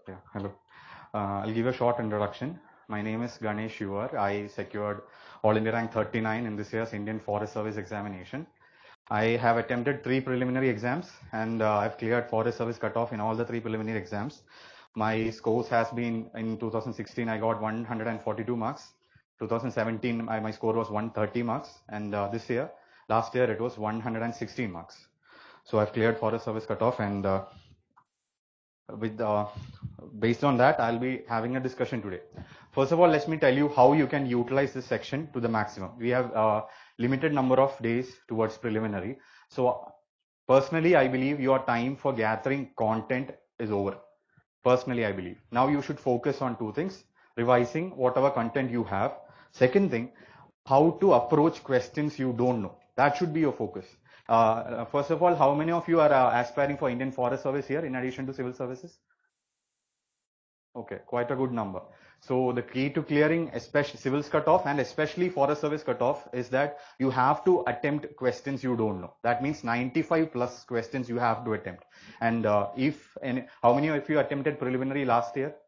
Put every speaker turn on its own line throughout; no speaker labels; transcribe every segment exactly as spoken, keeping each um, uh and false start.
Yeah, hello. Uh, I'll give a short introduction. My name is Ganesh. I secured All India rank thirty-nine in this year's Indian Forest Service examination. I have attempted three preliminary exams and uh, I've cleared Forest Service cutoff in all the three preliminary exams. My scores has been in two thousand sixteen, I got one hundred forty-two marks. two thousand seventeen, my, my score was one hundred thirty marks. And uh, this year, last year, it was one hundred sixteen marks. So I've cleared Forest Service cutoff and uh, with uh, based on that, I'll be having a discussion today. First of all, let me tell you how you can utilize this section to the maximum. We have a limited number of days towards preliminary. So personally, I believe your time for gathering content is over. Personally, I believe. Now you should focus on two things: revising whatever content you have. Second thing, how to approach questions you don't know. That should be your focus. Uh, first of all, how many of you are uh, aspiring for Indian Forest Service here in addition to civil services? Okay, quite a good number. So the key to clearing especially civils cutoff and especially Forest Service cutoff is that you have to attempt questions you don't know. That means ninety-five plus questions you have to attempt. And uh, if and how many of you attempted preliminary last year?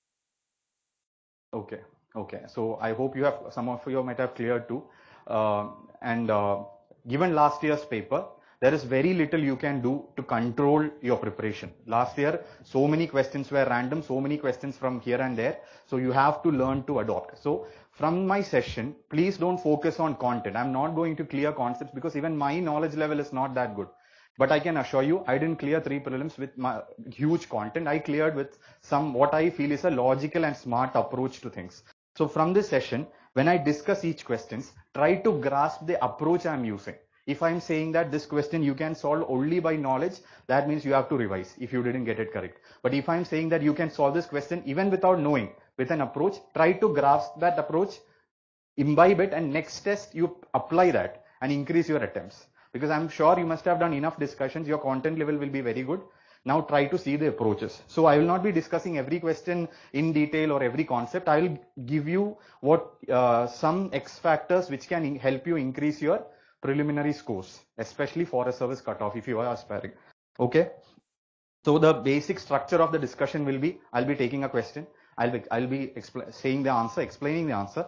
Okay, okay. So I hope you have, some of you might have cleared too. Uh, and uh, given last year's paper, there is very little you can do to control your preparation. Last year, so many questions were random, so many questions from here and there. So you have to learn to adopt. So from my session, please don't focus on content. I'm not going to clear concepts because even my knowledge level is not that good. But I can assure you, I didn't clear three prelims with my huge content. I cleared with some, what I feel is a logical and smart approach to things. So from this session, when I discuss each questions, try to grasp the approach I'm using. If I'm saying that this question you can solve only by knowledge, that means you have to revise if you didn't get it correct. But if I'm saying that you can solve this question even without knowing, with an approach, try to grasp that approach, imbibe it, and next test you apply that and increase your attempts. Because I'm sure you must have done enough discussions, your content level will be very good. Now try to see the approaches. So I will not be discussing every question in detail or every concept. I will give you what uh, some X factors which can help you increase your preliminary scores, especially Forest Service cutoff if you are aspiring. Okay. So the basic structure of the discussion will be, I'll be taking a question. I'll be, I'll be saying the answer, explaining the answer.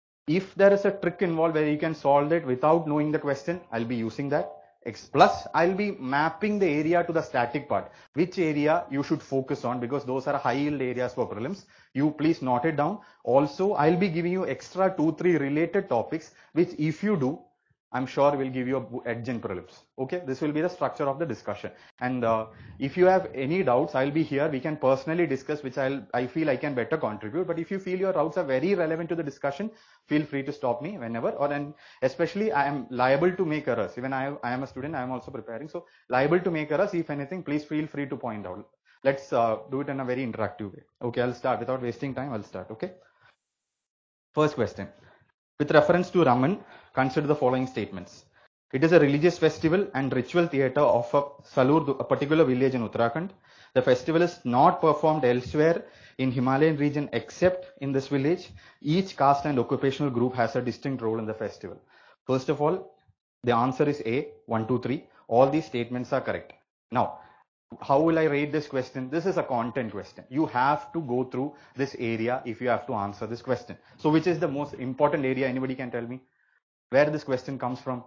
If there is a trick involved where you can solve it without knowing the question, I'll be using that. Plus, I'll be mapping the area to the static part, which area you should focus on, because those are high yield areas for prelims. You please note it down. Also, I'll be giving you extra two, three related topics, which if you do, I'm sure will give you a edge in prelims. Okay, this will be the structure of the discussion. And uh, if you have any doubts, I'll be here. We can personally discuss, which I'll I feel I can better contribute. But if you feel your doubts are very relevant to the discussion, feel free to stop me whenever. Or and especially I am liable to make errors. Even I I am a student, I am also preparing, so liable to make errors. If anything, please feel free to point out. Let's uh, do it in a very interactive way. Okay, I'll start without wasting time. I'll start. Okay. First question. With reference to Raman, consider the following statements. It is a religious festival and ritual theatre of a Salur, a particular village in Uttarakhand. The festival is not performed elsewhere in Himalayan region except in this village. Each caste and occupational group has a distinct role in the festival. First of all, the answer is A, one, two, three. All these statements are correct. Now, how will I rate this question? This is a content question. You have to go through this area if you have to answer this question. So which is the most important area? Anybody can tell me where this question comes from?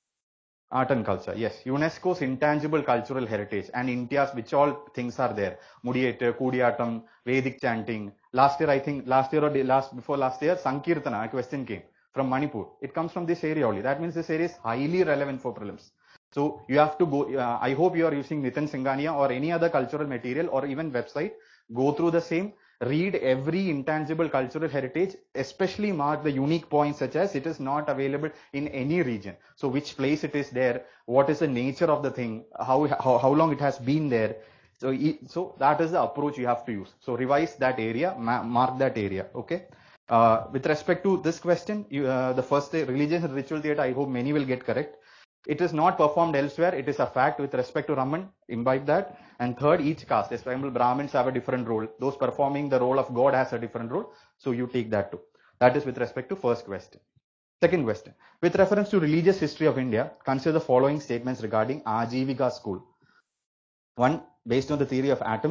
Art and culture. Yes, UNESCO's intangible cultural heritage and India's, which all things are there. Mudiyattu, Kudiyatam, Vedic chanting. Last year, I think last year or last before last year, Sankirtana, a question came from Manipur. It comes from this area only. That means this area is highly relevant for prelims. So you have to go, uh, I hope you are using Nitin Singhania or any other cultural material or even website. Go through the same, read every intangible cultural heritage, especially mark the unique points such as it is not available in any region. So which place it is there, what is the nature of the thing, how, how, how long it has been there. So, so that is the approach you have to use. So revise that area, mark that area. Okay. Uh, with respect to this question, you, uh, the first religious and ritual theatre, I hope many will get correct. It is not performed elsewhere. It is a fact with respect to Raman. Imbibe that. And third, each caste, for example, Brahmins have a different role. Those performing the role of God has a different role. So you take that too. That is with respect to first question. Second question. With reference to religious history of India, consider the following statements regarding Ajivika school. One, based on the theory of atoms,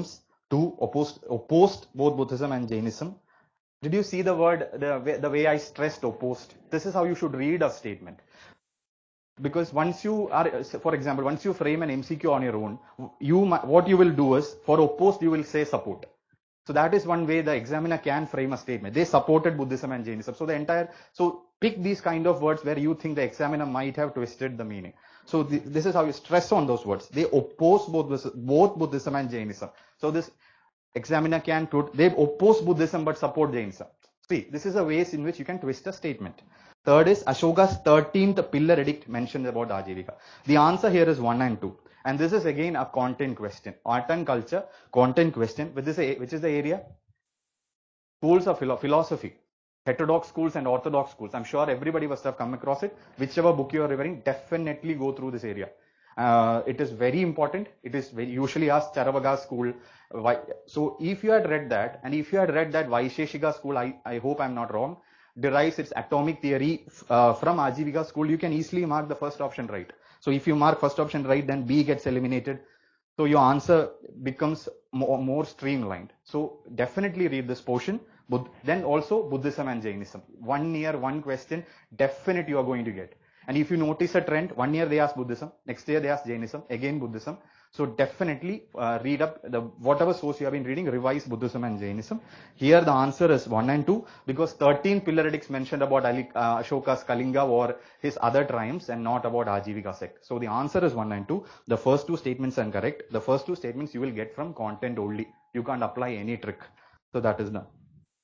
Two, opposed, opposed both Buddhism and Jainism. Did you see the word, the way, the way I stressed opposed? This is how you should read a statement. Because once you are, for example, once you frame an M C Q on your own, you what you will do is, for opposed, you will say support. So that is one way the examiner can frame a statement. They supported Buddhism and Jainism. So the entire, so pick these kind of words where you think the examiner might have twisted the meaning. So th this is how you stress on those words. They oppose both, both Buddhism and Jainism. So this examiner can put, they oppose Buddhism but support Jainism. See, this is a ways in which you can twist a statement. Third is Ashoka's thirteenth pillar edict mentioned about Ajivika. The answer here is one and two. And this is again a content question. Art and culture, content question, which is, a, which is the area? Schools of philo philosophy. Heterodox schools and orthodox schools. I'm sure everybody must have come across it. Whichever book you are referring, definitely go through this area. Uh, it is very important. It is very usually asked Charavaga school. Why? So if you had read that, and if you had read that Vaisheshika school, I, I hope I'm not wrong, derives its atomic theory uh, from Ajivika school, you can easily mark the first option right. So if you mark first option right, then B gets eliminated. So your answer becomes more, more streamlined. So definitely read this portion. But then also Buddhism and Jainism. One year, one question, definitely you are going to get. And if you notice a trend, one year they ask Buddhism, next year they ask Jainism, again Buddhism. So definitely uh, read up the whatever source you have been reading, revise Buddhism and Jainism. Here the answer is one and two because thirteen pillar edicts mentioned about Ali, uh, Ashoka's Kalinga or his other triumphs and not about Ajivika sect. So the answer is one and two. The first two statements are correct. The first two statements you will get from content only. You can't apply any trick. So that is done.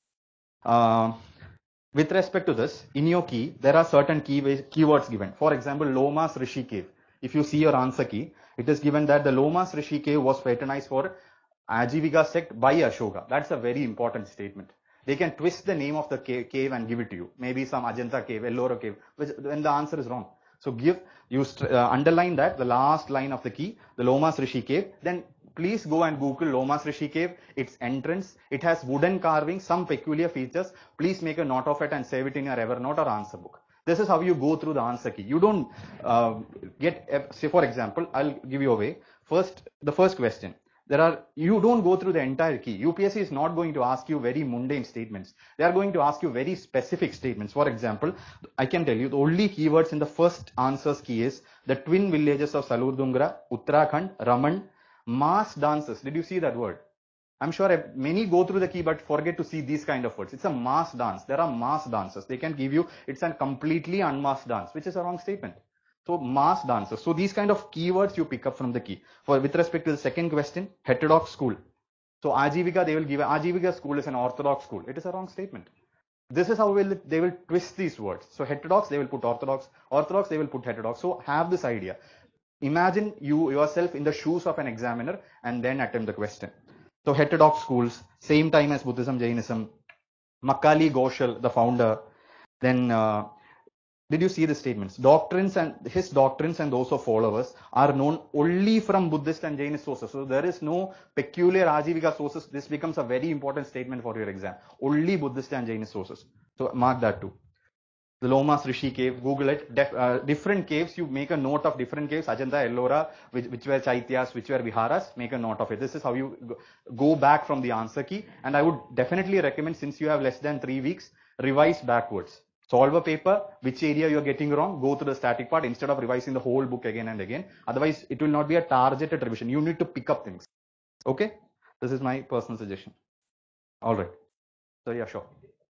Uh, with respect to this, in your key, there are certain key keywords given. For example, Loma's Rishi cave. If you see your answer key, it is given that the Loma's Rishi cave was patronized for Ajivika sect by Ashoka. That's a very important statement. They can twist the name of the cave and give it to you. Maybe some Ajanta cave, Ellora cave, which, when the answer is wrong. So give, you uh, underline that, the last line of the key, the Loma's Rishi cave. Then please go and Google Loma's Rishi cave, its entrance. It has wooden carving, some peculiar features. Please make a note of it and save it in your Evernote or answer book. This is how you go through the answer key. You don't uh, get, say for example, I'll give you a way. First, the first question. There are, you don't go through the entire key. U P S C is not going to ask you very mundane statements. They are going to ask you very specific statements. For example, I can tell you the only keywords in the first answers key is the twin villages of Salurdungra, Uttarakhand, Raman, mass dances. Did you see that word? I'm sure many go through the key but forget to see these kind of words. It's a mass dance. There are mass dances. They can give you, it's a completely unmasked dance, which is a wrong statement. So mass dances. So these kind of keywords you pick up from the key. For with respect to the second question, heterodox school. So Ajivika, they will give, Ajivika school is an orthodox school. It is a wrong statement. This is how will they will twist these words. So heterodox, they will put orthodox. Orthodox, they will put heterodox. So have this idea. Imagine you yourself in the shoes of an examiner and then attempt the question. So heterodox schools, same time as Buddhism, Jainism. Macaulay Ghoshal, the founder. Then, uh, did you see the statements? Doctrines and his doctrines and those of followers are known only from Buddhist and Jainist sources. So there is no peculiar Ajivika sources. This becomes a very important statement for your exam. Only Buddhist and Jainist sources. So mark that too. The Loma's Rishi cave, Google it. Def, uh, different caves, you make a note of different caves. Ajanta, Ellora, which, which were Chaityas, which were Viharas, make a note of it. This is how you go, go back from the answer key. And I would definitely recommend, since you have less than three weeks, revise backwards. Solve a paper, which area you are getting wrong, go to the static part instead of revising the whole book again and again. Otherwise, it will not be a targeted revision. You need to pick up things. Okay? This is my personal suggestion. All right. So yeah, sure.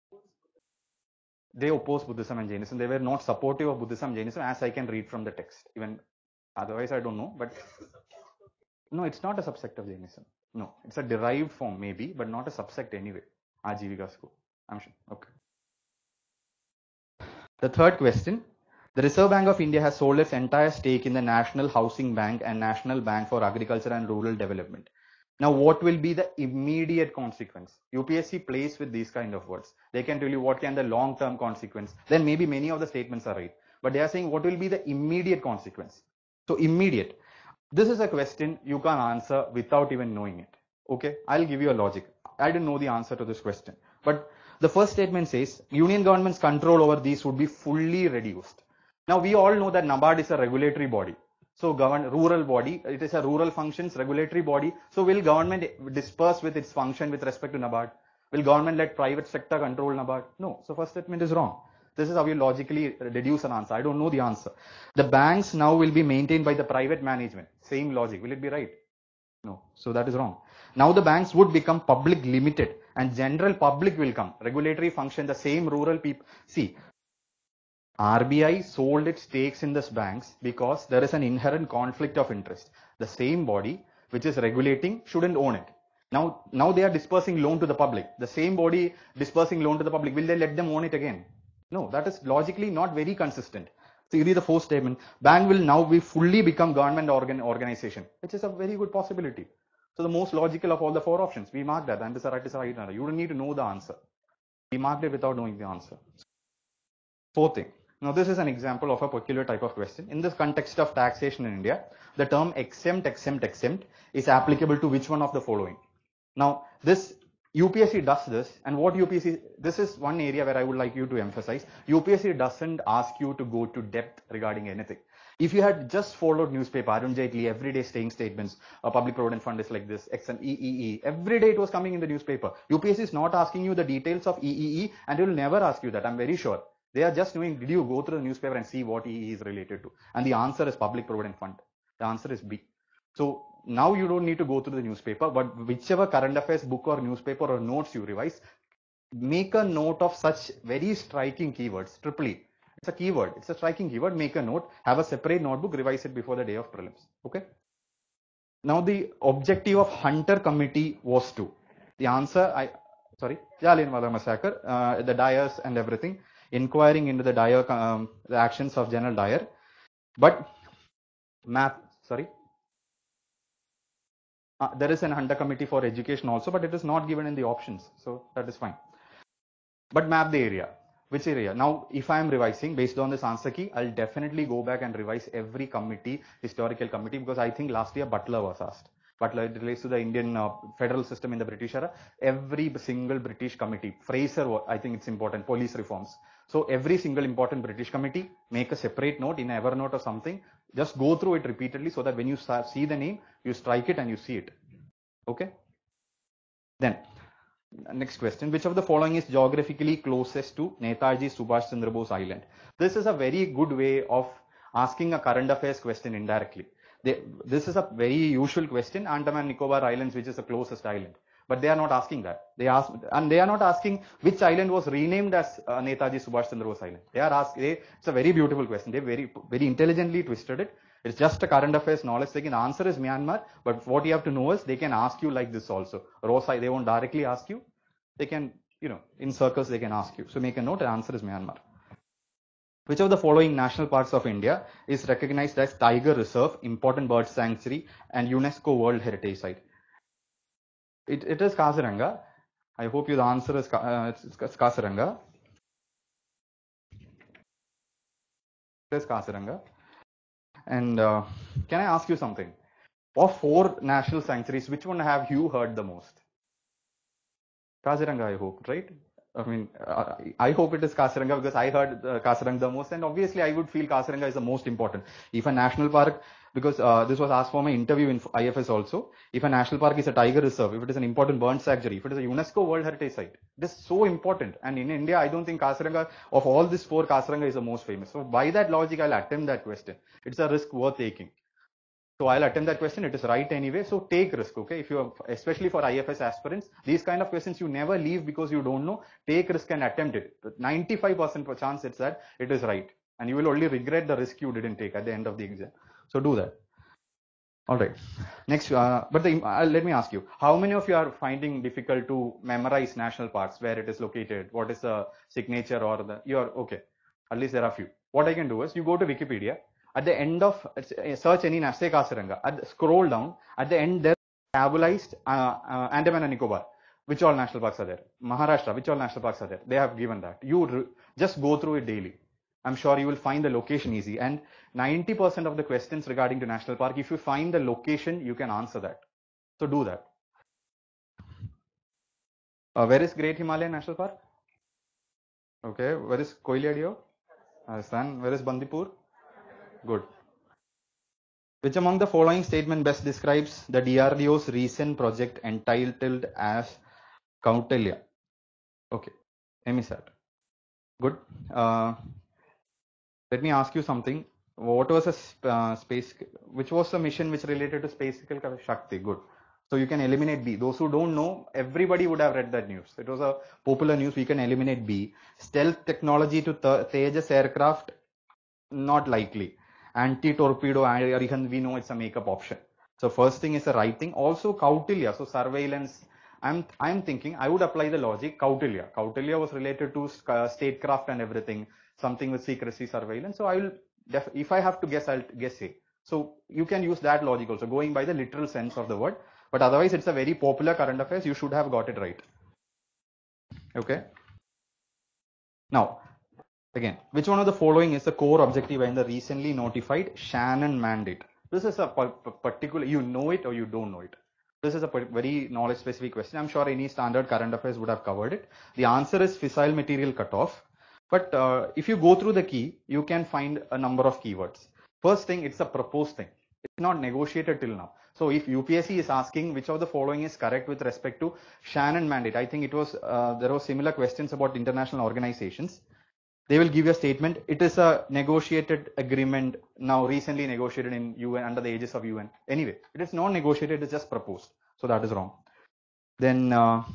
They opposed Buddhism and Jainism. They were not supportive of Buddhism and Jainism, as I can read from the text. Even otherwise, I don't know. But no, it's not a subsect of Jainism. No, it's a derived form, maybe, but not a subsect anyway. Ajivika school. I'm sure. Okay. The third question. The Reserve Bank of India has sold its entire stake in the National Housing Bank and National Bank for Agriculture and Rural Development. Now, what will be the immediate consequence? U P S C plays with these kind of words. They can tell you what can the long-term consequence. Then maybe many of the statements are right. But they are saying what will be the immediate consequence. So immediate. This is a question you can answer without even knowing it. Okay, I'll give you a logic. I didn't know the answer to this question. But the first statement says union government's control over these would be fully reduced. Now, we all know that NABARD is a regulatory body. So govern rural body, it is a rural functions regulatory body. So will government disperse with its function with respect to NABARD? Will government let private sector control NABARD? No. So first statement is wrong. This is how you logically deduce an answer. I don't know the answer. The banks now will be maintained by the private management. Same logic. Will it be right? No. So that is wrong. Now the banks would become public limited and general public will come. Regulatory function, the same rural people. See, R B I sold its stakes in these banks because there is an inherent conflict of interest. The same body which is regulating shouldn't own it. Now, now they are dispersing loan to the public. The same body dispersing loan to the public, will they let them own it again? No, that is logically not very consistent. So you read the fourth statement, bank will now be fully become government organ organization, which is a very good possibility. So the most logical of all the four options, we mark that, and this is right, is right. You don't need to know the answer. We marked it without knowing the answer. Fourth thing. Now this is an example of a peculiar type of question. In this context of taxation in India, the term exempt, exempt, exempt is applicable to which one of the following? Now this U P S C does this, and what U P S C, this is one area where I would like you to emphasize. U P S C doesn't ask you to go to depth regarding anything. If you had just followed newspaper, Arun Jaitley, everyday staying statements, a public provident fund is like this, X and E E E, every day it was coming in the newspaper. U P S C is not asking you the details of E E E, and it will never ask you that, I'm very sure. They are just knowing, did you go through the newspaper and see what E E is related to? And the answer is public provident fund. The answer is B. So now you don't need to go through the newspaper, but whichever current affairs book or newspaper or notes you revise, make a note of such very striking keywords. Triple E. It's a keyword. It's a striking keyword. Make a note. Have a separate notebook. Revise it before the day of prelims. Okay. Now the objective of Hunter committee was to. The answer, I sorry, Jallianwala massacre, uh, the Dyers and everything. Inquiring into the Dyer, um, the actions of General Dyer, but map, sorry, uh, there is an Hunter committee for education also, but it is not given in the options, so that is fine. But map the area. Which area? Now, if I am revising based on this answer key, I'll definitely go back and revise every committee, historical committee, because I think last year Butler was asked. Butler, it relates to the Indian uh, federal system in the British era. Every single British committee, Fraser, I think it's important, police reforms. So every single important British committee, make a separate note in Evernote or something. Just go through it repeatedly so that when you see the name, you strike it and you see it. Okay. Then next question, which of the following is geographically closest to Netaji Subhash Chandra Bose Island? This is a very good way of asking a current affairs question indirectly. They, this is a very usual question, Andaman and Nicobar Islands, which is the closest island. But they are not asking that. They ask, and they are not asking which island was renamed as uh, Netaji Subhash Chandra Bose Island. They are asking, they, it's a very beautiful question. They very, very intelligently twisted it. It's just a current affairs knowledge. They can answer is Myanmar, but what you have to know is they can ask you like this also. Rosa, they won't directly ask you. They can, you know, in circles they can ask you. So make a note, the answer is Myanmar. Which of the following national parks of India is recognized as Tiger Reserve, Important Bird Sanctuary, and UNESCO World Heritage Site? It, it is Kaziranga. I hope you the answer is uh, it's, it's Kaziranga. It is Kaziranga. And uh, can I ask you something? Of four national sanctuaries, which one have you heard the most? Kaziranga, I hope, right? I mean, uh, I hope it is Kaziranga because I heard uh, Kaziranga the most, and obviously I would feel Kaziranga is the most important. If a national park, because uh, this was asked for my interview in I F S also, if a national park is a tiger reserve, if it is an important bird sanctuary, if it is a UNESCO World Heritage Site, it is so important. And in India, I don't think Kaziranga, of all these four, Kaziranga is the most famous. So by that logic, I'll attempt that question. It's a risk worth taking. So I'll attempt that question. It is right anyway. So take risk, okay? If you are, especially for I F S aspirants, these kind of questions you never leave because you don't know. Take risk and attempt it. ninety-five percent chance it's that it is right, and you will only regret the risk you didn't take at the end of the exam. So do that. All right. Next, uh, but the, uh, let me ask you: how many of you are finding difficult to memorize national parks, where it is located, what is the signature or the? You are okay. At least there are few. What I can do is you go to Wikipedia. At the end of uh, search any say Kaziranga, at scroll down, at the end there tabularized uh, uh, Andaman and Nicobar, which all national parks are there. Maharashtra, which all national parks are there. They have given that. You just go through it daily. I'm sure you will find the location easy. And ninety percent of the questions regarding to national park, if you find the location, you can answer that. So do that. Uh, where is Great Himalayan National Park? Okay. Where is Koiliadio? Rajasthan. Where is Bandipur? Good. Which among the following statement best describes the D R D O's recent project entitled as Kautilya? Okay, emisat. Good. Uh, let me ask you something. What was a sp- uh, space? Which was the mission which related to space Shakti? Good. So you can eliminate B. Those who don't know, everybody would have read that news. It was a popular news. We can eliminate B. Stealth technology to Th- Tejas aircraft, not likely. Anti-torpedo, Arihan, we know it's a makeup option. So first thing is the right thing. Also Kautilya, so surveillance. I'm I'm thinking I would apply the logic. Kautilya. Kautilya was related to uh, statecraft and everything, something with secrecy surveillance. So I will, def if I have to guess, I'll guess A. So you can use that logic also, going by the literal sense of the word. But otherwise, it's a very popular current affairs. You should have got it right. Okay. Now, again, which one of the following is the core objective in the recently notified Shannon mandate? This is a particular, you know it or you don't know it. This is a very knowledge specific question. I'm sure any standard current affairs would have covered it. The answer is fissile material cutoff. But uh, if you go through the key, you can find a number of keywords. First thing, it's a proposed thing. It's not negotiated till now. So if U P S C is asking which of the following is correct with respect to Shannon mandate, I think it was, uh, there were similar questions about international organizations. They will give you a statement. It is a negotiated agreement now recently negotiated in U N under the aegis of U N. Anyway, it is not negotiated, it is just proposed. So that is wrong. Then uh,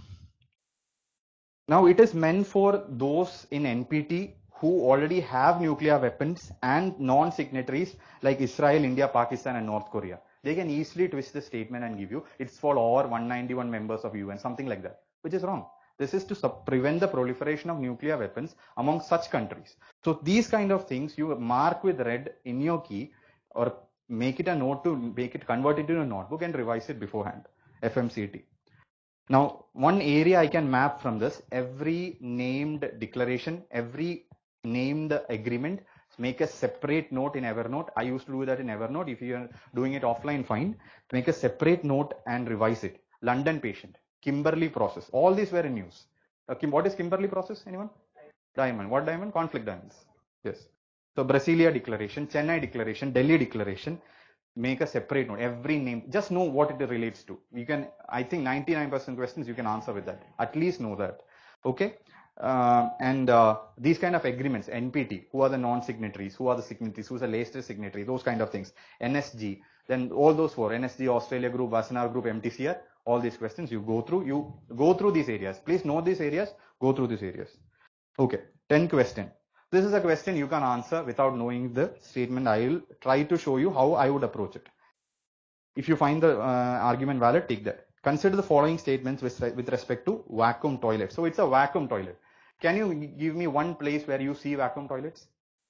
now it is meant for those in N P T who already have nuclear weapons and non-signatories like Israel, India, Pakistan and North Korea. They can easily twist the statement and give you, it's for all one hundred ninety-one members of U N, something like that, which is wrong. This is to prevent the proliferation of nuclear weapons among such countries. So these kind of things you mark with red in your key or make it a note to make it convert it into a notebook and revise it beforehand. F M C T. Now, one area I can map from this, every named declaration, every named agreement, make a separate note in Evernote. I used to do that in Evernote. If you are doing it offline, fine. Make a separate note and revise it. London patient, Kimberley process, all these were in news. Uh, what is Kimberley process? Anyone? Diamond. What diamond? Conflict diamonds. Yes. So Brasilia declaration, Chennai declaration, Delhi declaration. Make a separate note. Every name, just know what it relates to. You can, I think ninety-nine percent questions you can answer with that. At least know that. Okay. Uh, and uh, these kind of agreements, N P T, who are the non-signatories, who are the signatories, who's the latest signatory, those kind of things. N S G, then all those four, N S G, Australia Group, Wassenaar Group, M T C R, all these questions you go through, you go through these areas. Please know these areas, go through these areas. Okay, ten question. This is a question you can answer without knowing the statement. I will try to show you how I would approach it. If you find the uh, argument valid, take that. Consider the following statements with, with respect to vacuum toilet. So it's a vacuum toilet. Can you give me one place where you see vacuum toilets?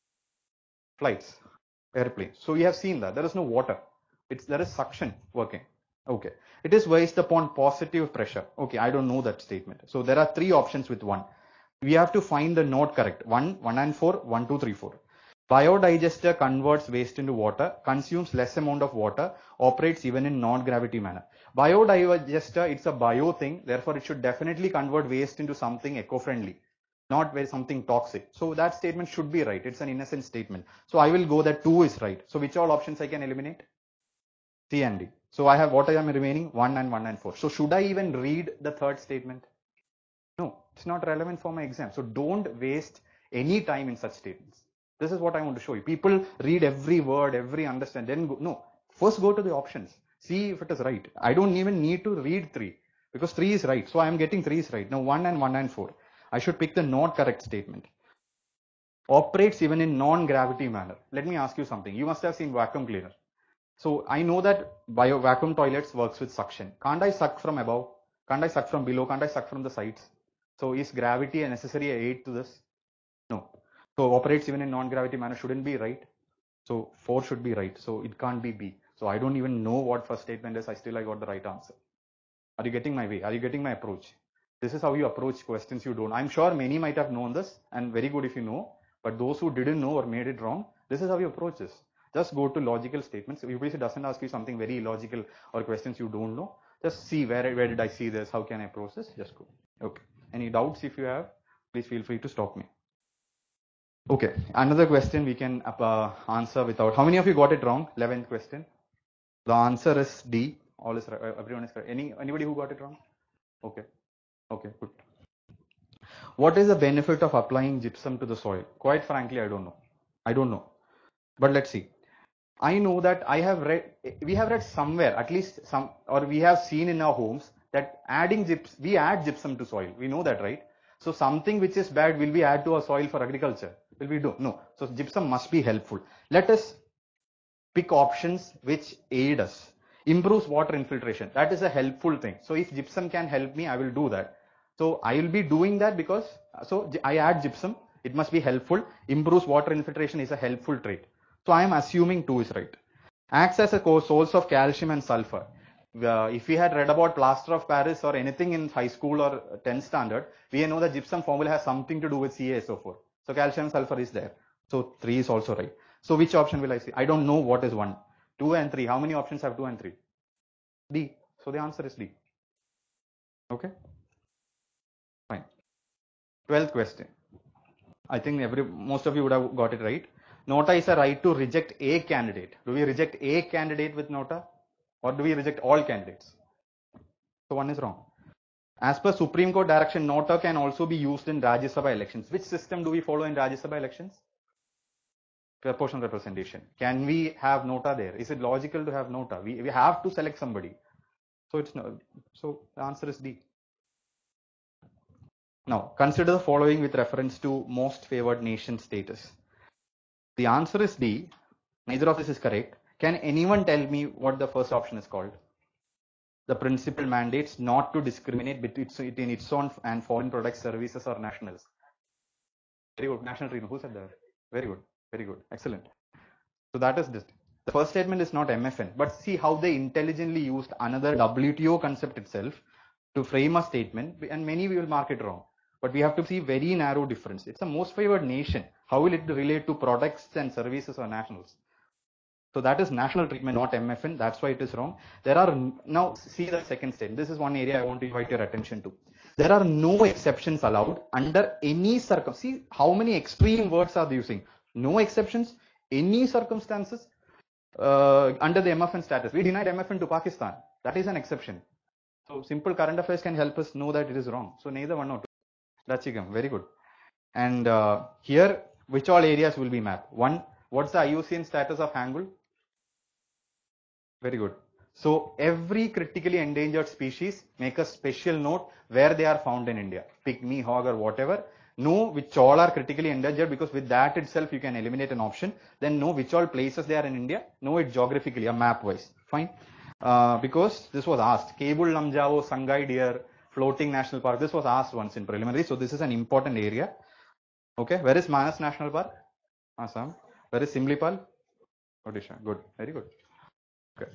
Flights, airplanes. So we have seen that there is no water. It's there is suction working. Okay. It is based upon positive pressure. Okay, I don't know that statement. So there are three options with one. We have to find the node correct. One, one and four, one, two, three, four. Biodigester converts waste into water, consumes less amount of water, operates even in non-gravity manner. Biodigester, it's a bio thing, therefore it should definitely convert waste into something eco-friendly, not very something toxic. So that statement should be right. It's an innocent statement. So I will go that two is right. So which all options I can eliminate? C and D. So I have what I am remaining? one and one and four. So should I even read the third statement? No, it's not relevant for my exam. So don't waste any time in such statements. This is what I want to show you. People read every word, every understand, then go. No, first go to the options. See if it is right. I don't even need to read three because three is right. So I am getting three is right. Now one and one and four. I should pick the not correct statement. Operates even in non-gravity manner. Let me ask you something. You must have seen vacuum cleaner. So I know that bio vacuum toilets works with suction. Can't I suck from above? Can't I suck from below? Can't I suck from the sides? So is gravity a necessary aid to this? No. So operates even in non-gravity manner shouldn't be right. So four should be right. So it can't be B. So I don't even know what first statement is. I still I got the right answer. Are you getting my way? Are you getting my approach? This is how you approach questions you don't. I'm sure many might have known this and very good if you know. But those who didn't know or made it wrong, this is how you approach this. Just go to logical statements. If it doesn't ask you something very illogical or questions you don't know, just see where, where did I see this? How can I approach this? Just go. Okay. Any doubts if you have, please feel free to stop me. Okay. Another question we can uh, answer without. How many of you got it wrong? eleventh question. The answer is D. All is right. Everyone is correct. Any anybody who got it wrong? Okay. Okay. Good. What is the benefit of applying gypsum to the soil? Quite frankly, I don't know. I don't know. But let's see. I know that I have read, we have read somewhere, at least some, or we have seen in our homes that adding gyps, we add gypsum to soil. We know that, right? So something which is bad will we add to our soil for agriculture? Will we do? No. So gypsum must be helpful. Let us pick options which aid us. Improves water infiltration. That is a helpful thing. So if gypsum can help me, I will do that. So I will be doing that because, so I add gypsum. It must be helpful. Improves water infiltration is a helpful trait. So I am assuming two is right. Acts as a source of calcium and sulfur. Uh, if we had read about plaster of Paris or anything in high school or tenth standard, we know that gypsum formula has something to do with C a S O four. So calcium and sulfur is there. So three is also right. So which option will I see? I don't know what is one. two and three. How many options have two and three? D. So the answer is D. Okay. Fine. twelfth question. I think every most of you would have got it right. Nota is a right to reject a candidate. Do we reject a candidate with nota? Or do we reject all candidates? So one is wrong. As per Supreme Court direction, nota can also be used in Rajya Sabha elections. Which system do we follow in Rajya Sabha elections? Proportional representation. Can we have nota there? Is it logical to have nota? We, we have to select somebody. So it's no. So the answer is D. Now consider the following with reference to most favored nation status. The answer is D. Neither of this is correct. Can anyone tell me what the first option is called? The principal mandates not to discriminate between its own and foreign products, services, or nationals. Very good. National treatment. Who said that? Very good. Very good. Excellent. So that is this. The first statement is not M F N, but see how they intelligently used another W T O concept itself to frame a statement, and many we will mark it wrong. But we have to see very narrow difference. It's a most favored nation. How will it relate to products and services or nationals? So that is national treatment, not M F N. That's why it is wrong. There are, now see the second statement. This is one area I want to invite your attention to. There are no exceptions allowed under any circumstance. See how many extreme words are they using. No exceptions, any circumstances uh, under the M F N status. We denied M F N to Pakistan. That is an exception. So simple current affairs can help us know that it is wrong. So neither one or two. Rachigam, very good. And uh, here, which all areas will be mapped? One, what's the I U C N status of Hangul? Very good. So every critically endangered species, make a special note where they are found in India. Pygmy, hog or whatever. Know which all are critically endangered, because with that itself you can eliminate an option. Then know which all places they are in India. Know it geographically, a map wise. Fine. Uh, because this was asked. Kabul Lamjao, Sangai Deer, Floating National Park. This was asked once in preliminary. So this is an important area. Okay. Where is Manas National Park? Assam. Where is Simlipal? Odisha. Good. Very good. Okay.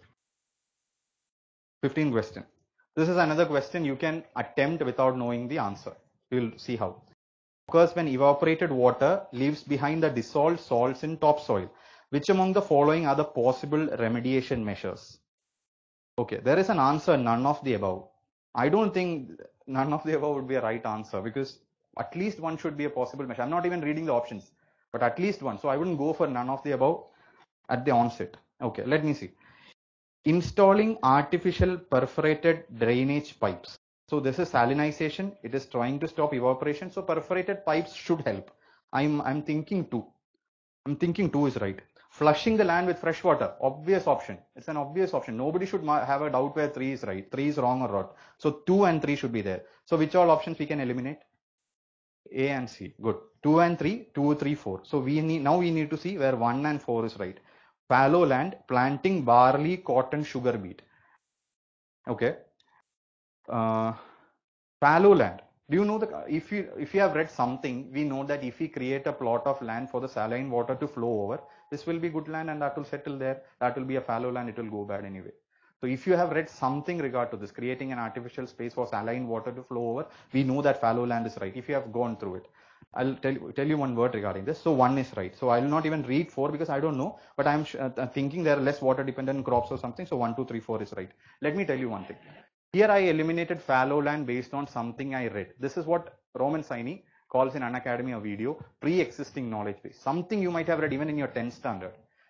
fifteenth question. This is another question you can attempt without knowing the answer. We will see how. Occurs when evaporated water leaves behind the dissolved salts in topsoil. Which among the following are the possible remediation measures? Okay, there is an answer, none of the above. I don't think none of the above would be a right answer, because at least one should be a possible measure. I'm not even reading the options, but at least one. So I wouldn't go for none of the above at the onset. Okay, let me see. Installing artificial perforated drainage pipes. So this is salinization. It is trying to stop evaporation. So perforated pipes should help. I'm I'm thinking two. I'm thinking two is right. Flushing the land with fresh water. Obvious option. It's an obvious option. Nobody should have a doubt where three is right. Three is wrong or not. So two and three should be there. So which all options we can eliminate? A and C. Good. Two and three. Two, three, four. So we need now we need to see where one and four is right. Fallow land, planting barley, cotton, sugar beet. Okay. Uh, fallow land. Do you know that if you if you have read something, we know that if we create a plot of land for the saline water to flow over, this will be good land and that will settle there. That will be a fallow land. It will go bad anyway. So if you have read something regard to this, creating an artificial space for saline water to flow over, we know that fallow land is right. If you have gone through it. I'll tell you, tell you one word regarding this. So one is right. So I will not even read four because I don't know, but I'm uh, thinking there are less water dependent crops or something. So one, two, three, four is right. Let me tell you one thing. Here I eliminated fallow land based on something I read. This is what Roman Saini calls in Unacademy a video, pre-existing knowledge base. Something you might have read even in your tenth standard.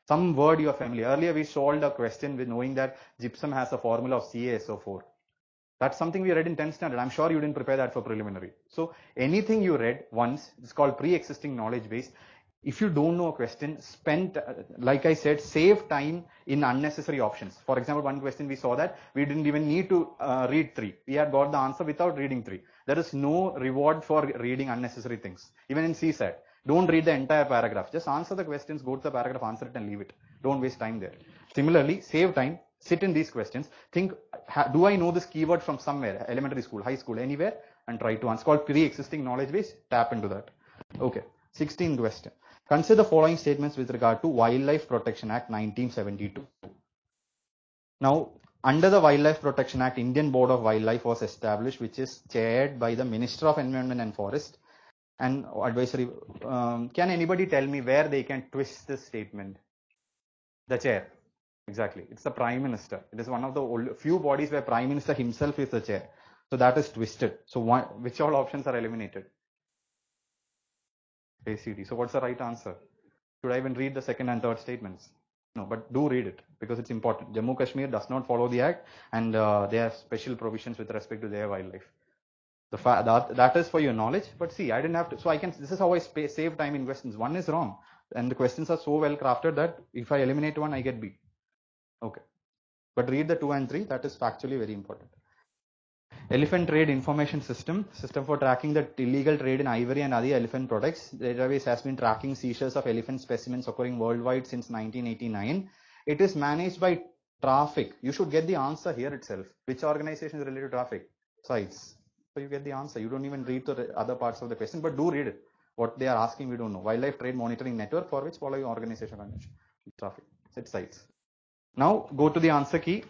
Some word you are familiar. Earlier we solved a question with knowing that gypsum has a formula of C a S O four. That's something we read in tenth standard. I'm sure you didn't prepare that for preliminary. So anything you read once, it's called pre-existing knowledge base. If you don't know a question, spend, uh, like I said, save time in unnecessary options. For example, one question we saw that we didn't even need to uh, read three. We had got the answer without reading three. There is no reward for reading unnecessary things. Even in C SAT, don't read the entire paragraph. Just answer the questions, go to the paragraph, answer it and leave it. Don't waste time there. Similarly, save time. Sit in these questions. Think, do I know this keyword from somewhere? Elementary school, high school, anywhere? And try to answer. It's called pre-existing knowledge base. Tap into that. Okay. sixteenth question. Consider the following statements with regard to Wildlife Protection Act nineteen seventy-two. Now, under the Wildlife Protection Act, Indian Board of Wildlife was established, which is chaired by the Minister of Environment and Forest and advisory. Um, can anybody tell me where they can twist this statement? The chair. Exactly. It's the Prime Minister. It is one of the old, few bodies where Prime Minister himself is the chair. So that is twisted. So one, which all options are eliminated? A C D. So what's the right answer? Should I even read the second and third statements? No, but do read it because it's important. Jammu Kashmir does not follow the act and uh, they have special provisions with respect to their wildlife. The fa that, that is for your knowledge. But see, I didn't have to. So I can, this is how I sp save time in questions. One is wrong. And the questions are so well crafted that if I eliminate one, I get B. Okay. But read the two and three. That is factually very important. Elephant Trade Information System, system for tracking the illegal trade in ivory and other elephant products. The database has been tracking seizures of elephant specimens occurring worldwide since nineteen eighty-nine. It is managed by Traffic. You should get the answer here itself. Which organization is related to traffic? Sites. So you get the answer. You don't even read the other parts of the question, but do read it. What they are asking, we don't know. Wildlife Trade Monitoring Network, for which following organization convention. Traffic. It's sites. Now go to the answer key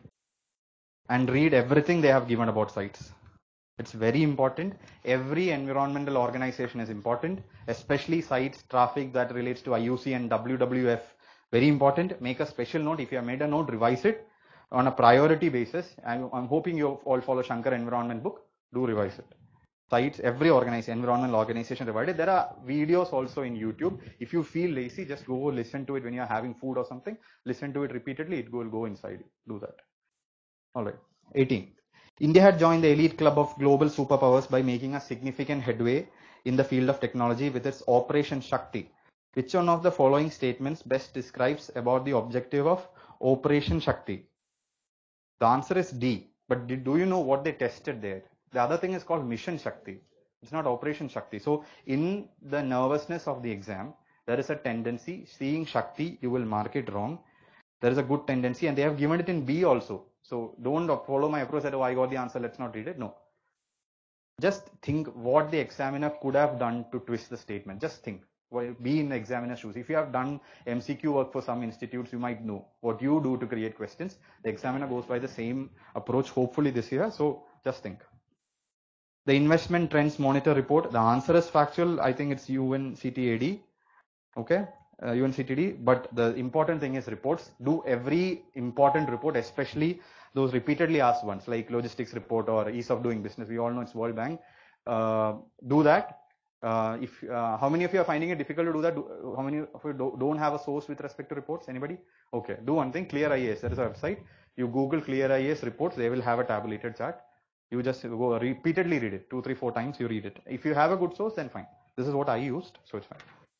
and read everything they have given about sites. It's very important. Every environmental organization is important, especially sites, traffic that relates to I U C and W W F. Very important. Make a special note. If you have made a note, revise it on a priority basis. I'm, I'm hoping you all follow Shankar environment book. Do revise it. Sites, every organization, environmental organization divided. There are videos also in YouTube. If you feel lazy, just go listen to it when you're having food or something. Listen to it repeatedly. It will go inside you. Do that. All right. eighteen. India had joined the elite club of global superpowers by making a significant headway in the field of technology with its Operation Shakti. Which one of the following statements best describes about the objective of Operation Shakti? The answer is D. But did, do you know what they tested there? The other thing is called Mission Shakti. It's not Operation Shakti. So in the nervousness of the exam, there is a tendency, seeing Shakti, you will mark it wrong. There is a good tendency and they have given it in B also. So don't follow my approach that, oh, I got the answer, let's not read it. No. Just think what the examiner could have done to twist the statement. Just think. Well, be in the examiner's shoes. If you have done M C Q work for some institutes, you might know what you do to create questions. The examiner goes by the same approach, hopefully this year. So just think. The Investment Trends Monitor Report, the answer is factual. I think it's U N C T A D. Okay. Uh, U N C T D, but the important thing is reports. Do every important report, especially those repeatedly asked ones like logistics report or ease of doing business. We all know it's World Bank. Uh, do that. Uh, if uh, how many of you are finding it difficult to do that? Do, how many of you do, don't have a source with respect to reports? Anybody? Okay. Do one thing. Clear I A S. There is a website. You Google Clear I A S reports. They will have a tabulated chart. You just go repeatedly read it. Two, three, four times you read it. If you have a good source, then fine. This is what I used, so it's fine.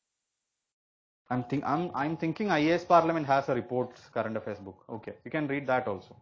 I'm, think, I'm, I'm thinking I A S Parliament has a reports current affairs book. Okay, you can read that also.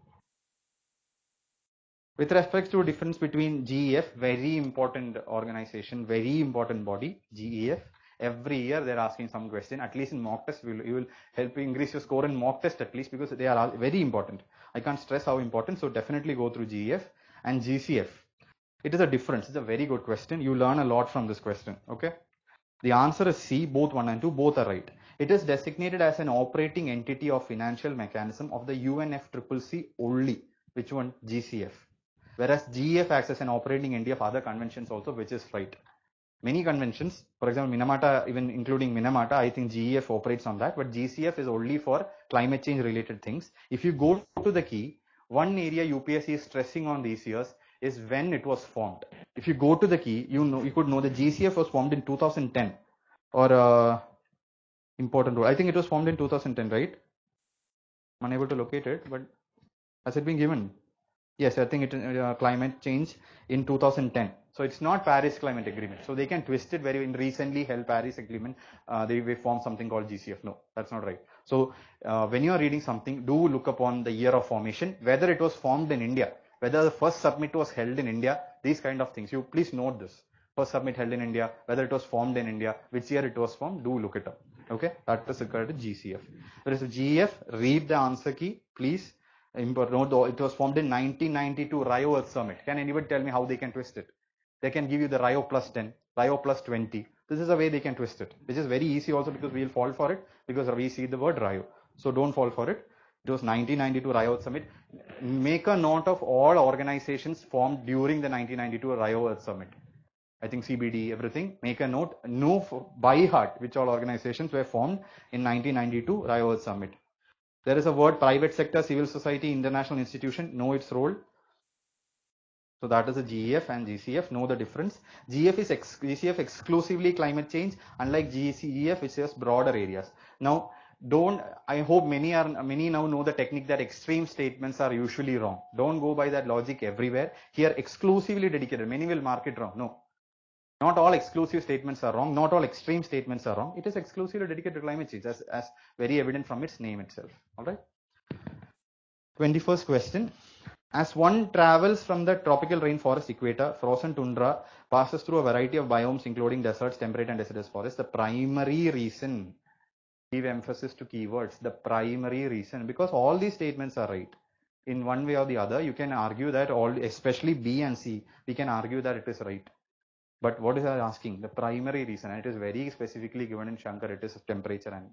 With respect to difference between G E F, very important organization, very important body, G E F. Every year they're asking some question, at least in mock test, you will, you will help you increase your score in mock test at least because they are very important. I can't stress how important, so definitely go through G E F and G C F. It is a difference. It's a very good question. You learn a lot from this question. Okay. The answer is C, both one and two, both are right. It is designated as an operating entity of financial mechanism of the U N F C C C only. Which one? G C F. Whereas G E F acts as an operating entity of other conventions also, which is right. Many conventions, for example, Minamata, even including Minamata, I think G E F operates on that, but G C F is only for climate change related things. If you go to the key, one area U P S C is stressing on these years is when it was formed. If you go to the key, you know, you could know the G C F was formed in two thousand ten or uh, important role. I think it was formed in two thousand ten, right? I'm unable to locate it, but has it been given? Yes, I think it uh, climate change in two thousand ten. So it's not Paris Climate Agreement. So they can twist it very in recently held Paris Agreement. Uh, they, they formed something called G C F. No, that's not right. So uh, when you are reading something, do look upon the year of formation, whether it was formed in India, whether the first summit was held in India, these kind of things. You please note this. First summit held in India, whether it was formed in India, which year it was formed, do look it up. Okay, that is required to G C F. There is a G F, read the answer key, please. No, it was formed in nineteen ninety-two Rio Earth Summit. Can anybody tell me how they can twist it? They can give you the Rio plus ten, Rio plus twenty. This is a way they can twist it, which is very easy also because we will fall for it because we see the word Rio. So don't fall for it. It was nineteen ninety-two Rio Earth Summit. Make a note of all organizations formed during the nineteen ninety-two Rio Earth Summit. I think C B D, everything. Make a note. Know by heart which all organizations were formed in nineteen ninety-two Rio Earth Summit. There is a word private sector, civil society, international institution. Know its role. So that is a G E F and G C F. Know the difference. G F is ex G C F exclusively climate change, unlike G C F which is broader areas. Now, don't. I hope many are many now know the technique that extreme statements are usually wrong. Don't go by that logic everywhere. Here, exclusively dedicated. Many will mark it wrong. No. Not all exclusive statements are wrong. Not all extreme statements are wrong. It is exclusively dedicated to climate change, as, as very evident from its name itself. All right. twenty-first question. As one travels from the tropical rainforest equator, frozen tundra passes through a variety of biomes, including deserts, temperate and deciduous forests. The primary reason, give emphasis to keywords, the primary reason, because all these statements are right. In one way or the other, you can argue that all, especially B and C, we can argue that it is right. But what is I asking? The primary reason, and it is very specifically given in Shankar, it is temperature and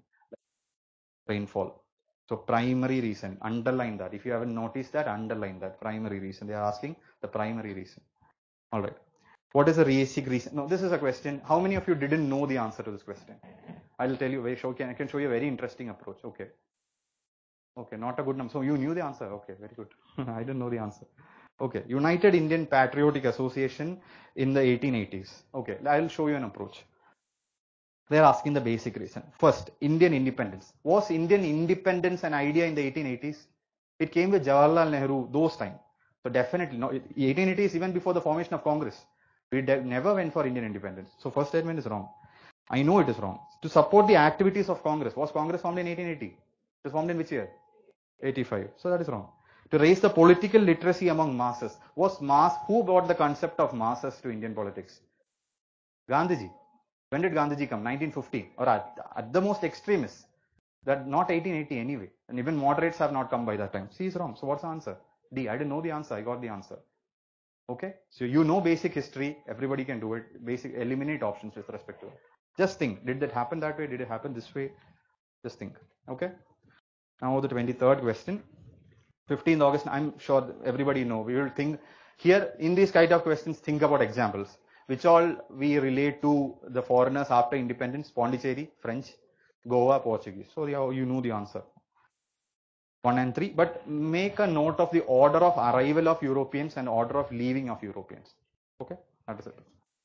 rainfall. So primary reason, underline that. If you haven't noticed that, underline that. Primary reason. They are asking the primary reason. All right. What is the basic reason? No, this is a question. How many of you didn't know the answer to this question? I'll tell you. Show, I can show you a very interesting approach. Okay. Okay, not a good number. So you knew the answer. Okay, very good. I didn't know the answer. Okay, United Indian Patriotic Association in the eighteen eighties. Okay, I'll show you an approach. They're asking the basic reason. First, Indian independence. Was Indian independence an idea in the eighteen eighties? It came with Jawaharlal Nehru, those time. So definitely, no, eighteen eighties even before the formation of Congress. We never went for Indian independence. So first statement is wrong. I know it is wrong. To support the activities of Congress. Was Congress formed in eighteen eighty? It was formed in which year? eighty-five. So that is wrong. To raise the political literacy among masses. Was mass, who brought the concept of masses to Indian politics? Gandhiji. When did Gandhiji come? nineteen fifty. Or at, at the most extremists. That not eighteen eighty anyway. And even moderates have not come by that time. C is wrong. So what's the answer? D. I didn't know the answer. I got the answer. Okay. So you know basic history. Everybody can do it. Basic, eliminate options with respect to it. Just think. Did that happen that way? Did it happen this way? Just think. Okay. Now the twenty-third question. fifteenth August, I'm sure everybody know. We will think here in these kind of questions, think about examples. Which all we relate to the foreigners after independence, Pondicherry, French, Goa, Portuguese. So you know the answer. One and three, but make a note of the order of arrival of Europeans and order of leaving of Europeans. Okay, that is it.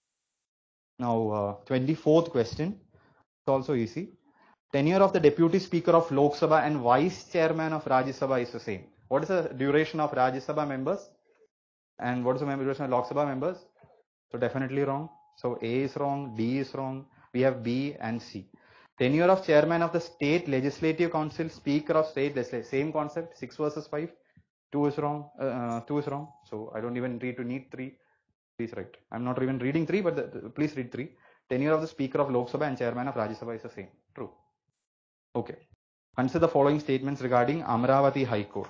Now, uh, twenty-fourth question. It's also easy. Tenure of the Deputy Speaker of Lok Sabha and Vice Chairman of Rajya Sabha is the same. What is the duration of Rajya Sabha members? And what is the duration of Lok Sabha members? So definitely wrong. So A is wrong, D is wrong. We have B and C. Tenure of Chairman of the State Legislative Council, Speaker of State Legislative, same concept, six versus five. Two is wrong. Uh, two is wrong. So I don't even read to need three. Please write. I'm not even reading three, but the, the, please read three. Tenure of the Speaker of Lok Sabha and Chairman of Rajya Sabha is the same. True. Okay. Consider the following statements regarding Amravati High Court.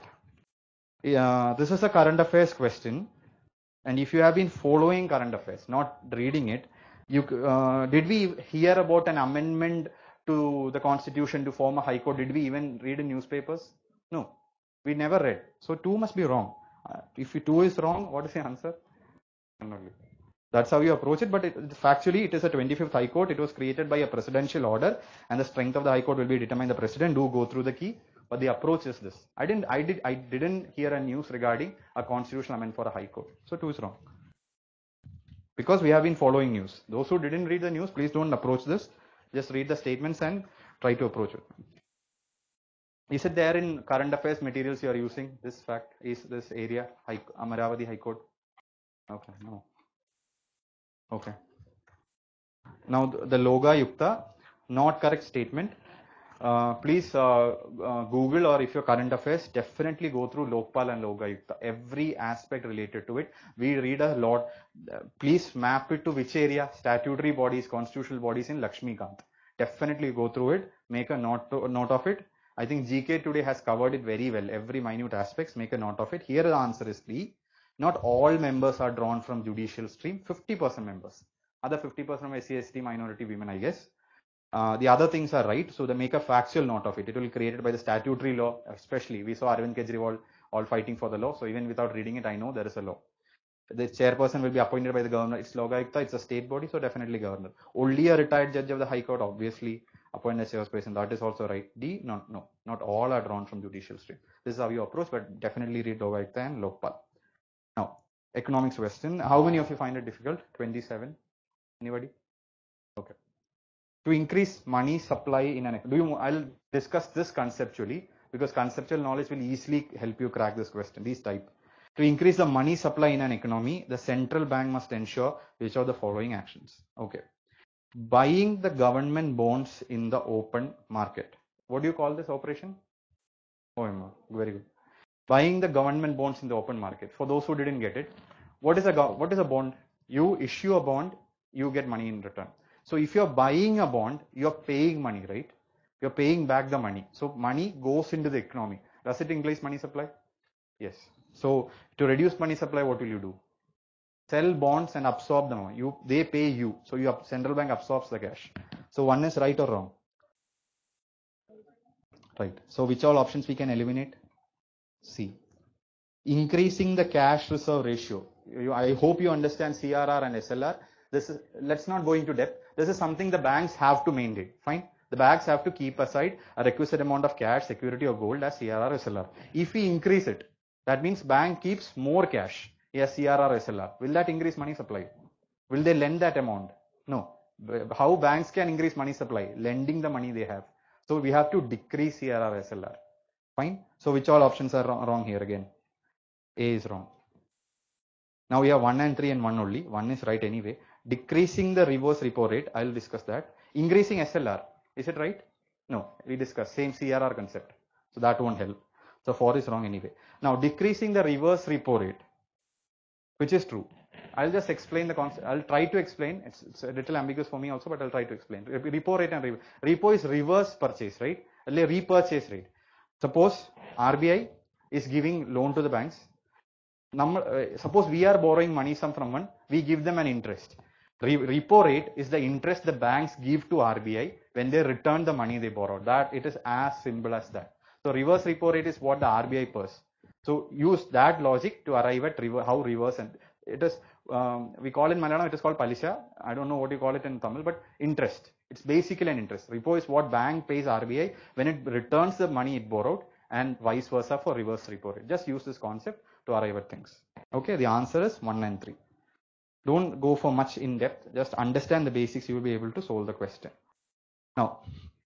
Uh, this is a current affairs question. And if you have been following current affairs, not reading it, you uh, did we hear about an amendment to the constitution to form a high court? Did we even read in newspapers? No, we never read. So two must be wrong. Uh, if two is wrong, what is the answer? That's how you approach it. But it, factually, it is a twenty-fifth High Court. It was created by a presidential order, and the strength of the High Court will be determined. The president do go through the key. But the approach is this. I didn't, I did, I didn't hear a news regarding a constitutional amendment for a high court. So two is wrong. Because we have been following news. Those who didn't read the news, please don't approach this. Just read the statements and Try to approach it. Is it there in current affairs materials you are using? This fact is this area, High, Amaravati High Court. Okay, no. Okay. Now the, the Loga Yukta, not correct statement. Uh, please uh, uh, Google, or if your current affairs, definitely go through Lokpal and Loga Yukta. Every aspect related to it. We read a lot. Uh, please map it to which area? Statutory bodies, constitutional bodies in Lakshmikant. Definitely go through it. Make a note, to, note of it. I think G K today has covered it very well. Every minute aspects, make a note of it. Here the answer is D. Not all members are drawn from judicial stream. fifty percent members. Other fifty percent of S C S T minority women, I guess. Uh, the other things are right, so they make a factual note of it. It will be created by the statutory law, especially. We saw Arvind Kejriwal all fighting for the law, so even without reading it, I know there is a law. The chairperson will be appointed by the governor. It's Logayukta, it's a state body, so definitely governor. Only a retired judge of the High Court, obviously, appointed as chairperson. That is also right. D, no, no, not all are drawn from judicial stream. This is how you approach, but definitely read Logayukta and Lokpal. Now, economics question. How many of you find it difficult? twenty-seven. Anybody? Okay. To increase money supply in an do you I'll discuss this conceptually, because conceptual knowledge will easily help you crack this question. These type. To increase the money supply in an economy, the central bank must ensure which are the following actions. Okay. Buying the government bonds in the open market. What do you call this operation? O M R. Very good. Buying the government bonds in the open market. For those who didn't get it, what is a what is a bond? You issue a bond, you get money in return. So if you're buying a bond, you're paying money, right? You're paying back the money. So money goes into the economy. Does it increase money supply? Yes. So to reduce money supply, what will you do? Sell bonds and absorb the money. You they pay you. So your central bank absorbs the cash. So one is right or wrong? Right. So which all options we can eliminate? C. Increasing the cash reserve ratio. You, I hope you understand C R R and S L R. This is, let's not go into depth. This is something the banks have to maintain. Fine. The banks have to keep aside a requisite amount of cash, security or gold as C R R, S L R. If we increase it, that means bank keeps more cash as C R R, S L R. Will that increase money supply? Will they lend that amount? No. How banks can increase money supply? Lending the money they have. So we have to decrease C R R, S L R. Fine. So which all options are wrong, wrong here again? A is wrong. Now we have one and three and one only. One is right anyway. Decreasing the reverse repo rate. I'll discuss that. Increasing S L R. Is it right? No. We discussed same C R R concept. So that won't help. So four is wrong anyway. Now decreasing the reverse repo rate, which is true. I'll just explain the concept. I'll try to explain. It's, it's a little ambiguous for me also, but I'll try to explain. Repo rate and repo. Repo is reverse purchase, right? Repurchase rate. Suppose R B I is giving loan to the banks. Number, uh, suppose we are borrowing money from someone, we give them an interest. Re repo rate is the interest the banks give to R B I when they return the money they borrowed. That it is as simple as that. So reverse repo rate is what the R B I pays. So use that logic to arrive at rever how reverse, and it is um, we call in Malayalam it is called palisha. I don't know what you call it in Tamil, but interest. It's basically an interest. Repo is what bank pays R B I when it returns the money it borrowed, and vice versa for reverse repo rate. Just use this concept to arrive at things. Okay, the answer is one and three. Don't go for much in depth, just understand the basics, you will be able to solve the question. Now,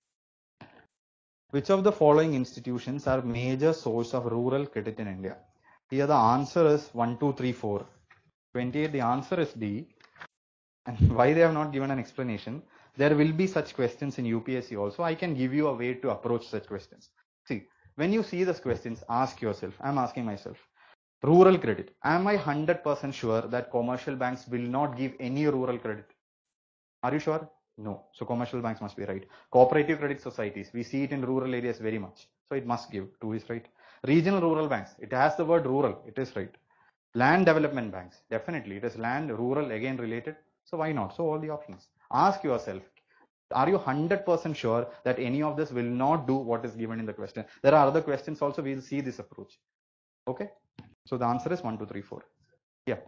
which of the following institutions are major source of rural credit in India? Here the answer is one, two, three, four. twenty-eight, the answer is D. And why they have not given an explanation, there will be such questions in U P S C also. I can give you a way to approach such questions. See, when you see these questions, ask yourself, I'm asking myself, rural credit. Am I one hundred percent sure that commercial banks will not give any rural credit? Are you sure? No. So commercial banks must be right. Cooperative credit societies, we see it in rural areas very much. So it must give. Two is right. Regional rural banks, it has the word rural. It is right. Land development banks, definitely. It is land, rural, again related. So why not? So all the options. Ask yourself, are you one hundred percent sure that any of this will not do what is given in the question? There are other questions also. We will see this approach. Okay. So the answer is one, two, three, four. Yeah.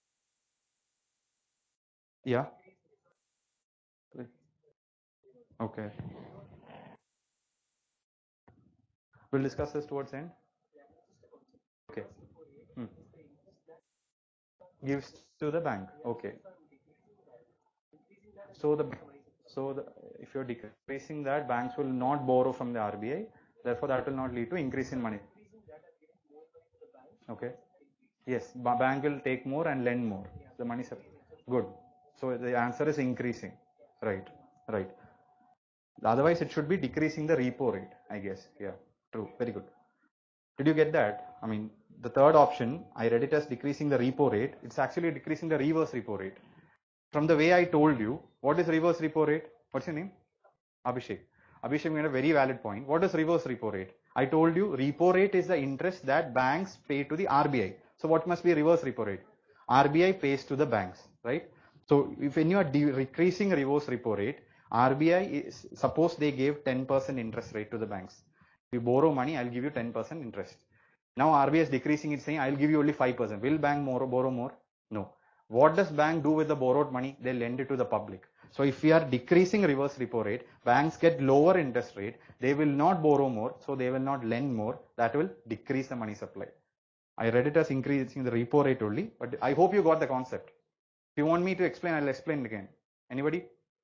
Yeah. Okay. We'll discuss this towards the end. Okay. Hmm. Gives to the bank. Okay. So the so the if you're decreasing that, banks will not borrow from the R B I. Therefore, that will not lead to increase in money. Okay. Yes, bank will take more and lend more. The money supply. Good. So the answer is increasing. Right. Right. Otherwise, it should be decreasing the repo rate, I guess. Yeah. True. Very good. Did you get that? I mean, the third option, I read it as decreasing the repo rate. It's actually decreasing the reverse repo rate. From the way I told you, what is reverse repo rate? What's your name? Abhishek. Abhishek made a very valid point. What is reverse repo rate? I told you repo rate is the interest that banks pay to the R B I. So what must be reverse repo rate? R B I pays to the banks, right? So if when you are decreasing reverse repo rate, R B I is, suppose they gave ten percent interest rate to the banks. If you borrow money, I'll give you ten percent interest. Now R B I is decreasing it, saying I'll give you only five percent. Will bank more, borrow more? No. What does bank do with the borrowed money? They lend it to the public. So if we are decreasing reverse repo rate, banks get lower interest rate. They will not borrow more, so they will not lend more. That will decrease the money supply. I read it as increasing the repo rate only, but I hope you got the concept. If you want me to explain, I'll explain it again. Anybody?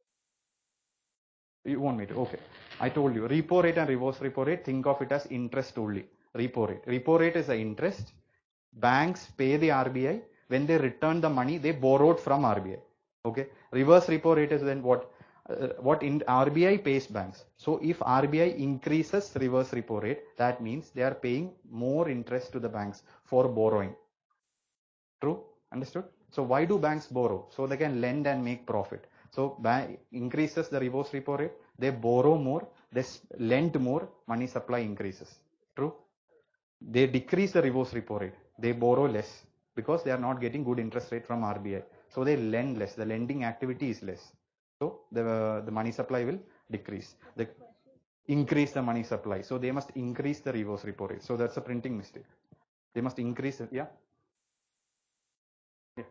You want me to? Okay. I told you, repo rate and reverse repo rate, think of it as interest only. Repo rate. Repo rate is the interest. Banks pay the R B I. When they return the money, they borrowed from R B I. Okay. Reverse repo rate is then what? Uh, what in R B I pays banks. So if R B I increases reverse repo rate, that means they are paying more interest to the banks for borrowing. True? Understood? So why do banks borrow? So they can lend and make profit. So bank increases the reverse repo rate, they borrow more, they lend more, money supply increases. True? They decrease the reverse repo rate, they borrow less because they are not getting good interest rate from R B I. So they lend less, the lending activity is less. So the, uh, the money supply will decrease. They increase the money supply. So they must increase the reverse repo rate. So that's a printing mistake. They must increase it. Yeah. Yeah.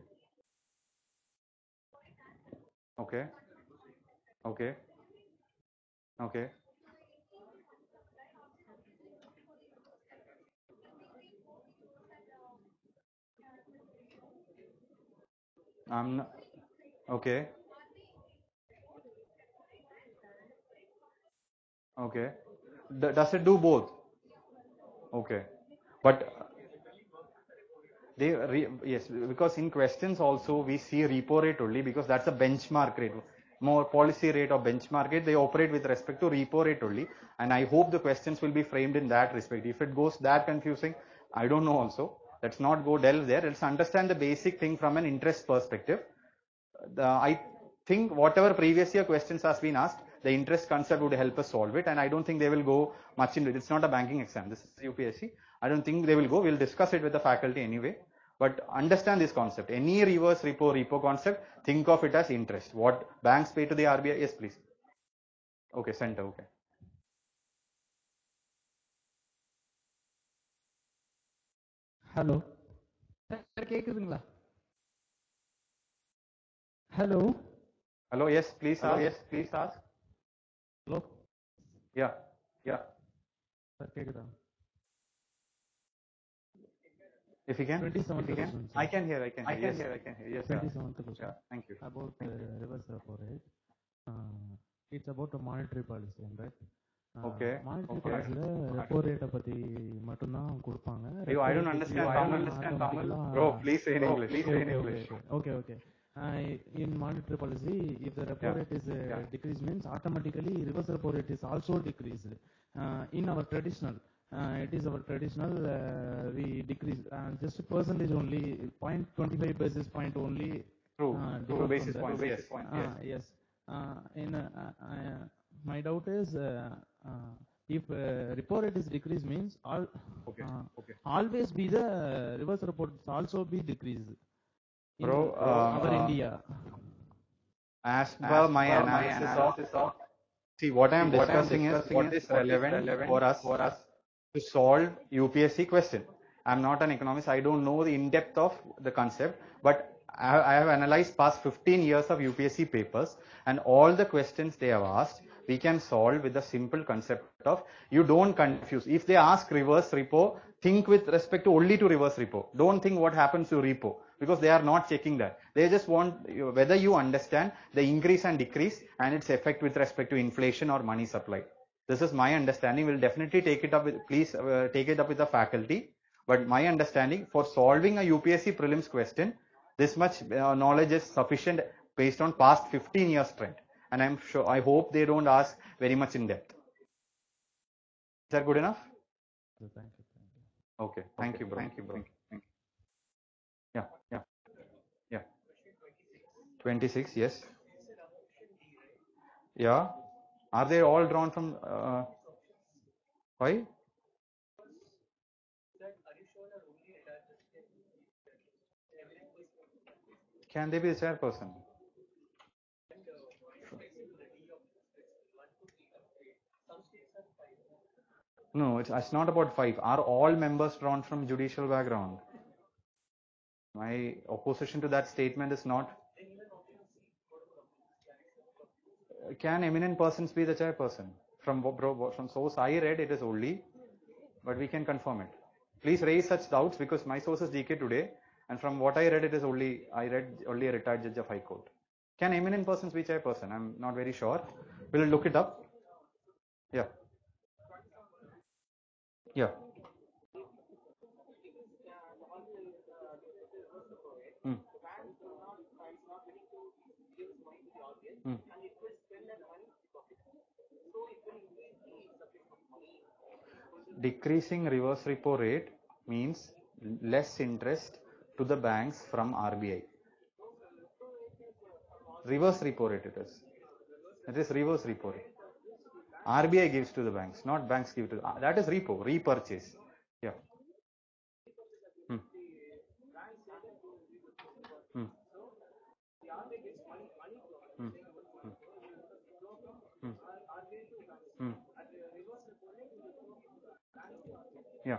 Okay. Okay. Okay. I'm not, okay. Okay. D does it do both? Okay. But they re yes, because in questions also we see repo rate only because that's a benchmark rate. More policy rate or benchmark rate, they operate with respect to repo rate only. And I hope the questions will be framed in that respect. If it goes that confusing, I don't know also. Let's not go delve there. Let's understand the basic thing from an interest perspective. The, I think whatever previous year questions has been asked, the interest concept would help us solve it. And I don't think they will go much into it. It's not a banking exam. This is U P S C. I don't think they will go. We'll discuss it with the faculty anyway. But understand this concept. Any reverse repo, repo concept, think of it as interest. What banks pay to the R B I? Yes, please. Okay, center. Okay.
Hello. Hello.
Hello. Yes, please. Hello. Yes, please ask.
Hello.
Yeah. Yeah. If you can, if you can, I can hear, I can hear, I can yes. hear, I can hear. Yes,
twenty-seventh question.
Yeah, thank you.
About
thank
uh,
you.
reverse repo rate. Uh, it's about a monetary policy, right? Uh,
Okay.
Monetary
Okay.
policy repo rate பத்தி மட்டும் தான் கொடுப்பாங்க.
Yo, I don't understand Tamil. Understand Tamil. Bro, please say in English. Please say in English.
Okay, okay. Uh, in monetary policy, if the repo
Yeah.
rate is uh,
Yeah.
decreased, means automatically reverse repo rate is also decreased. Uh, in our traditional, uh, it is our traditional, uh, we decrease uh, just a percentage only, zero point two five basis point only.
True.
Uh,
True. Basis point.
Basis
Yes.
point.
Yes.
Uh, yes. Uh, in uh, uh, my doubt is, uh, uh, if uh, repo rate is decreased, means all
Okay.
uh,
Okay.
always be the uh, reverse repo rate also be decreased. In
Bro, uh,
our
uh,
India.
As per my analysis of, of see what I am discussing is what is relevant for us for us to solve U P S C question. I'm not an economist. I don't know the in depth of the concept, but I, I have analyzed past fifteen years of U P S C papers, and all the questions they have asked, we can solve with the simple concept of you don't confuse. If they ask reverse repo, think with respect to only to reverse repo. Don't think what happens to repo. because they are not checking that. They just want whether you understand the increase and decrease and its effect with respect to inflation or money supply. This is my understanding. We'll definitely take it up with, please uh, take it up with the faculty. But my understanding, for solving a U P S C prelims question, this much uh, knowledge is sufficient based on past fifteen years trend. And I'm sure, I hope they don't ask very much in depth. Is that good enough?
So thank you. Thank you.
Okay. Thank okay. you, bro. Thank you, bro. Thank you. Thank you. Yeah. Yeah. Yeah. twenty-six. Yes. Yeah. Are they all drawn from? Uh, why? Can they be the chairperson? No, it's, it's not about five. Are all members drawn from judicial background? My opposition to that statement is not. Can eminent persons be the chairperson? From from source I read, it is only, but we can confirm it. Please raise such doubts because my source is G K today, and from what I read, it is only I read only a retired judge of High Court. Can eminent persons be chairperson? I'm not very sure. We'll look it up. Yeah. Yeah. Hmm. Hmm. Decreasing reverse repo rate means less interest to the banks from R B I. Reverse repo rate it is. It is reverse repo rate. R B I gives to the banks, not banks give to the, that is repo, repurchase. Yeah. Hmm. Hmm. Hmm. Hmm. Hmm. Yeah.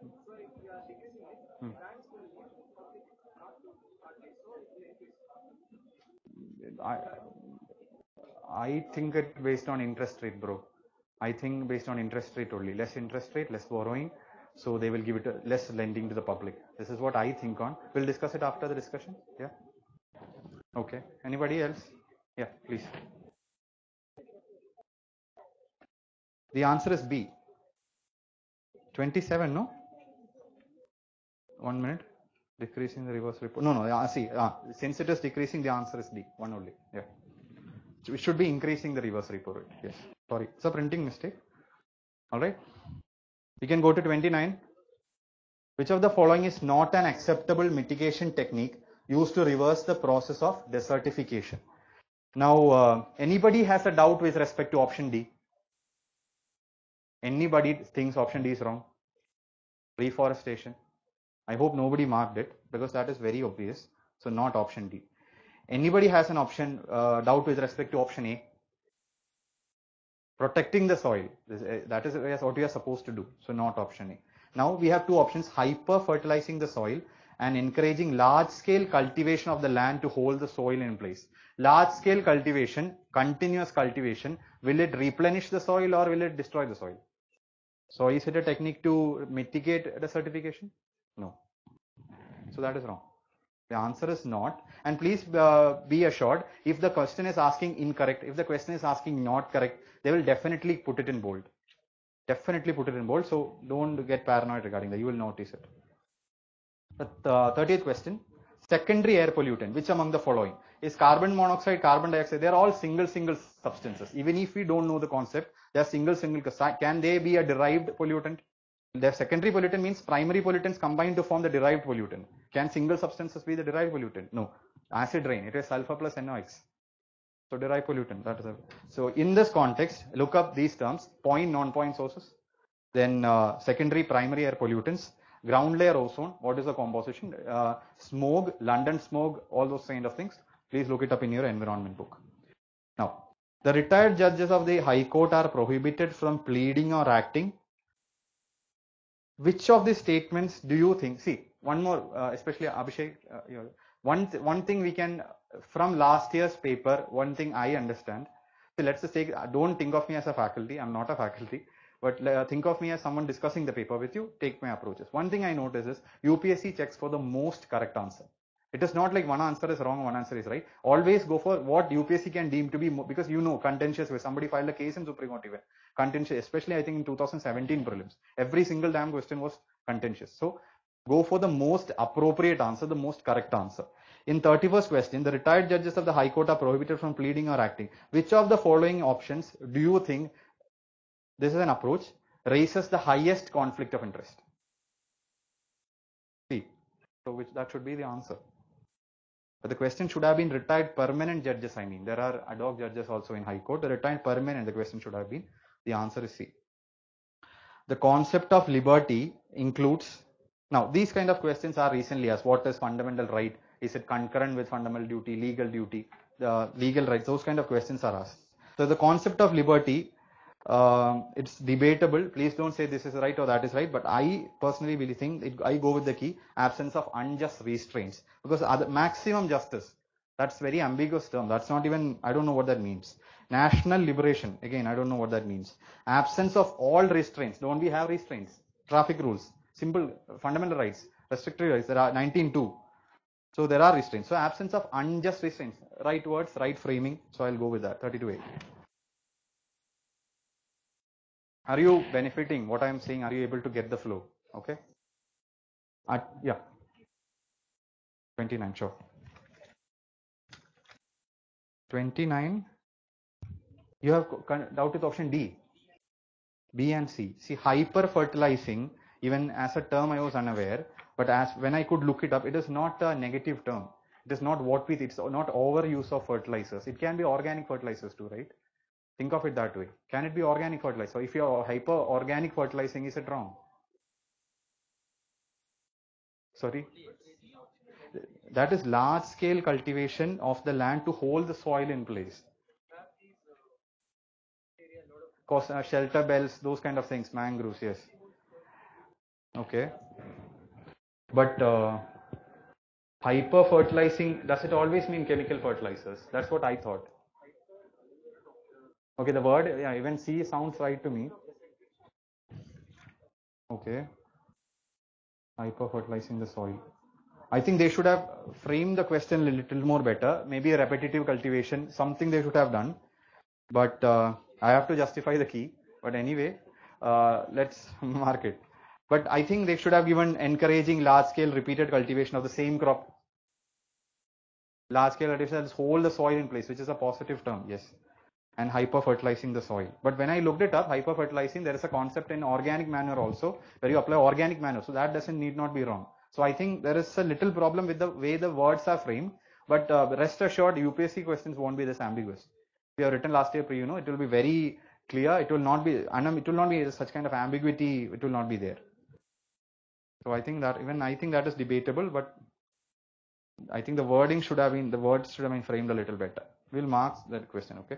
Hmm. I, I think it based on interest rate, bro. I think based on interest rate only. Less interest rate, less borrowing. So they will give it a, less lending to the public. This is what I think on. We'll discuss it after the discussion. Yeah. Okay. Anybody else? Yeah, please. The answer is B. twenty-seven, no? One minute. Decreasing the reverse repo. No, no. Uh, see, uh, since it is decreasing, the answer is D. One only. Yeah. We should be increasing the reverse repo rate. Yes. Sorry. It's a printing mistake. All right. We can go to twenty-nine. Which of the following is not an acceptable mitigation technique used to reverse the process of desertification? Now, uh, anybody has a doubt with respect to option D? Anybody thinks option D is wrong? Reforestation. I hope nobody marked it because that is very obvious. So not option D. Anybody has an option uh, doubt with respect to option A? Protecting the soil. This, uh, that is what we are supposed to do. So not option A. Now we have two options: hyper fertilizing the soil and encouraging large scale cultivation of the land to hold the soil in place. Large scale cultivation, continuous cultivation, will it replenish the soil or will it destroy the soil? So is it a technique to mitigate desertification? No. So that is wrong. The answer is not. And please uh, be assured, if the question is asking incorrect, if the question is asking not correct, they will definitely put it in bold. Definitely put it in bold. So don't get paranoid regarding that. You will notice it. The uh, thirtieth question. Secondary air pollutant. Which among the following is carbon monoxide, carbon dioxide? They are all single, single substances. Even if we don't know the concept, they are single, single. Can they be a derived pollutant? The secondary pollutant means primary pollutants combined to form the derived pollutant. Can single substances be the derived pollutant? No. Acid rain, it is sulfur plus N O X. So derived pollutant. That is a, so in this context, look up these terms: point, non-point sources, then uh, secondary, primary air pollutants, ground layer ozone. What is the composition? Uh, smog, London smog, all those kind of things. Please look it up in your environment book. Now, the retired judges of the High Court are prohibited from pleading or acting. Which of these statements do you think? See, one more, uh, especially Abhishek, uh, you know, one th one thing we can, from last year's paper, one thing I understand. So let's just take, don't think of me as a faculty. I'm not a faculty, but uh, think of me as someone discussing the paper with you. Take my approaches. One thing I notice is U P S C checks for the most correct answer. It is not like one answer is wrong, one answer is right. Always go for what U P S C can deem to be, because you know, contentious where somebody filed a case in Supreme Court even. Contentious, especially I think in two thousand seventeen prelims. Every single damn question was contentious. So go for the most appropriate answer, the most correct answer. In thirty-first question, the retired judges of the High Court are prohibited from pleading or acting. Which of the following options do you think, this is an approach, raises the highest conflict of interest? See, so which that should be the answer. But the question should have been retired permanent judges. I mean, there are ad hoc judges also in High Court. The retired permanent, the question should have been. The answer is C. The concept of liberty includes, now these kind of questions are recently asked. What is fundamental right? Is it concurrent with fundamental duty, legal duty, the legal rights? Those kind of questions are asked. So the concept of liberty, um, it's debatable. Please don't say this is right or that is right. But I personally really think it, I go with the key, absence of unjust restraints, because other, maximum justice, that's very ambiguous term. That's not even, I don't know what that means. National liberation, again, I don't know what that means. Absence of all restraints. Don't we have restraints? Traffic rules, simple fundamental rights, restricted rights. There are nineteen two. So there are restraints. So absence of unjust restraints. Right words, right framing. So I'll go with that. thirty-two A. Are you benefiting what I'm saying? Are you able to get the flow? Okay. At, yeah. twenty-nine, sure. twenty-nine. You have doubt with option D. B and C. See, hyper fertilizing, even as a term I was unaware, but as when I could look it up, it is not a negative term. It is not what we, it's not overuse of fertilizers. It can be organic fertilizers too, right? Think of it that way. Can it be organic fertilizer? So if you're hyper organic fertilizing, is it wrong? Sorry? That is large scale cultivation of the land to hold the soil in place. Cause, uh, shelter bells, those kind of things, mangroves, yes. Okay. But uh, hyper fertilizing, does it always mean chemical fertilizers? That's what I thought. Okay, the word, yeah, even C sounds right to me. Okay. Hyper fertilizing the soil. I think they should have framed the question a little more better. Maybe a repetitive cultivation, something they should have done. But uh, I have to justify the key. But anyway, uh, let's mark it. But I think they should have given encouraging large-scale repeated cultivation of the same crop. Large-scale cultivation, hold the soil in place, which is a positive term, yes. And hyper-fertilizing the soil. But when I looked it up, hyper-fertilizing, there is a concept in organic manure also, where you apply organic manure. So that doesn't need not be wrong. So I think there is a little problem with the way the words are framed. But uh, rest assured, U P S C questions won't be this ambiguous. If you have written last year, you know, it will be very clear. It will not be, it will not be such kind of ambiguity. It will not be there. So I think that even I think that is debatable, but I think the wording should have been, the words should have been framed a little better. We'll mark that question, okay?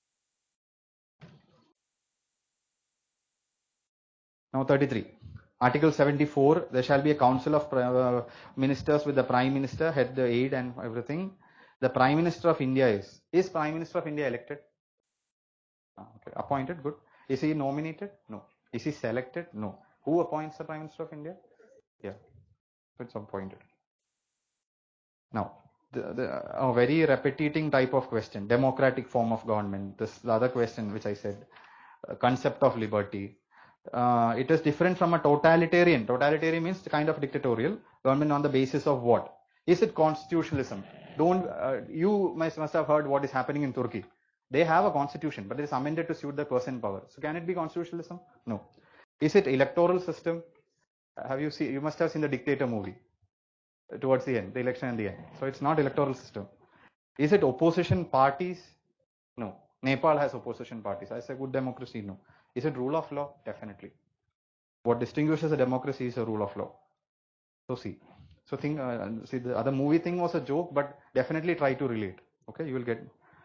Now thirty-three. Article seventy-four, there shall be a council of uh, ministers with the Prime Minister, head the aid and everything. The Prime Minister of India is, is Prime Minister of India elected? Ah, okay, appointed, good. Is he nominated? No. Is he selected? No. Who appoints the Prime Minister of India? Yeah, it's appointed. Now, the, the a very repeating type of question, democratic form of government. This the other question which I said, uh, concept of liberty. Uh, it is different from a totalitarian. Totalitarian means the kind of dictatorial government on the basis of what? Is it constitutionalism? Don't uh, you must, must have heard what is happening in Turkey. They have a constitution, but it is amended to suit the person in power. So can it be constitutionalism? No. Is it electoral system? Have you seen? You must have seen the Dictator movie. Towards the end, the election in the end. So it's not electoral system. Is it opposition parties? No. Nepal has opposition parties. I say good democracy? No. Is it rule of law? Definitely. What distinguishes a democracy is a rule of law. So see. So think, uh, see the other movie thing was a joke, but definitely try to relate. Okay, you will get.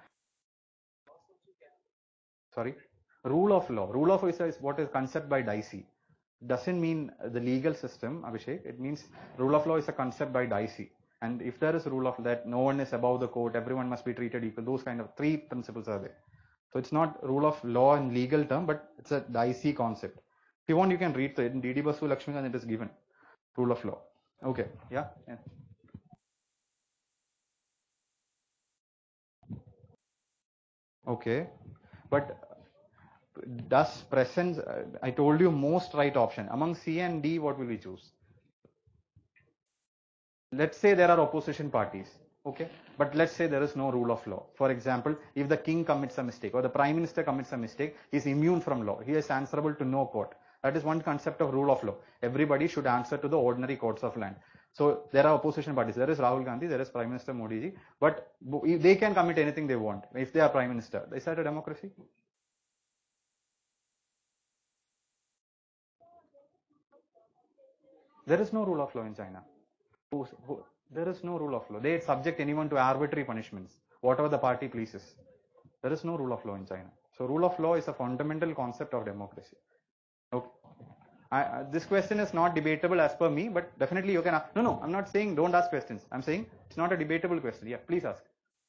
Sorry. Rule of law. Rule of law is what is concept by Dicey. Doesn't mean the legal system, Abhishek. It means rule of law is a concept by Dicey. And if there is a rule of that, no one is above the court, everyone must be treated equal. Those kind of three principles are there. So it's not rule of law in legal term, but it's a Dicey concept. If you want, you can read it in D D Basu Lakshmi and it is given. Rule of law. Okay. Yeah. yeah. Okay, but does presence, uh, I told you most right option. Among C and D, what will we choose? Let's say there are opposition parties, okay, but let's say there is no rule of law. For example, if the king commits a mistake or the prime minister commits a mistake, he is immune from law. He is answerable to no court. That is one concept of rule of law. Everybody should answer to the ordinary courts of land. So there are opposition parties. There is Rahul Gandhi, there is Prime Minister Modi ji, but they can commit anything they want if they are prime minister. Is that a democracy? There is no rule of law in China. Who, who, there is no rule of law. They subject anyone to arbitrary punishments, whatever the party pleases. There is no rule of law in China. So rule of law is a fundamental concept of democracy. Okay. I, uh, this question is not debatable as per me, but definitely you can ask. No, no, I'm not saying don't ask questions. I'm saying it's not a debatable question. Yeah, please ask.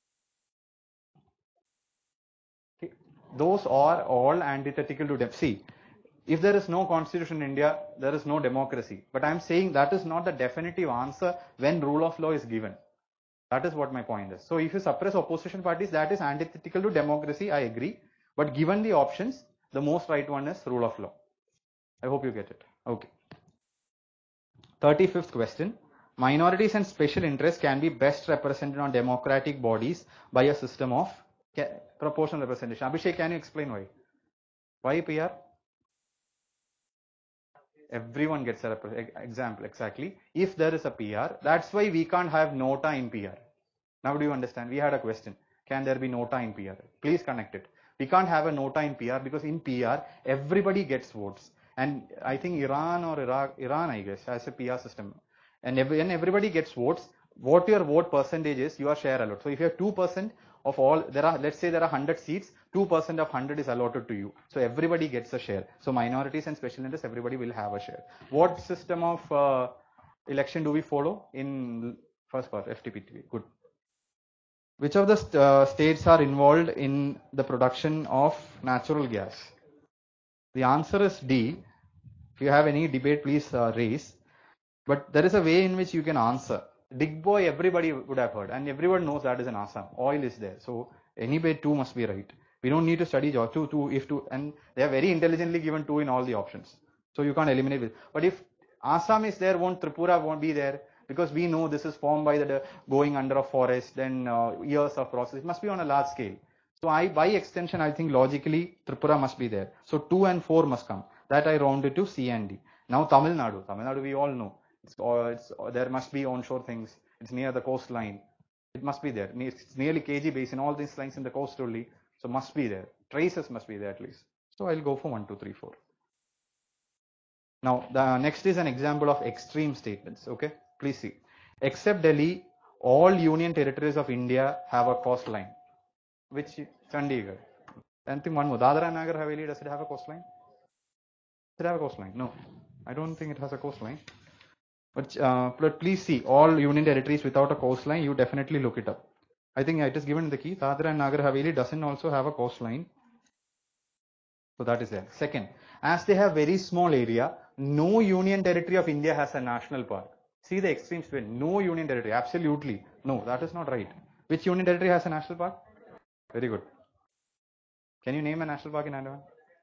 Okay. Those are all antithetical to dem. See, if there is no constitution in India, there is no democracy. But I'm saying that is not the definitive answer when rule of law is given. That is what my point is. So if you suppress opposition parties, that is antithetical to democracy, I agree. But given the options, the most right one is rule of law. I hope you get it. Okay. thirty-fifth question. Minorities and special interests can be best represented on democratic bodies by a system of proportional representation. Abhishek, can you explain why? Why P R? Everyone gets a example, exactly. If there is a P R, that's why we can't have nota in P R. Now do you understand? We had a question. Can there be nota in P R? Please connect it. We can't have a nota in P R because in P R, everybody gets votes. And I think Iran or Iraq, Iran, I guess, has a P R system. And when everybody gets votes, what your vote percentage is, you are share allotted. So if you have two percent of all, there are, let's say there are one hundred seats, two percent of one hundred is allotted to you. So everybody gets a share. So minorities and special interests, everybody will have a share. What system of uh, election do we follow in first part, F T P T? Good. Which of the st uh, states are involved in the production of natural gas? The answer is D. If you have any debate, please uh, raise. But there is a way in which you can answer. Digboy, everybody would have heard, and everyone knows that is an Assam. Oil is there, so anyway, two must be right. We don't need to study two, two, if two, and they are very intelligently given two in all the options. So you can't eliminate it. But if Assam is there, won't Tripura won't be there? Because we know this is formed by the going under a forest, then uh, years of process. It must be on a large scale. So I, by extension, I think logically Tripura must be there. So two and four must come. That I rounded to C and D. Now Tamil Nadu. Tamil Nadu we all know. It's, uh, it's, uh, there must be onshore things. It's near the coastline. It must be there. It's nearly K G basin. All these lines in the coast only. So must be there. Traces must be there at least. So I'll go for one, two, three, four. Now the next is an example of extreme statements. Okay, please see. Except Delhi, all union territories of India have a coastline. Which Chandigarh. And think one more. Dadra and Nagar Haveli, does it have a coastline? Does it have a coastline? No, I don't think it has a coastline. But, uh, but please see, all union territories without a coastline, you definitely look it up. I think it is given in the key. Dadra and Nagar Haveli doesn't also have a coastline. So that is there. Second, as they have very small area, no union territory of India has a national park. See the extreme split. No union territory. Absolutely. No, that is not right. Which union territory has a national park? Very good. Can you name a national park in Andaman?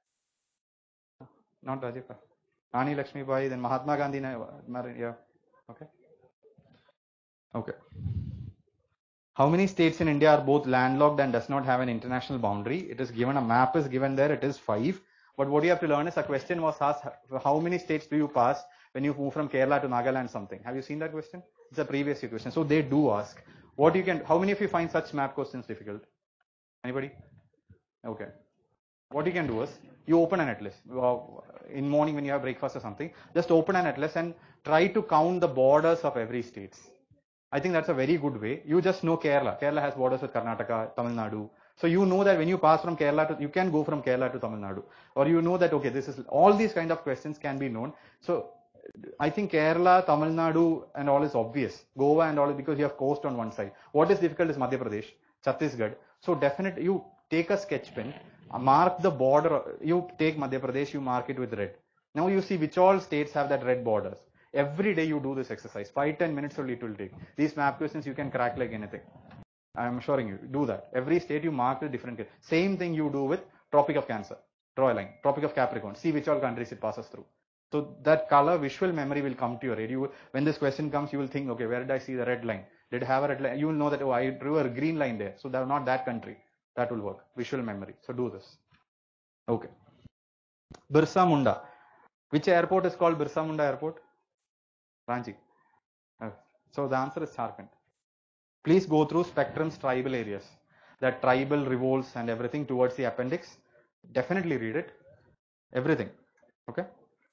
Not Rajiv. Rani Lakshmi Bai, then Mahatma Gandhi. Yeah. Okay. Okay. How many states in India are both landlocked and does not have an international boundary? It is given, a map is given there, it is five. But what you have to learn is a question was asked, how many states do you pass when you move from Kerala to Nagaland something? Have you seen that question? It's a previous year question. So they do ask. What you can, how many of you find such map questions difficult? Anybody? Okay. What you can do is, you open an atlas. In morning when you have breakfast or something, just open an atlas and try to count the borders of every state. I think that's a very good way. You just know Kerala. Kerala has borders with Karnataka, Tamil Nadu. So you know that when you pass from Kerala to, you can go from Kerala to Tamil Nadu. Or you know that, okay, this is, all these kind of questions can be known. So I think Kerala, Tamil Nadu and all is obvious. Goa and all, because you have coast on one side. What is difficult is Madhya Pradesh, Chhattisgarh. So definitely you take a sketch pen, mark the border, you take Madhya Pradesh, you mark it with red. Now you see which all states have that red borders. Every day you do this exercise. five to ten minutes only it will take. These map questions you can crack like anything. I'm assuring you, do that. Every state you mark a different. Same thing you do with Tropic of Cancer. Draw a line. Tropic of Capricorn. See which all countries it passes through. So that color visual memory will come to your head. You, when this question comes, you will think, okay, where did I see the red line? Did it have a red line? You will know that, oh, I drew a green line there. So that not that country. That will work. Visual memory. So do this. Okay. Birsa Munda. Which airport is called Birsa Munda Airport? Ranchi. Okay. So the answer is Jharkhand. Please go through Spectrum's tribal areas. That tribal revolts and everything towards the appendix. Definitely read it. Everything. Okay.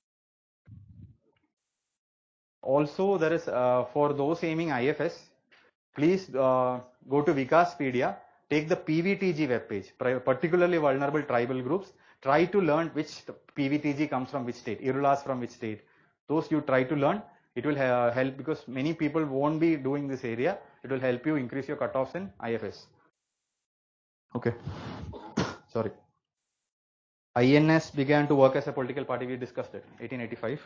Also, there is uh, for those aiming I F S, please uh, go to Wikaspedia. Take the P V T G webpage, particularly vulnerable tribal groups. Try to learn which P V T G comes from which state, Irulas from which state. Those you try to learn. It will uh, help because many people won't be doing this area. It will help you increase your cutoffs in I F S. Okay. Sorry. I N S began to work as a political party. We discussed it. eighteen eighty-five.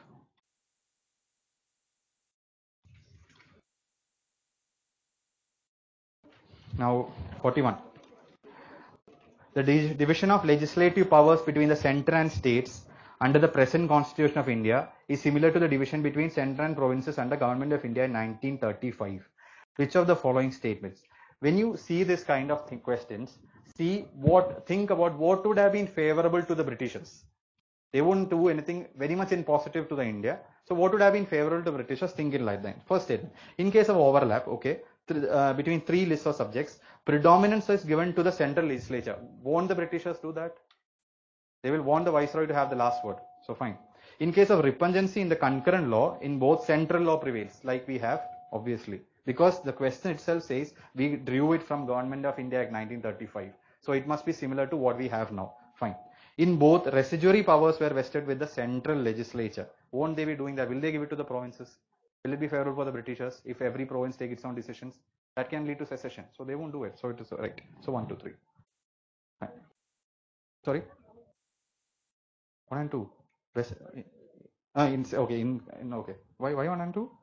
Now forty-one. The division of legislative powers between the center and states under the present Constitution of India is similar to the division between center and provinces under Government of India in nineteen thirty-five. Which of the following statements? When you see this kind of th questions, see what, think about what would have been favorable to the Britishers. They wouldn't do anything very much in positive to the India. So what would have been favorable to Britishers? Think it like that. First statement. In case of overlap, okay, th uh, between three lists of subjects, predominance is given to the central legislature. Won't the Britishers do that? They will want the viceroy to have the last word. So fine. In case of repungency in the concurrent law, in both central law prevails, like we have, obviously. Because the question itself says we drew it from Government of India Act nineteen thirty-five. So it must be similar to what we have now. Fine. In both, residuary powers were vested with the central legislature. Won't they be doing that? Will they give it to the provinces? Will it be favorable for the Britishers if every province take its own decisions? That can lead to secession. So they won't do it. So it is right. So one, two, three. Fine. Sorry. One and two. West, uh, in, okay. In, in okay. Why? Why one and two?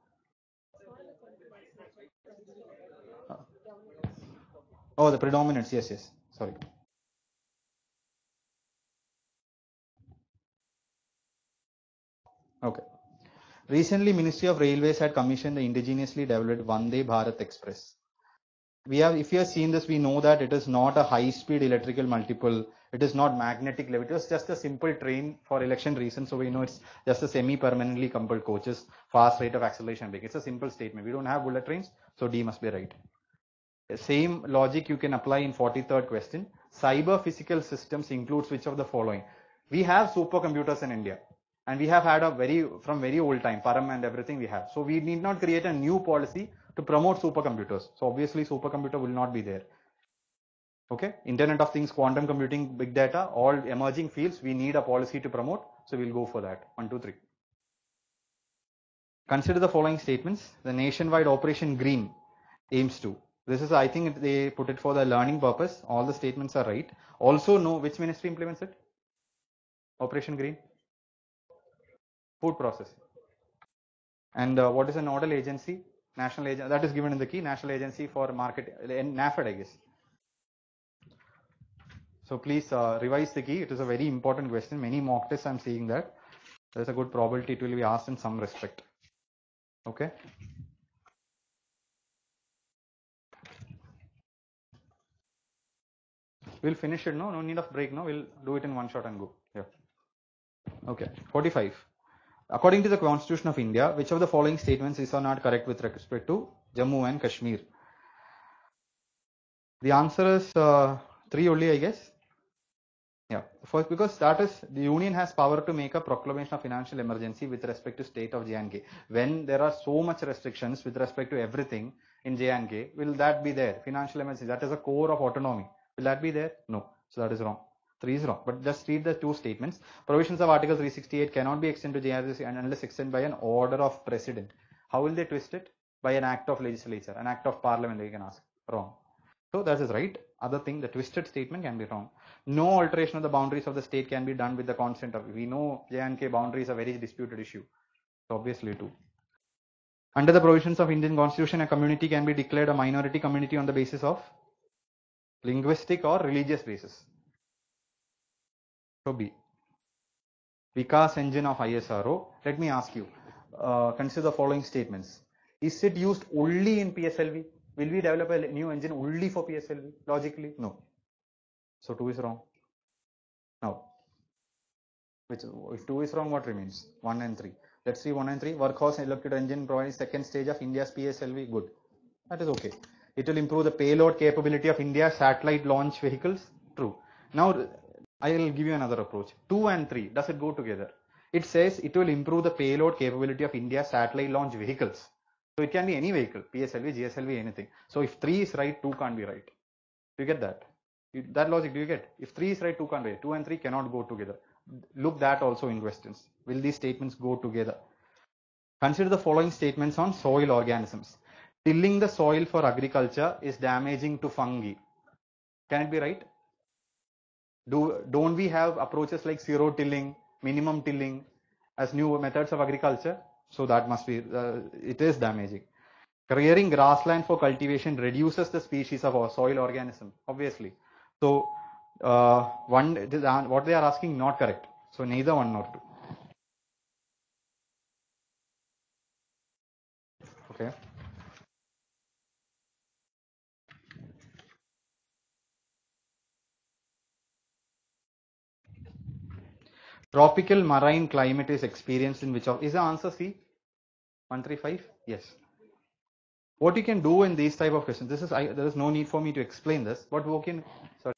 Uh, oh, the predominance. Yes. Yes. Sorry. Okay. Recently, Ministry of Railways had commissioned the indigenously developed Vande Bharat Express. We have, if you have seen this, we know that it is not a high-speed electrical multiple. It is not magnetic level. It was just a simple train for election reasons. So we know it's just a semi-permanently coupled coaches, fast rate of acceleration. It's a simple statement. We don't have bullet trains, so D must be right. The same logic you can apply in forty-third question. Cyber physical systems includes which of the following? We have supercomputers in India. And we have had a very, from very old time, Param and everything we have. So we need not create a new policy to promote supercomputers. So obviously supercomputer will not be there. Okay. Internet of Things, quantum computing, big data, all emerging fields, we need a policy to promote. So we'll go for that. One, two, three. Consider the following statements. The nationwide Operation Green aims to. This is, I think they put it for the learning purpose. All the statements are right. Also know which ministry implements it? Operation Green. Food processing. And uh, what is a nodal agency? National agency, that is given in the key, National Agency for Market, in NAFED, I guess. So please uh, revise the key. It is a very important question. Many mock tests I'm seeing that. There's a good probability it will be asked in some respect. Okay. We'll finish it, no? No need of break, no? We'll do it in one shot and go. Yeah. Okay. forty-five. According to the Constitution of India, which of the following statements is or not correct with respect to Jammu and Kashmir? The answer is uh, three only, I guess. Yeah, first, because that is, the union has power to make a proclamation of financial emergency with respect to state of J and K. When there are so much restrictions with respect to everything in J and K, will that be there? Financial emergency, that is a core of autonomy. Will that be there? No. So that is wrong. three is wrong. But just read the two statements. Provisions of Article three sixty-eight cannot be extended to J and K unless extended by an order of president. How will they twist it? By an act of legislature, an act of parliament, they can ask. Wrong. So that is right. Other thing, the twisted statement can be wrong. No alteration of the boundaries of the state can be done with the consent of. We know J and K boundaries are very disputed issue. So obviously too. Under the provisions of Indian Constitution, a community can be declared a minority community on the basis of Linguistic or religious basis. So B. Vikas engine of I S R O. Let me ask you, uh, consider the following statements. Is it used only in P S L V? Will we develop a new engine only for P S L V? Logically, no. So two is wrong. Now, which if two is wrong, what remains? one and three. Let's see one and three. Workhorse electric engine provides second stage of India's P S L V. Good. That is okay. It will improve the payload capability of India's satellite launch vehicles. True. Now, I will give you another approach. two and three, does it go together? It says it will improve the payload capability of India's satellite launch vehicles. So it can be any vehicle, P S L V, G S L V, anything. So if three is right, two can't be right. Do you get that? You, that logic, do you get? If three is right, two can't be right. two and three cannot go together. Look that also in questions. Will these statements go together? Consider the following statements on soil organisms. Tilling the soil for agriculture is damaging to fungi. Can it be right? Do, don't we have approaches like zero tilling, minimum tilling as new methods of agriculture? So that must be, uh, it is damaging. Clearing grassland for cultivation reduces the species of our soil organism, obviously. So uh, one, what they are asking, not correct. So neither one nor two. Okay. Tropical marine climate is experienced in which of, is the answer C? one three five? Yes. What you can do in these type of questions, this is, I, there is no need for me to explain this, but what can, sorry,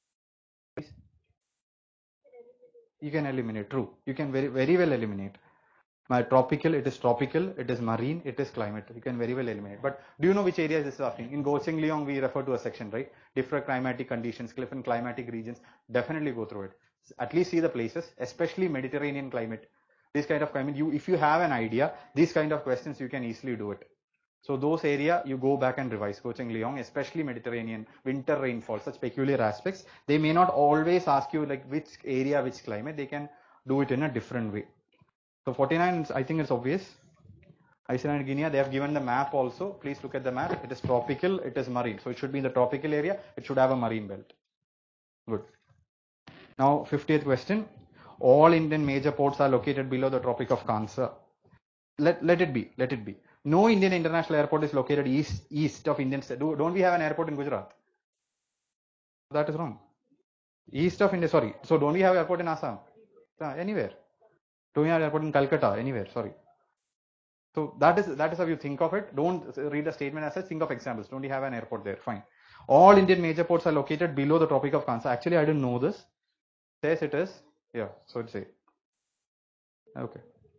you can eliminate, true. You can very, very well eliminate. My tropical, it is tropical, it is marine, it is climate. You can very well eliminate. But do you know which areas this is asking? In Gocheng Leong, we refer to a section, right? Different climatic conditions, different climatic regions. Definitely go through it. At least see the places, especially Mediterranean climate. This kind of climate, you, if you have an idea, these kind of questions, you can easily do it. So those area, you go back and revise. Gocheng Leong, especially Mediterranean, winter rainfall, such peculiar aspects. They may not always ask you like which area, which climate. They can do it in a different way. So forty-nine, I think it's obvious. Iceland and Guinea, they have given the map also. Please look at the map. It is tropical, it is marine. So it should be in the tropical area. It should have a marine belt. Good. Now, fiftieth question. All Indian major ports are located below the Tropic of Cancer. Let, let it be. Let it be. No Indian international airport is located east, east of Indian state. Do, don't we have an airport in Gujarat? That is wrong. East of India, sorry. So don't we have an airport in Assam? Uh, anywhere. Don't we have an airport in Calcutta? Anywhere, sorry. So that is that is how you think of it. Don't read the statement as such. Think of examples. Don't you have an airport there? Fine. All Indian major ports are located below the Tropic of Cancer. Actually, I didn't know this. Says it is. Yeah. So it's a. Okay.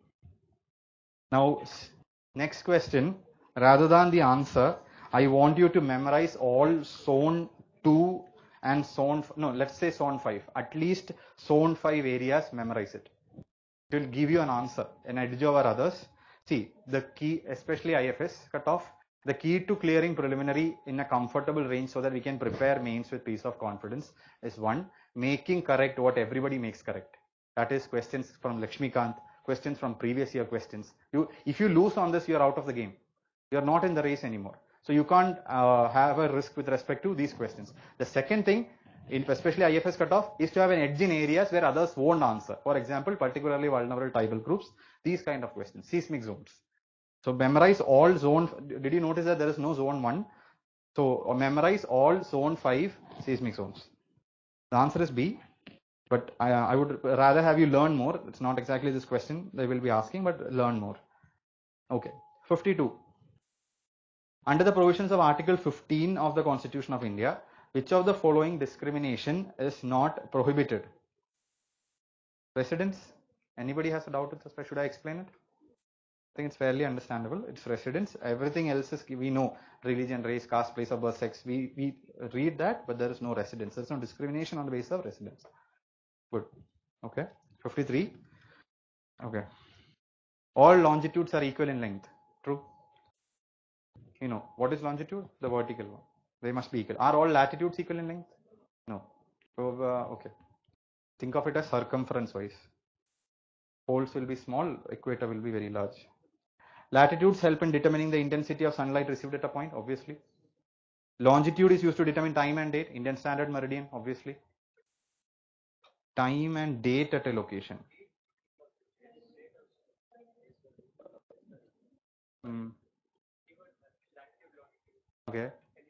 Now, next question. Rather than the answer, I want you to memorize all zone two and zone. No, let's say zone five. At least zone five areas. Memorize it. It will give you an answer. An edge over others. See, the key, especially I F S cutoff, the key to clearing preliminary in a comfortable range so that we can prepare mains with peace of confidence is one, making correct what everybody makes correct. That is questions from Lakshmikant, questions from previous year questions. You, if you lose on this, you are out of the game. You are not in the race anymore. So you can't uh, have a risk with respect to these questions. The second thing, in especially I F S cutoff, is to have an edge in areas where others won't answer. For example, particularly vulnerable tribal groups, these kind of questions, seismic zones. So memorize all zone. Did you notice that there is no zone one? So memorize all zone five seismic zones. The answer is B. But I, I would rather have you learn more. It's not exactly this question they will be asking, but learn more. Okay. fifty-two. Under the provisions of Article fifteen of the Constitution of India, which of the following discrimination is not prohibited? Residence? Anybody has a doubt with this? Should I explain it? I think it's fairly understandable. It's residence. Everything else is, we know, religion, race, caste, place of birth, sex. We, we read that, but there is no residence. There is no discrimination on the basis of residence. Good. Okay. fifty-three. Okay. All longitudes are equal in length. True. You know, what is longitude? The vertical one. They must be equal. Are all latitudes equal in length? No. So, uh, okay. Think of it as circumference wise. Poles will be small, equator will be very large. Latitudes help in determining the intensity of sunlight received at a point, obviously. Longitude is used to determine time and date. Indian Standard Meridian, obviously. Time and date at a location. Hmm. Okay.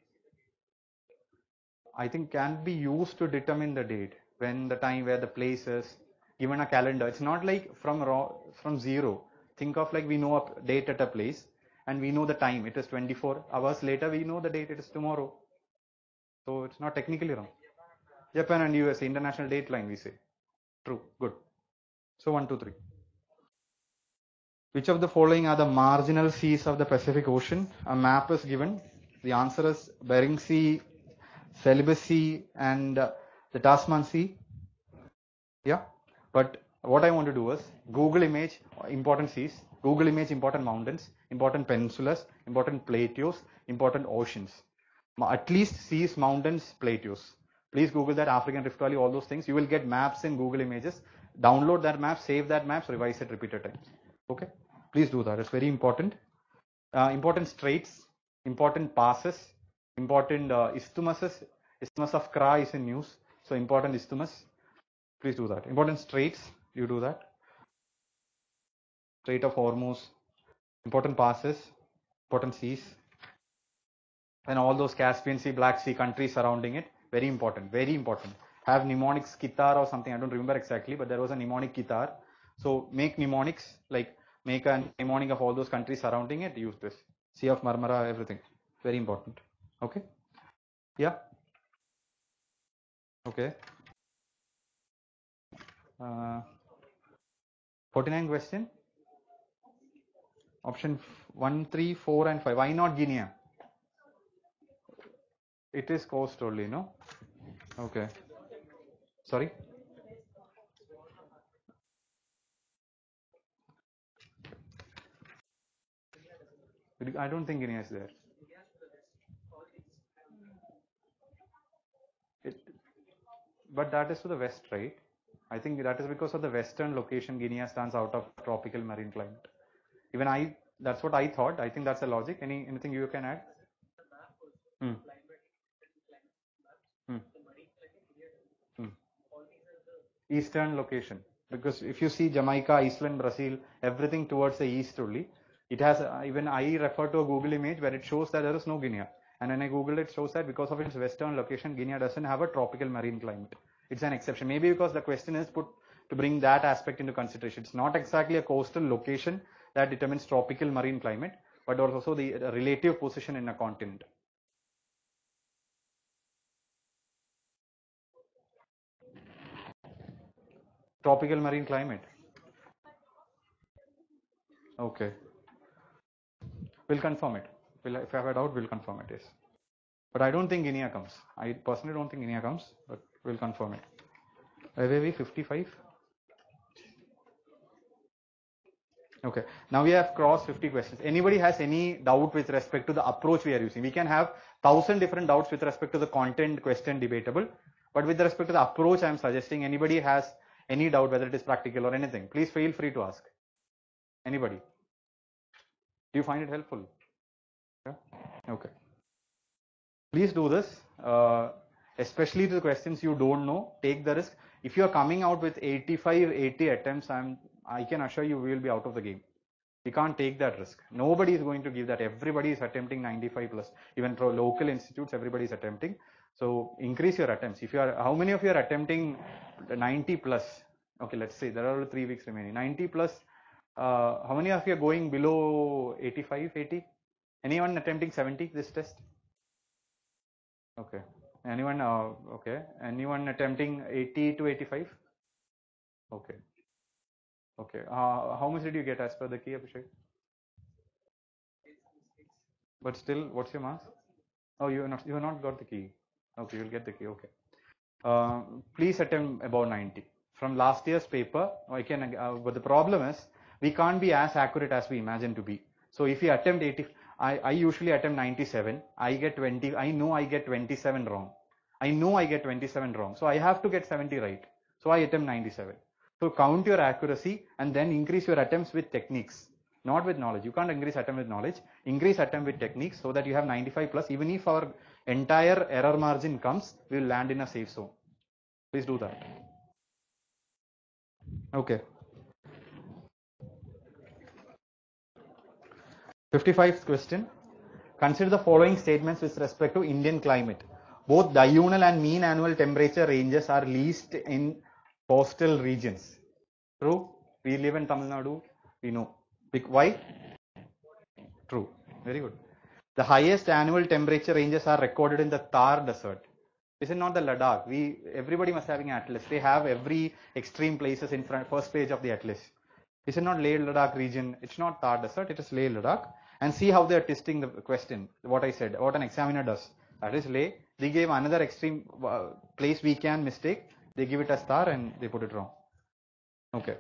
I think can be used to determine the date, when the time, where the place is, given a calendar. It's not like from raw, from zero. Think of like we know a date at a place and we know the time. It is twenty-four hours later. We know the date. It is tomorrow. So it's not technically wrong. Japan and U S A, international date line, we say. True. Good. So one, two, three. Which of the following are the marginal seas of the Pacific Ocean? A map is given. The answer is Bering Sea, Celebes Sea, and uh, the Tasman Sea. Yeah. But what I want to do is Google image important seas, Google image important mountains, important peninsulas, important plateaus, important oceans. At least seas, mountains, plateaus. Please Google that, African Rift Valley, all those things. You will get maps in Google Images. Download that map, save that maps, revise it repeated times. Okay. Please do that. It's very important. Uh, important straits, important passes, important uh, isthmuses. Isthmus of Kra is in news. So important isthmus. Please do that. Important straits, you do that. Strait of Hormuz, important passes, important seas, and all those Caspian Sea, Black Sea countries surrounding it. Very important, very important. Have mnemonics, Kitar or something, I don't remember exactly, but there was a mnemonic Kitar. So make mnemonics, like make a mnemonic of all those countries surrounding it, use this. Sea of Marmara, everything. Very important. Okay? Yeah? Okay. Uh, forty-nine question. Option one, three, four, and five. Why not Guinea? It is coast only, no? Okay. Sorry? I don't think Guinea is there. It, but that is to the west, right? I think that is because of the western location Guinea stands out of tropical marine climate. Even I, that's what I thought. I think that's the logic. Any anything you can add? Hmm. Hmm. Hmm. Eastern location, because if you see Jamaica, Iceland, Brazil, everything towards the east only. It has uh, even I refer to a Google image where it shows that there is no Guinea, and when I Googled it, shows that because of its western location, Guinea doesn't have a tropical marine climate. It's an exception. Maybe because the question is put to bring that aspect into consideration. It's not exactly a coastal location that determines tropical marine climate, but also the relative position in a continent. Tropical marine climate. Okay. We'll confirm it. We'll, if I have a doubt, we'll confirm it, yes. But I don't think Guinea comes. I personally don't think Guinea comes, but we'll confirm it. Where were we? fifty-five? Okay. Now we have crossed fifty questions. Anybody has any doubt with respect to the approach we are using? We can have thousand different doubts with respect to the content question debatable, but with respect to the approach I am suggesting, anybody has any doubt whether it is practical or anything, please feel free to ask. Anybody? Do you find it helpful? Yeah? Okay. Please do this, uh, especially to the questions you don't know. Take the risk. If you are coming out with eighty-five, eighty attempts, I'm, I can assure you we will be out of the game. We can't take that risk. Nobody is going to give that. Everybody is attempting ninety-five plus. Even for local institutes, everybody is attempting. So increase your attempts. If you are, how many of you are attempting ninety plus? Okay, let's say there are three weeks remaining. ninety plus. Uh, how many of you are going below eighty-five, eighty? Anyone attempting seventy this test? Okay. Anyone? Uh, okay. Anyone attempting eighty to eighty-five? Okay. Okay. Uh, how much did you get as per the key, Abhishek? But still, what's your marks? Oh, you have not you have not got the key. Okay, you'll get the key. Okay. Uh, please attempt about ninety. From last year's paper, I can. Uh, but the problem is we can't be as accurate as we imagine to be. So if you attempt eighty, I, I usually attempt ninety-seven. I get twenty. I know I get twenty-seven wrong. I know I get twenty-seven wrong. So I have to get seventy right. So I attempt ninety-seven. So count your accuracy and then increase your attempts with techniques, not with knowledge. You can't increase attempt with knowledge. Increase attempt with techniques so that you have ninety-five plus. Even if our entire error margin comes, we will land in a safe zone. Please do that. Okay. fifty-fifth question. Consider the following statements with respect to Indian climate. Both diurnal and mean annual temperature ranges are least in coastal regions. True? We live in Tamil Nadu. We know. Why? True. Very good. The highest annual temperature ranges are recorded in the Thar Desert. Is it not the Ladakh? We everybody must having atlas. They have every extreme places in front, first page of the atlas. Is it not Leh Ladakh region? It's not Thar Desert. It is Leh Ladakh. And see how they are testing the question. What I said. What an examiner does. That is Leh. They gave another extreme uh, place we can mistake. They give it as Thar and they put it wrong. Okay.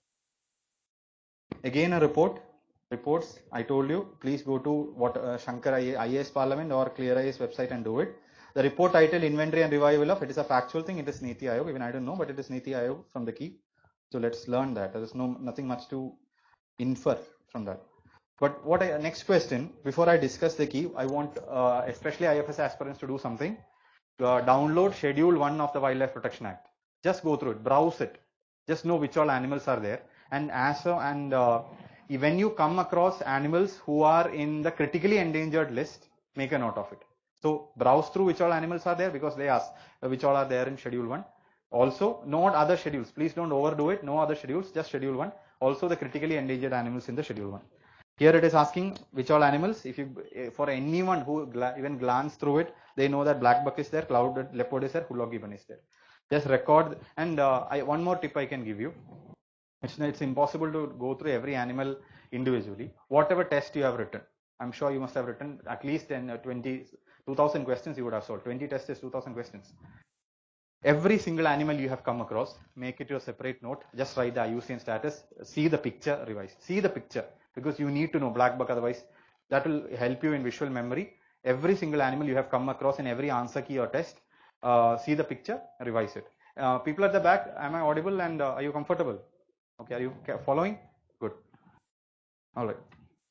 Again a report. Reports, I told you, please go to what uh, Shankar I A S Parliament or Clear I A S website and do it. The report title, Inventory and Revival of, it is a factual thing, it is Niti Aayog, even I don't know, but it is Niti Aayog from the key. So let's learn that. There is no nothing much to infer from that. But what I, next question, before I discuss the key, I want uh, especially I F S aspirants to do something. Uh, download Schedule one of the Wildlife Protection Act. Just go through it, browse it. Just know which all animals are there. And as uh, and uh, when you come across animals who are in the critically endangered list, make a note of it. So browse through which all animals are there, because they ask uh, which all are there in Schedule one. Also, note other schedules. Please don't overdo it. No other schedules, just Schedule one. Also the critically endangered animals in the Schedule one. Here it is asking which all animals. If you, for anyone who gla even glance through it, they know that black buck is there, clouded leopard is there, hulog gibbon is there. Just record. And uh, I, one more tip I can give you. It's, it's impossible to go through every animal individually. Whatever test you have written, I'm sure you must have written at least in uh, twenty, two thousand questions you would have solved. twenty tests is two thousand questions. Every single animal you have come across, make it your separate note. Just write the I U C N status, see the picture, revise. See the picture, because you need to know black buck, otherwise that will help you in visual memory. Every single animal you have come across in every answer key or test, uh, see the picture, revise it. Uh, people at the back, am I audible and uh, are you comfortable? Okay, are you following? Good. All right.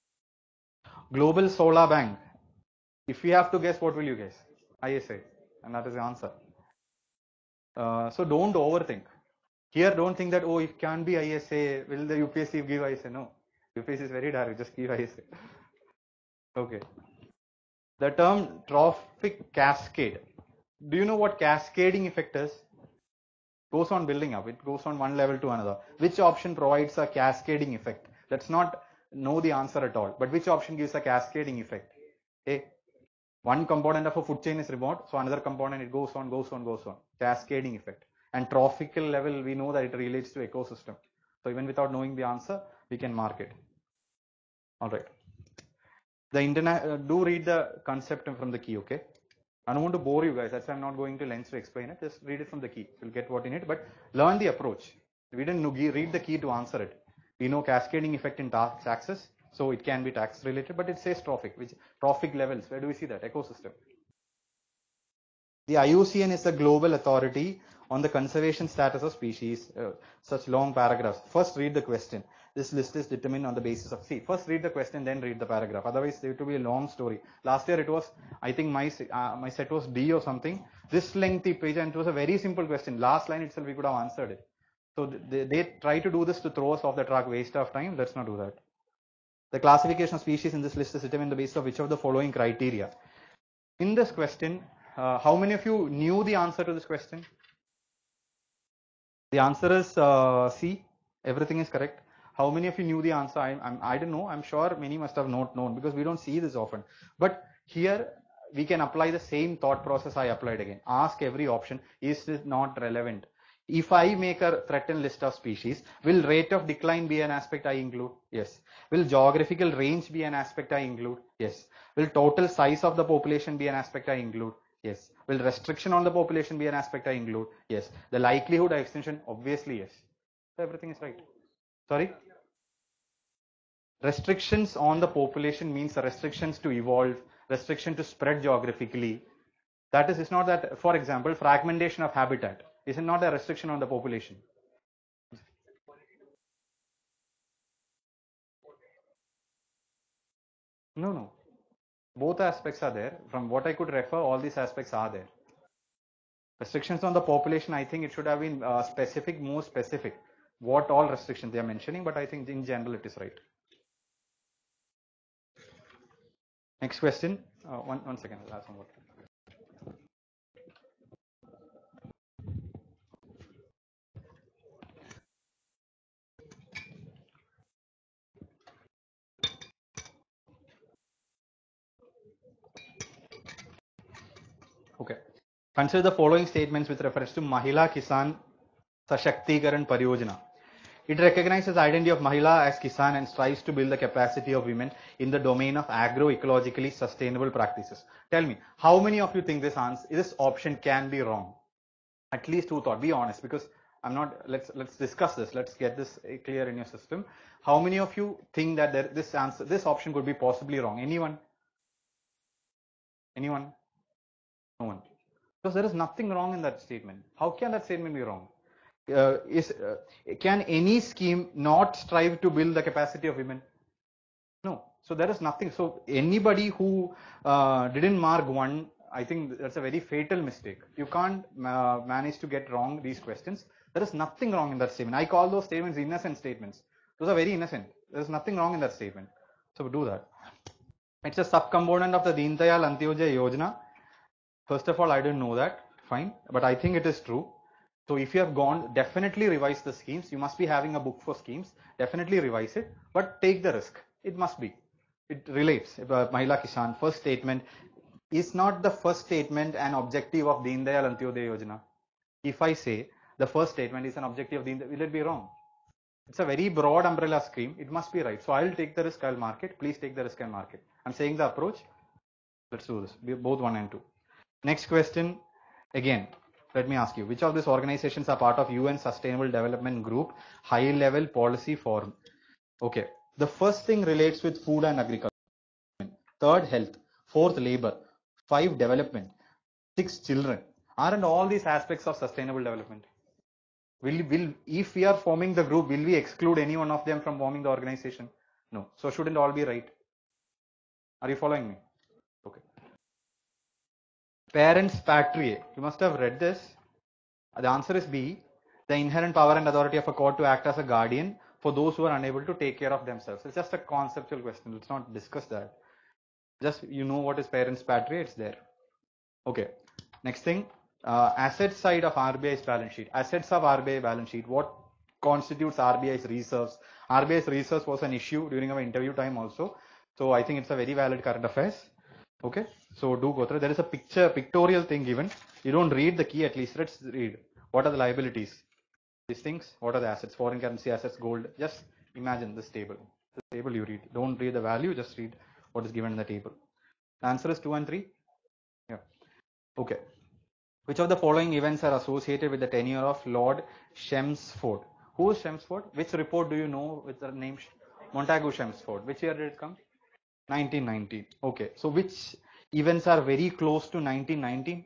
Global Solar Bank. If you have to guess, what will you guess? I S A. And that is the answer. Uh, so don't overthink. Here, don't think that, oh, it can be I S A. Will the U P S C give I S A? No. U P S C is very direct. Just give I S A. Okay. The term trophic cascade. Do you know what cascading effect is? Goes on building up. It goes on one level to another. Which option provides a cascading effect? Let's not know the answer at all. But which option gives a cascading effect? A. One component of a food chain is removed, so another component, it goes on, goes on, goes on. Cascading effect. And trophical level, we know that it relates to ecosystem. So even without knowing the answer, we can mark it. All right. The internet, uh, do read the concept from the key, okay? I don't want to bore you guys. That's why I'm not going to lengths to explain it. Just read it from the key. You'll get what in it, but learn the approach. We didn't read the key to answer it. We know cascading effect in taxes, so it can be tax related, but it says trophic, which trophic levels. Where do we see that? Ecosystem. The I U C N is the global authority on the conservation status of species. Uh, such long paragraphs. First read the question. This list is determined on the basis of, see, first read the question, then read the paragraph. Otherwise, it will be a long story. Last year it was, I think my uh, my set was D or something. This lengthy page, and it was a very simple question. Last line itself, we could have answered it. So they, they try to do this to throw us off the track, waste of time. Let's not do that. The classification of species in this list is determined on the basis of which of the following criteria. In this question, uh, how many of you knew the answer to this question? The answer is uh, C. Everything is correct. How many of you knew the answer? I, I'm, I don't know. I'm sure many must have not known, because we don't see this often. But here we can apply the same thought process I applied again. Ask every option, is this not relevant? If I make a threatened list of species, will rate of decline be an aspect I include? Yes. Will geographical range be an aspect I include? Yes. Will total size of the population be an aspect I include? Yes. Will restriction on the population be an aspect I include? Yes. The likelihood of extinction? Obviously yes. So everything is right. Sorry? Restrictions on the population means restrictions to evolve, restriction to spread geographically. That is, it's not that, for example, fragmentation of habitat. Is it not a restriction on the population? No, no. Both aspects are there. From what I could refer, all these aspects are there. Restrictions on the population, I think it should have been uh, specific, more specific, what all restrictions they are mentioning, but I think in general it is right. Next question. Uh, one, one second, I'll ask one more. Okay. Consider the following statements with reference to Mahila Kisan Sashaktigaran Pariyojana. It recognizes the identity of Mahila as Kisan and strives to build the capacity of women in the domain of agroecologically sustainable practices. Tell me, how many of you think this answer, this option can be wrong? At least two thought. Be honest, because I'm not. Let's let's discuss this. Let's get this clear in your system. How many of you think that there, this answer, this option could be possibly wrong? Anyone? Anyone? No one. Because there is nothing wrong in that statement. How can that statement be wrong? Uh, is uh, can any scheme not strive to build the capacity of women? No. So there is nothing. So anybody who uh, didn't mark one, I think that's a very fatal mistake. You can't uh, manage to get wrong these questions. There is nothing wrong in that statement. I call those statements innocent statements. Those are very innocent. There is nothing wrong in that statement. So do that. It's a subcomponent of the Deen Dayal Antyodaya Yojana. First of all, I didn't know that. Fine. But I think it is true. So if you have gone, definitely revise the schemes. You must be having a book for schemes. Definitely revise it. But take the risk. It must be. It relates. Uh, Mahila Kisan, first statement. Is not the first statement an objective of Deen Dayal Antyodaya Yojana? If I say the first statement is an objective of Deen Dayal, will it be wrong? It's a very broad umbrella scheme. It must be right. So I'll take the risk. I'll mark it. Please take the risk and mark it. I'm saying the approach. Let's do this. Both one and two. Next question. Again, let me ask you, which of these organizations are part of U N Sustainable Development Group High Level Policy Forum? Okay. The first thing relates with food and agriculture. Third, health. Fourth, labor. Five, development. Six, children. Aren't all these aspects of sustainable development? Will, will, if we are forming the group, will we exclude any one of them from forming the organization? No. So shouldn't all be right? Are you following me? Okay. Parents patriae. You must have read this. The answer is B. The inherent power and authority of a court to act as a guardian for those who are unable to take care of themselves. It's just a conceptual question. Let's not discuss that. Just you know what is parents patriae. It's there. Okay. Next thing. Uh, asset side of R B I's balance sheet. Assets of R B I balance sheet. What constitutes R B I's reserves? R B I's reserves was an issue during our interview time also. So I think it's a very valid current affairs. Okay. So do go through. There is a picture, pictorial thing given. You don't read the key at least. Let's read. What are the liabilities? These things. What are the assets? Foreign currency assets, gold. Just imagine this table. This table you read. Don't read the value. Just read what is given in the table. The answer is two and three. Yeah. Okay. Which of the following events are associated with the tenure of Lord Chelmsford? Who is Chelmsford? Which report do you know with the name Montagu Chelmsford? Which year did it come? nineteen nineteen. Okay. So which events are very close to nineteen nineteen?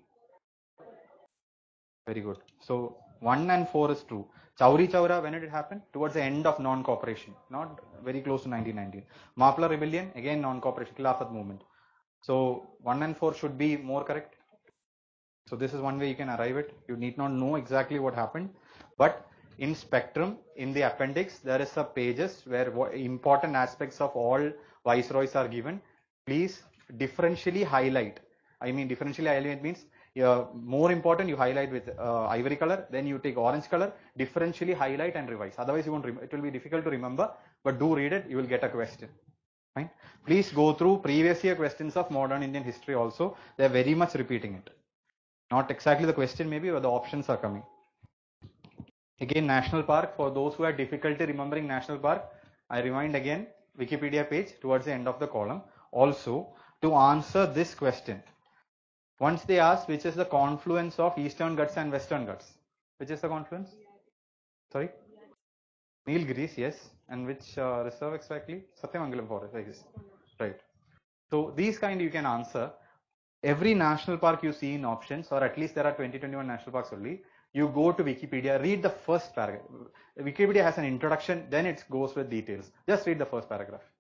Very good. So one and four is true. Chauri Chaura, when did it happen? Towards the end of non-cooperation, not very close to nineteen nineteen. Mapla Rebellion, again non-cooperation, Khilafat movement. So one and four should be more correct. So this is one way you can arrive at. You need not know exactly what happened, but in spectrum, in the appendix, there is a pages where important aspects of all viceroys are given. Please differentially highlight. I mean, differentially highlight means uh, more important you highlight with uh, ivory color, then you take orange color, differentially highlight and revise. Otherwise, you won't. It will be difficult to remember. But do read it. You will get a question. Fine. Please go through previous year questions of modern Indian history also. They are very much repeating it. Not exactly the question maybe, but the options are coming. Again, national park. For those who have difficulty remembering national park, I remind again Wikipedia page towards the end of the column. Also, to answer this question, once they ask which is the confluence of Eastern Ghats and Western Ghats, which is the confluence? Sorry? Nilgiris, yes. And which uh, reserve exactly? Satyamangalam forest, I guess. Right. So these kind you can answer. Every national park you see in options, or at least there are twenty, twenty-one national parks only, you go to Wikipedia, read the first paragraph. Wikipedia has an introduction, then it goes with details. Just read the first paragraph.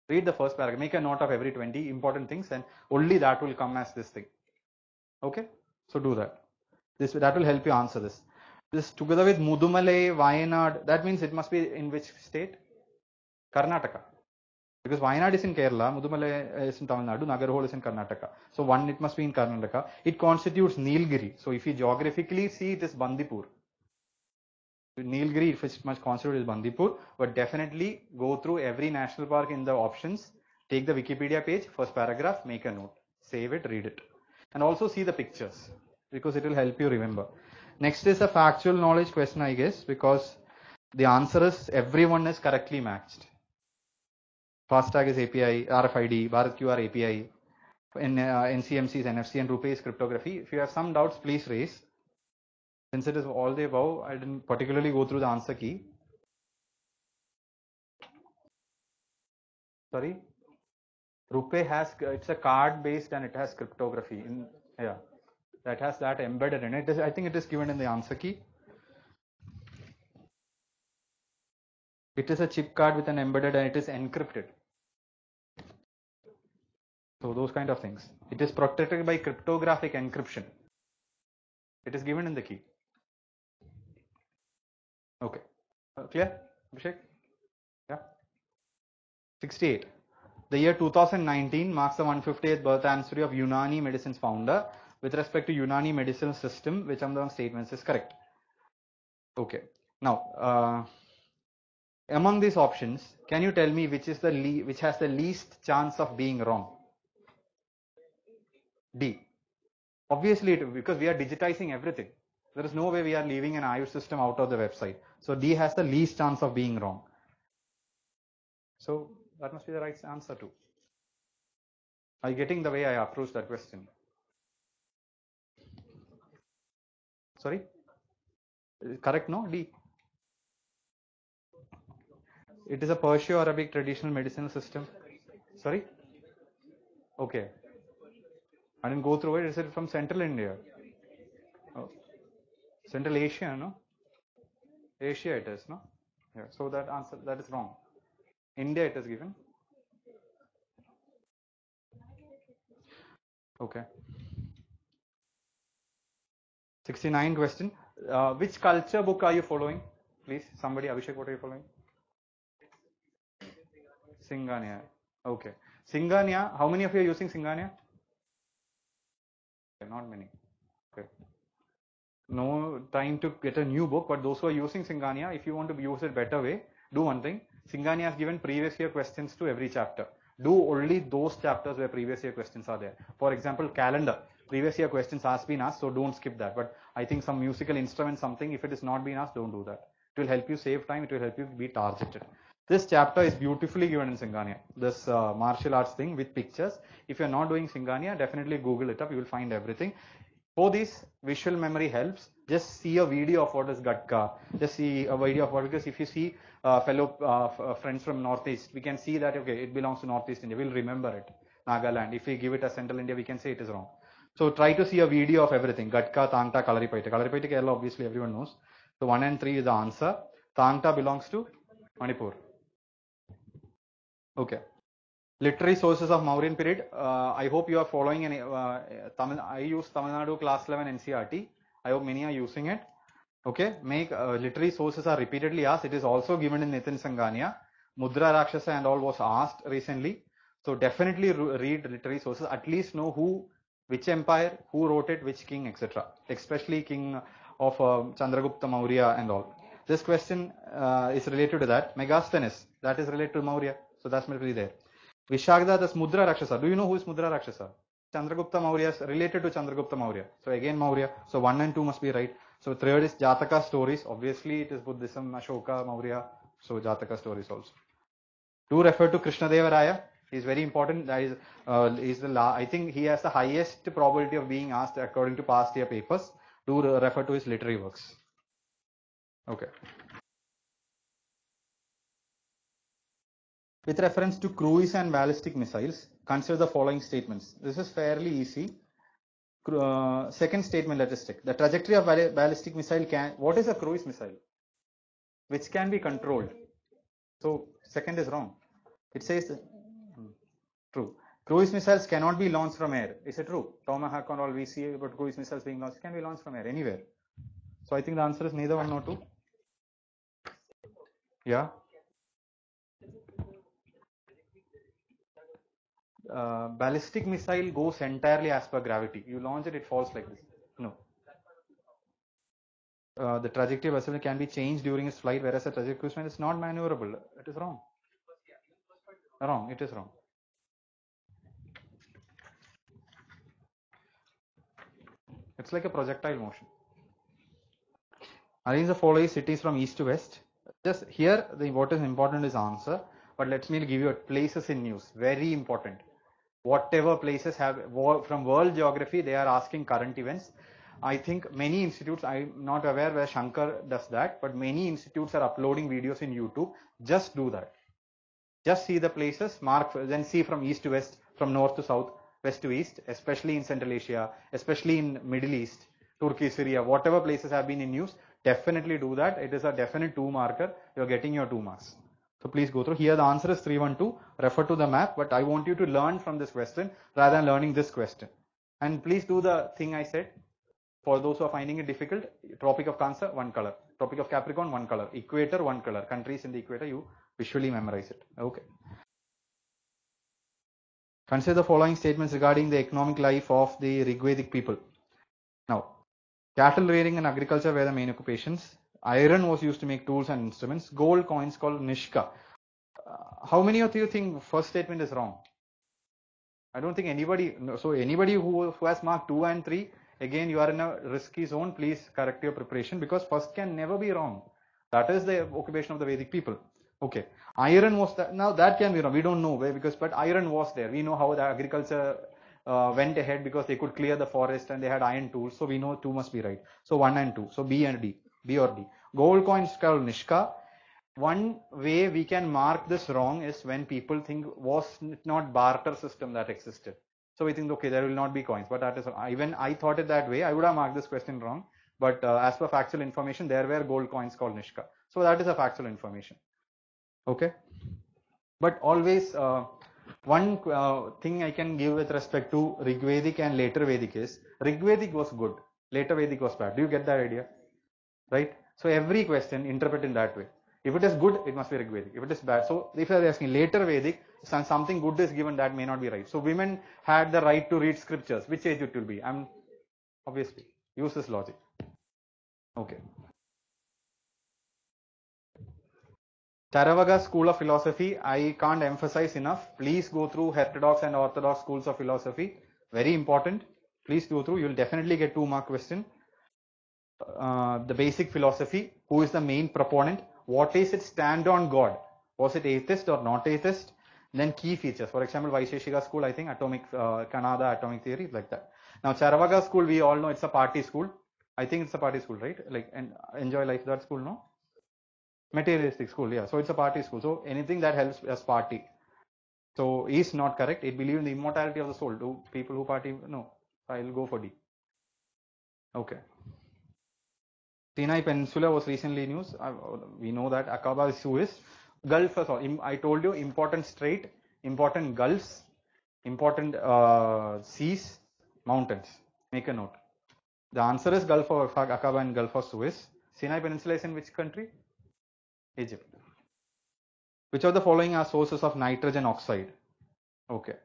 Read the first paragraph. Make a note of every twenty important things, and only that will come as this thing. Okay, so do that. This that will help you answer this. This together with Mudumalai, Wayanad. That means it must be in which state? Karnataka. Because Wayanad is in Kerala, Mudumalai is in Tamil Nadu, Nagarhole is in Karnataka. So one, it must be in Karnataka. It constitutes Nilgiri. So if you geographically see, it is Bandipur. Nilgiri, if it must constitute is Bandipur, but definitely go through every national park in the options. Take the Wikipedia page, first paragraph, make a note, save it, read it, and also see the pictures because it will help you remember. Next is a factual knowledge question, I guess, because the answer is everyone is correctly matched. FASTag is A P I, R F I D, Bharat Q R A P I, in, uh, N C M C is N F C, and RuPay is cryptography. If you have some doubts, please raise. Since it is all the above, I didn't particularly go through the answer key. Sorry, RuPay has, it's a card based and it has cryptography. In, yeah, that has that embedded in it. I think it is given in the answer key. It is a chip card with an embedded and it is encrypted. So those kind of things. It is protected by cryptographic encryption. It is given in the key. Okay. Uh, clear? Abhishek? Yeah. sixty-eight. The year two thousand nineteen marks the one hundred fiftieth birth anniversary of Unani Medicine's founder. With respect to Unani medicinal system, which among the statements is correct? Okay. Now, uh, among these options, can you tell me which is the le which has the least chance of being wrong? D. Obviously, it, because we are digitizing everything. There is no way we are leaving an I U system out of the website. So D has the least chance of being wrong. So that must be the right answer too. Are you getting the way I approach that question? Sorry? Correct, no? D. It is a Perso-Arabic traditional medicinal system. Sorry? Okay. I didn't go through it. Is it from Central India? Oh. Central Asia, no? Asia it is, no? Yeah. So that answer, that is wrong. India it is given. Okay. sixty-nine question. Uh, which culture book are you following? Please, somebody, Abhishek, what are you following? Singhania. Okay. Singhania, how many of you are using Singhania? Okay, not many. Okay. No time to get a new book, but those who are using Singhania, if you want to use it better way, do one thing. Singhania has given previous year questions to every chapter. Do only those chapters where previous year questions are there. For example, calendar. Previous year questions has been asked, so don't skip that. But I think some musical instrument, something, if it is not been asked, don't do that. It will help you save time. It will help you be targeted. This chapter is beautifully given in Singhania. This uh, martial arts thing with pictures. If you're not doing Singhania, definitely Google it up. You will find everything. For this, visual memory helps. Just see a video of what is Gatka. Just see a video of what, because if you see uh, fellow uh, friends from Northeast, we can see that, okay, it belongs to Northeast India. We'll remember it. Nagaland. If we give it as Central India, we can say it is wrong. So try to see a video of everything. Gatka, Tangta, Kalaripaita. Kalaripaita, Kerala, obviously everyone knows. So one and three is the answer. Tangta belongs to Manipur. Okay. Literary sources of Mauryan period. Uh, I hope you are following. Any, uh, Tamil, I use Tamil Nadu class eleven N C R T. I hope many are using it. Okay. Make uh, literary sources are repeatedly asked. It is also given in Nitin Sanghania. Mudra Rakshasa and all was asked recently. So definitely read literary sources. At least know who, which empire, who wrote it, which king, et cetera. Especially king of uh, Chandragupta Maurya and all. This question uh, is related to that. Megasthenes, that is related to Maurya. So that's maybe there. Vishagda, that's Mudra Rakshasa. Do you know who is Mudra Rakshasa? Chandragupta Maurya is related to Chandragupta Maurya. So again Maurya. So one and two must be right. So third is Jataka stories. Obviously it is Buddhism, Ashoka, Maurya. So Jataka stories also. Do refer to Krishnadeva Raya. He is very important. That is, uh, is the la I think he has the highest probability of being asked according to past year papers. Do refer to his literary works. Okay. With reference to cruise and ballistic missiles, consider the following statements. This is fairly easy. Uh, second statement, let us check. The trajectory of ball ballistic missile can, what is a cruise missile? Which can be controlled. So second is wrong. It says True. Cruise missiles cannot be launched from air. Is it true? Tomahawk and all we see about cruise missiles being launched can be launched from air anywhere. So I think the answer is neither one nor two. Yeah. Uh, ballistic missile goes entirely as per gravity. You launch it, it falls like this. No. Uh, the trajectory of vessel can be changed during its flight, whereas a trajectory cruise missile is not maneuverable. It is wrong. Wrong. It is wrong. It's like a projectile motion. Arrange the following cities from east to west. Just here, the what is important is answer. But let me give you places in news. Very important. Whatever places have from world geography, they are asking current events. I think many institutes, I'm not aware where Shankar does that, but many institutes are uploading videos in YouTube. Just do that. Just see the places, mark, then see from east to west, from north to south, west to east, especially in Central Asia, especially in Middle East, Turkey, Syria, whatever places have been in news, definitely do that. It is a definite two marker. You're getting your two marks. So please go through. Here the answer is three one two. Refer to the map, but I want you to learn from this question rather than learning this question. And please do the thing I said. For those who are finding it difficult, Tropic of Cancer, one color. Tropic of Capricorn, one color. Equator, one color. Countries in the equator, you visually memorize it. Okay. Consider the following statements regarding the economic life of the Rigvedic people. Now, cattle rearing and agriculture were the main occupations. Iron was used to make tools and instruments. Gold coins called Nishka. Uh, how many of you think first statement is wrong? I don't think anybody. So anybody who, who has marked two and three, again you are in a risky zone. Please correct your preparation because first can never be wrong. That is the occupation of the Vedic people. Okay, iron was that. Now that can be wrong. We don't know where because but iron was there. We know how the agriculture uh, went ahead because they could clear the forest and they had iron tools. So we know two must be right. So one and two. So B and D. B or D. Gold coins called Nishka. One way we can mark this wrong is when people think was it not barter system that existed. So we think okay there will not be coins, but that is even I thought it that way. I would have marked this question wrong, but uh, as per factual information, there were gold coins called Nishka. So that is a factual information. Okay, but always uh, one uh, thing I can give with respect to Rigvedic and later Vedic is Rigvedic was good, later Vedic was bad. Do you get that idea? Right? So every question interpret in that way. If it is good, it must be Rigvedic. If it is bad, so if you are asking later Vedic, something good is given, that may not be right. So women had the right to read scriptures. Which age it will be? I'm obviously use this logic. Okay. Theravada School of Philosophy, I can't emphasize enough. Please go through heterodox and orthodox schools of philosophy. Very important. Please go through. You'll definitely get two mark question. Uh, the basic philosophy. Who is the main proponent? What is its stand on God? Was it atheist or not atheist? Then key features. For example, Vaisheshika school, I think atomic, uh, Kanada atomic theory, like that. Now, Theravada school, we all know it's a party school. I think it's a party school, right? Like, and enjoy life, that school, no? Materialistic school, yeah. So it's a party school. So anything that helps as party. So is not correct. It believes in the immortality of the soul. Do people who party? No. I will go for D. Okay. Sinai Peninsula was recently news. Uh, we know that Aqaba is Suez. Gulf as well. I told you important strait, important gulfs, important uh, seas, mountains. Make a note. The answer is Gulf of Aqaba and Gulf of Suez. Sinai Peninsula is in which country? Egypt. Which of the following are sources of nitrogen oxide? Okay.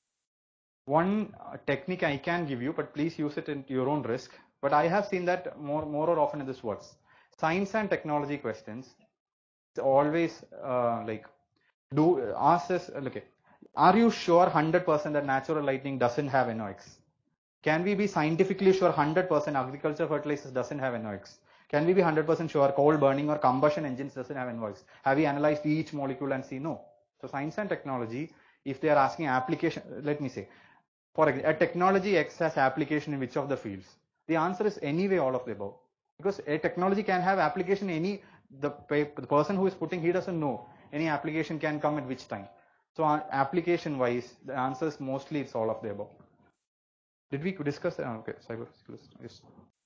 One technique I can give you, but please use it at your own risk. But I have seen that more, more or often in this works. Science and technology questions, it's always uh, like, do ask this, okay, are you sure one hundred percent that natural lighting doesn't have N O X? Can we be scientifically sure one hundred percent agriculture fertilizers doesn't have N O X? Can we be one hundred percent sure coal burning or combustion engines doesn't have N O X? Have we analyzed each molecule and see? No. So science and technology, if they are asking application, let me say, for a technology X has application in which of the fields? The answer is anyway all of the above. Because a technology can have application in any, the, the person who is putting, he doesn't know. Any application can come at which time. So application wise, the answer is mostly it's all of the above. Did we discuss that? Okay, cyber yes.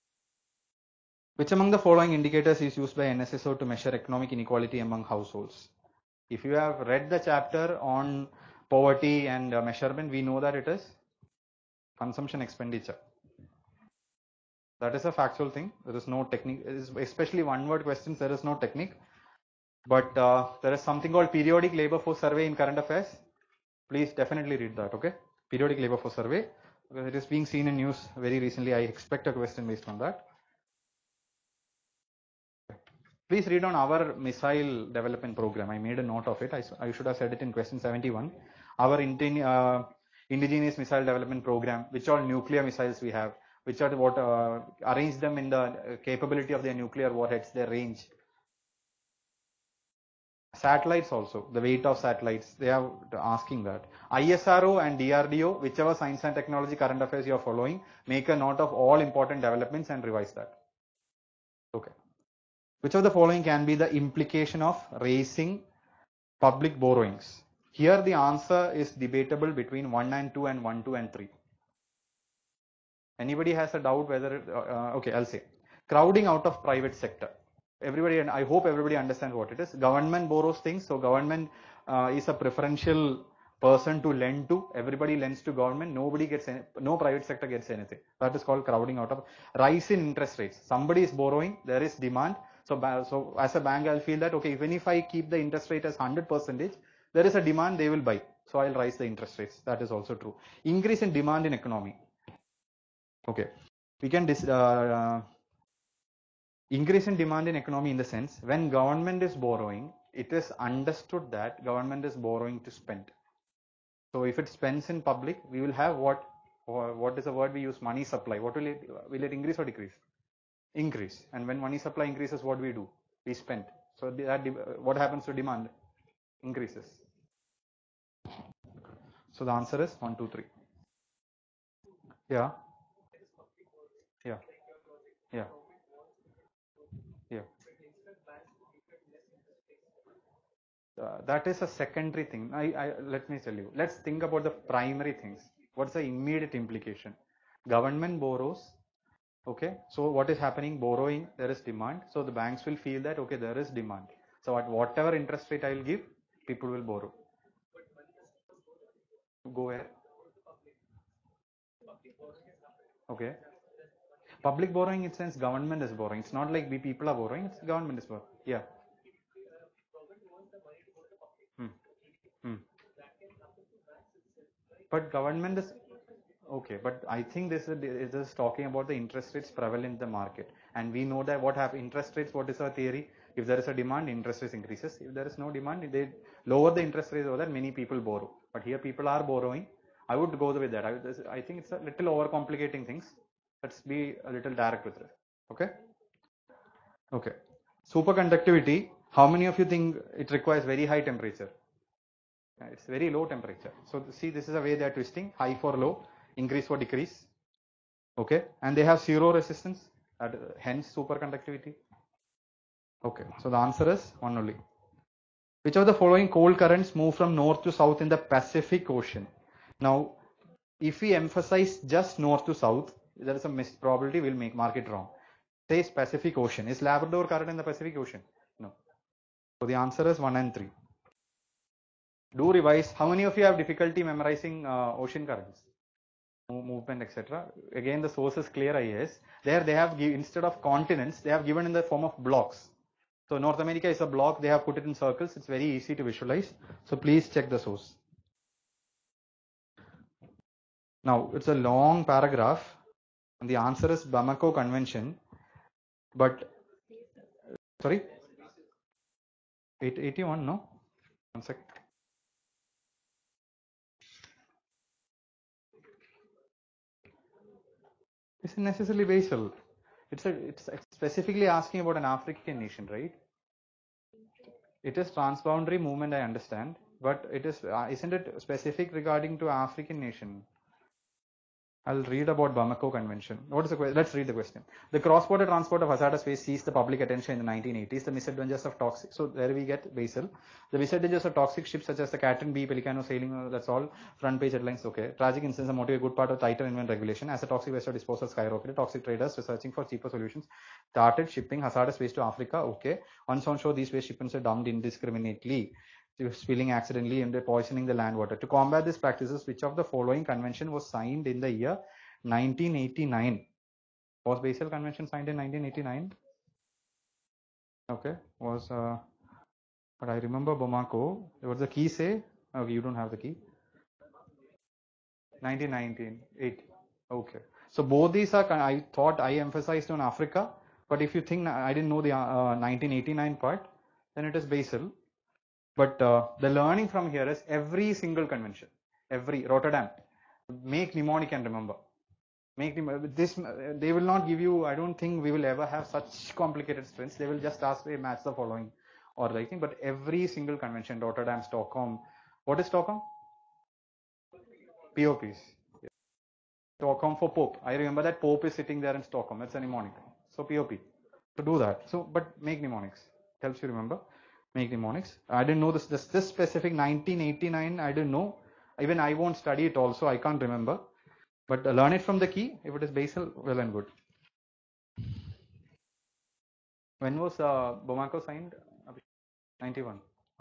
Which among the following indicators is used by N S S O to measure economic inequality among households? If you have read the chapter on poverty and uh, measurement, we know that it is consumption expenditure. That is a factual thing. There is no technique, especially one word questions, there is no technique. But uh, there is something called periodic labor force survey in current affairs. Please definitely read that, okay? Periodic labor force survey. Because it is being seen in news very recently. I expect a question based on that. Please read on our missile development program. I made a note of it. I, I should have said it in question seventy-one. Our uh, indigenous missile development program, which all nuclear missiles we have, which are what uh, arrange them in the capability of their nuclear warheads, their range. Satellites also, the weight of satellites, they are asking that. I S R O and D R D O, whichever science and technology current affairs you are following, make a note of all important developments and revise that. Okay. Which of the following can be the implication of raising public borrowings? Here the answer is debatable between one and two and one, two and three. Anybody has a doubt whether, it, uh, okay, I'll say. Crowding out of private sector. Everybody, and I hope everybody understands what it is. Government borrows things, so government uh, is a preferential person to lend to. Everybody lends to government. Nobody gets any, no private sector gets anything. That is called crowding out of. Rise in interest rates. Somebody is borrowing. There is demand. So, so as a bank, I'll feel that okay, even if I keep the interest rate as one hundred percentage, there is a demand. They will buy. So I'll rise the interest rates. That is also true. Increase in demand in economy. Okay, we can dis. Uh, Increase in demand in economy in the sense when government is borrowing, it is understood that government is borrowing to spend. So if it spends in public, we will have what, or what is the word we use? Money supply. What will it, will it increase or decrease? Increase. And when money supply increases, what we do? We spend. So that, what happens to demand? Increases. So the answer is one, two, three. Yeah. Yeah. Yeah. Yeah. Uh, that is a secondary thing. I, I, let me tell you. Let's think about the primary things. What's the immediate implication? Government borrows. Okay. So what is happening? Borrowing, there is demand. So the banks will feel that, okay, there is demand. So at whatever interest rate I will give, people will borrow. Go ahead. Okay. Public borrowing, in sense, government is borrowing. It's not like we people are borrowing. It's government is borrowing. Yeah. Hmm. Hmm. But government is okay. But I think this is, this is talking about the interest rates prevalent in the market, and we know that what happens. Interest rates. What is our theory? If there is a demand, interest rates increases. If there is no demand, they lower the interest rates so that many people borrow. But here people are borrowing. I would go with that. I, I think it's a little overcomplicating things. Let's be a little direct with it. Okay. Okay. Superconductivity. How many of you think it requires very high temperature? It's very low temperature. So see, this is a way they are twisting. High for low, increase for decrease. Okay. And they have zero resistance. Uh, hence superconductivity. Okay. So the answer is one only. Which of the following cold currents move from north to south in the Pacific Ocean? Now, if we emphasize just north to south, there is a missed probability we'll make mark it wrong. Says Pacific Ocean. Is Labrador current in the Pacific Ocean? No. So the answer is one and three. Do revise. How many of you have difficulty memorizing uh, ocean currents, movement, et cetera? Again, the source is clear, I guess. There they have, instead of continents, they have given in the form of blocks. So North America is a block. They have put it in circles. It's very easy to visualize. So please check the source. Now, it's a long paragraph. And the answer is Bamako Convention. But, sorry? eight eighty-one, no? One sec. Isn't necessarily basal. It's a, it's specifically asking about an African nation, right? It is transboundary movement, I understand, but it is uh, isn't it specific regarding to African nation? I'll read about Bamako Convention. What is the question? Let's read the question. The cross-border transport of hazardous waste seized the public attention in the nineteen eighties. The misadventures of toxic. So there we get basal. The misadventures of toxic ships such as the Catherine B. Pelicano sailing. That's all. Front page headlines. Okay. Tragic incidents are motive a good part of tighter environment regulation. As the toxic waste disposal skyrocketed, toxic traders researching for cheaper solutions started shipping hazardous waste to Africa. Okay. Once on shore, these waste shipments are dumped indiscriminately. spilling accidentally and poisoning the land water. To combat these practices, which of the following convention was signed in the year nineteen eighty-nine? Was Basel Convention signed in nineteen eighty-nine? Okay, was, uh, but I remember Bamako. What the key say? Okay, you don't have the key. nineteen nineteen, eight. Okay. So both these are, I thought I emphasized on Africa, but if you think I didn't know the uh, nineteen eighty-nine part, then it is Basel. But uh, the learning from here is every single convention, every Rotterdam, make mnemonic and remember. Make this, they will not give you, I don't think we will ever have such complicated strengths. They will just ask, hey, match the following or like thing. But every single convention, Rotterdam, Stockholm, what is Stockholm? P O Ps. Stockholm for Pope. I remember that Pope is sitting there in Stockholm. It's a mnemonic. So P O P. To do that. So, but make mnemonics. Helps you remember. Make mnemonics. I didn't know this, this, this specific nineteen eighty-nine. I didn't know. Even I won't study it also. I can't remember. But uh, learn it from the key. If it is Basel, well and good. When was uh, Bamako signed? ninety-one.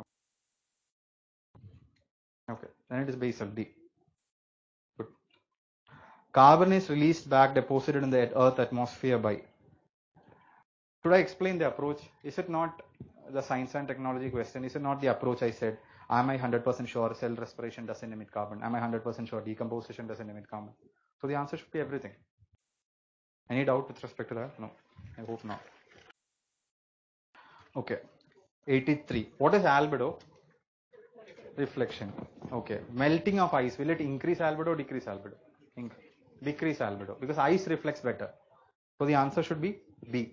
Okay. Then it is Basel, D. Good. Carbon is released back, deposited in the Earth atmosphere by. Should I explain the approach? Is it not the science and technology question? Is it not the approach I said? Am I one hundred percent sure cell respiration doesn't emit carbon? Am I one hundred percent sure decomposition doesn't emit carbon? So the answer should be everything. Any doubt with respect to that? No, I hope not. Okay. eighty-three. What is albedo? Reflection. Okay. Melting of ice. Will it increase albedo or decrease albedo? In decrease albedo. Because ice reflects better. So the answer should be B.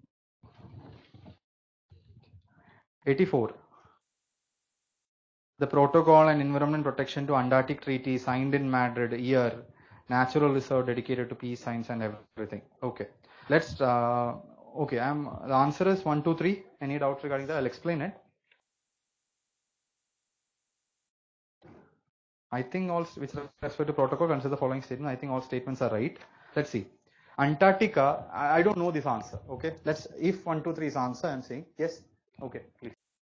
eighty-four. The Protocol and Environment Protection to Antarctic Treaty signed in Madrid, year, natural reserve dedicated to peace, science and everything. Okay. Let's, uh, okay, I'm, the answer is one, two, three. Any doubts regarding that? I'll explain it. I think all, with respect to protocol, consider the following statement. I think all statements are right. Let's see. Antarctica, I, I don't know this answer. Okay. Let's, if one, two, three is answer, I'm saying yes. Okay, please.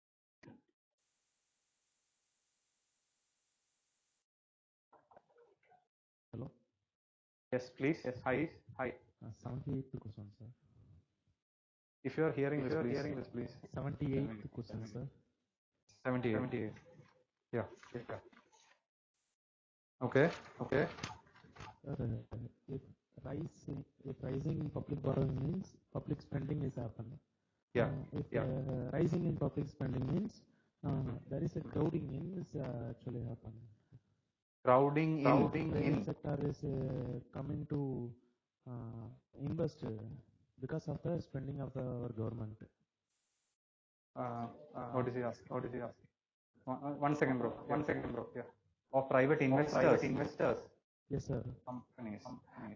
Hello?
Yes, please. Yes, hi. Hi.
Uh, seventy-eighth question, sir.
If you are hearing
If
this,
you are
please.
hearing this, please. seventy-eighth question, sir.
seventy-eight.
seventy-eight.
Yeah. Yeah. Okay. Okay.
Sir, uh, if rise in, if rising in public borrowing means public spending is happening.
Yeah.
Uh, if
Yeah.
uh, rising in public spending means uh, there is a crowding in is uh, actually happening.
Crowding in.
Crowding in sector is uh, coming to uh, invest uh, because of the spending of the, our government.
Uh,
Uh,
what is he asking?
what is he asking?
One, uh, one second, bro.
One
Yeah.
second, bro.
Yeah. Of private investors.
Of private investors. Yes, sir.
Companies. Companies.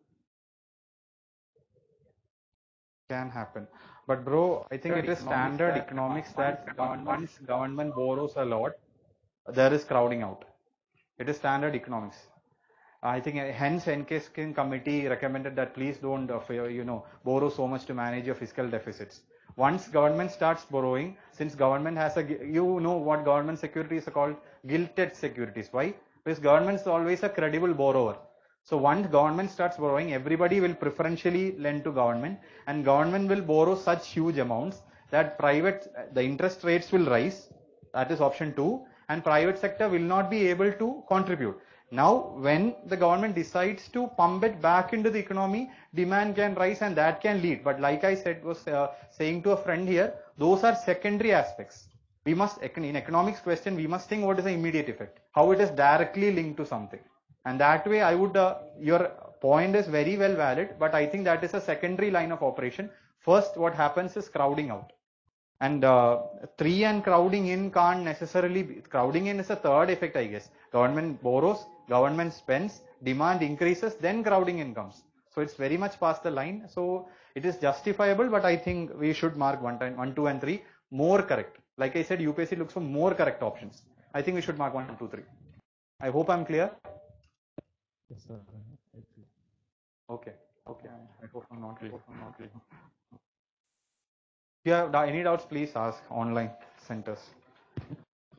Can happen. But bro, I think it is standard economics that once government borrows a lot, there is crowding out. It is standard economics. I think uh, hence N K Skin committee recommended that please don't uh, you know borrow so much to manage your fiscal deficits. Once government starts borrowing, since government has a, you know what government securities are called? Gilted securities. Why? Because government is always a credible borrower. So once government starts borrowing, everybody will preferentially lend to government, and government will borrow such huge amounts that private, the interest rates will rise. That is option two, and private sector will not be able to contribute. Now, when the government decides to pump it back into the economy, demand can rise and that can lead. But like I said, was uh, saying to a friend here, those are secondary aspects. We must, in economics question, we must think what is the immediate effect, how it is directly linked to something. And that way I would, uh, your point is very well valid, but I think that is a secondary line of operation. First, what happens is crowding out. And uh, three and crowding in can't necessarily be, crowding in is a third effect, I guess. Government borrows, government spends, demand increases, then crowding in comes. So it's very much past the line. So it is justifiable, but I think we should mark one, time, one, two, and three more correct. Like I said, U P S C looks for more correct options. I think we should mark one, two, three. I hope I'm clear.
Yes, sir.
Okay. Okay. I hope I'm not clear. Not clear. If you have any doubts, please ask online centers.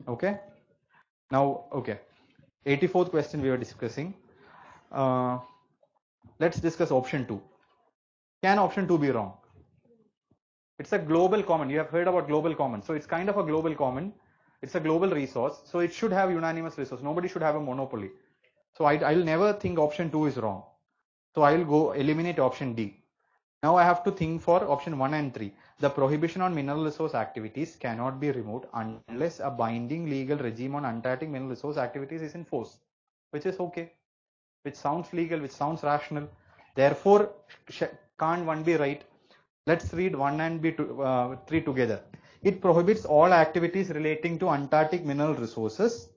Okay. Now, okay. eighty-fourth question we were discussing. Uh, let's discuss option two. Can option two be wrong? It's a global common. You have heard about global common. So it's kind of a global common. It's a global resource. So it should have unanimous resource. Nobody should have a monopoly. So I, I'll never think option two is wrong. So I'll go eliminate option D. Now I have to think for option one and three. The prohibition on mineral resource activities cannot be removed unless a binding legal regime on undertaking mineral resource activities is in force, which is okay, which sounds legal, which sounds rational. Therefore, can't one be right? Let's read one and B to, uh, three together. It prohibits all activities relating to Antarctic mineral resources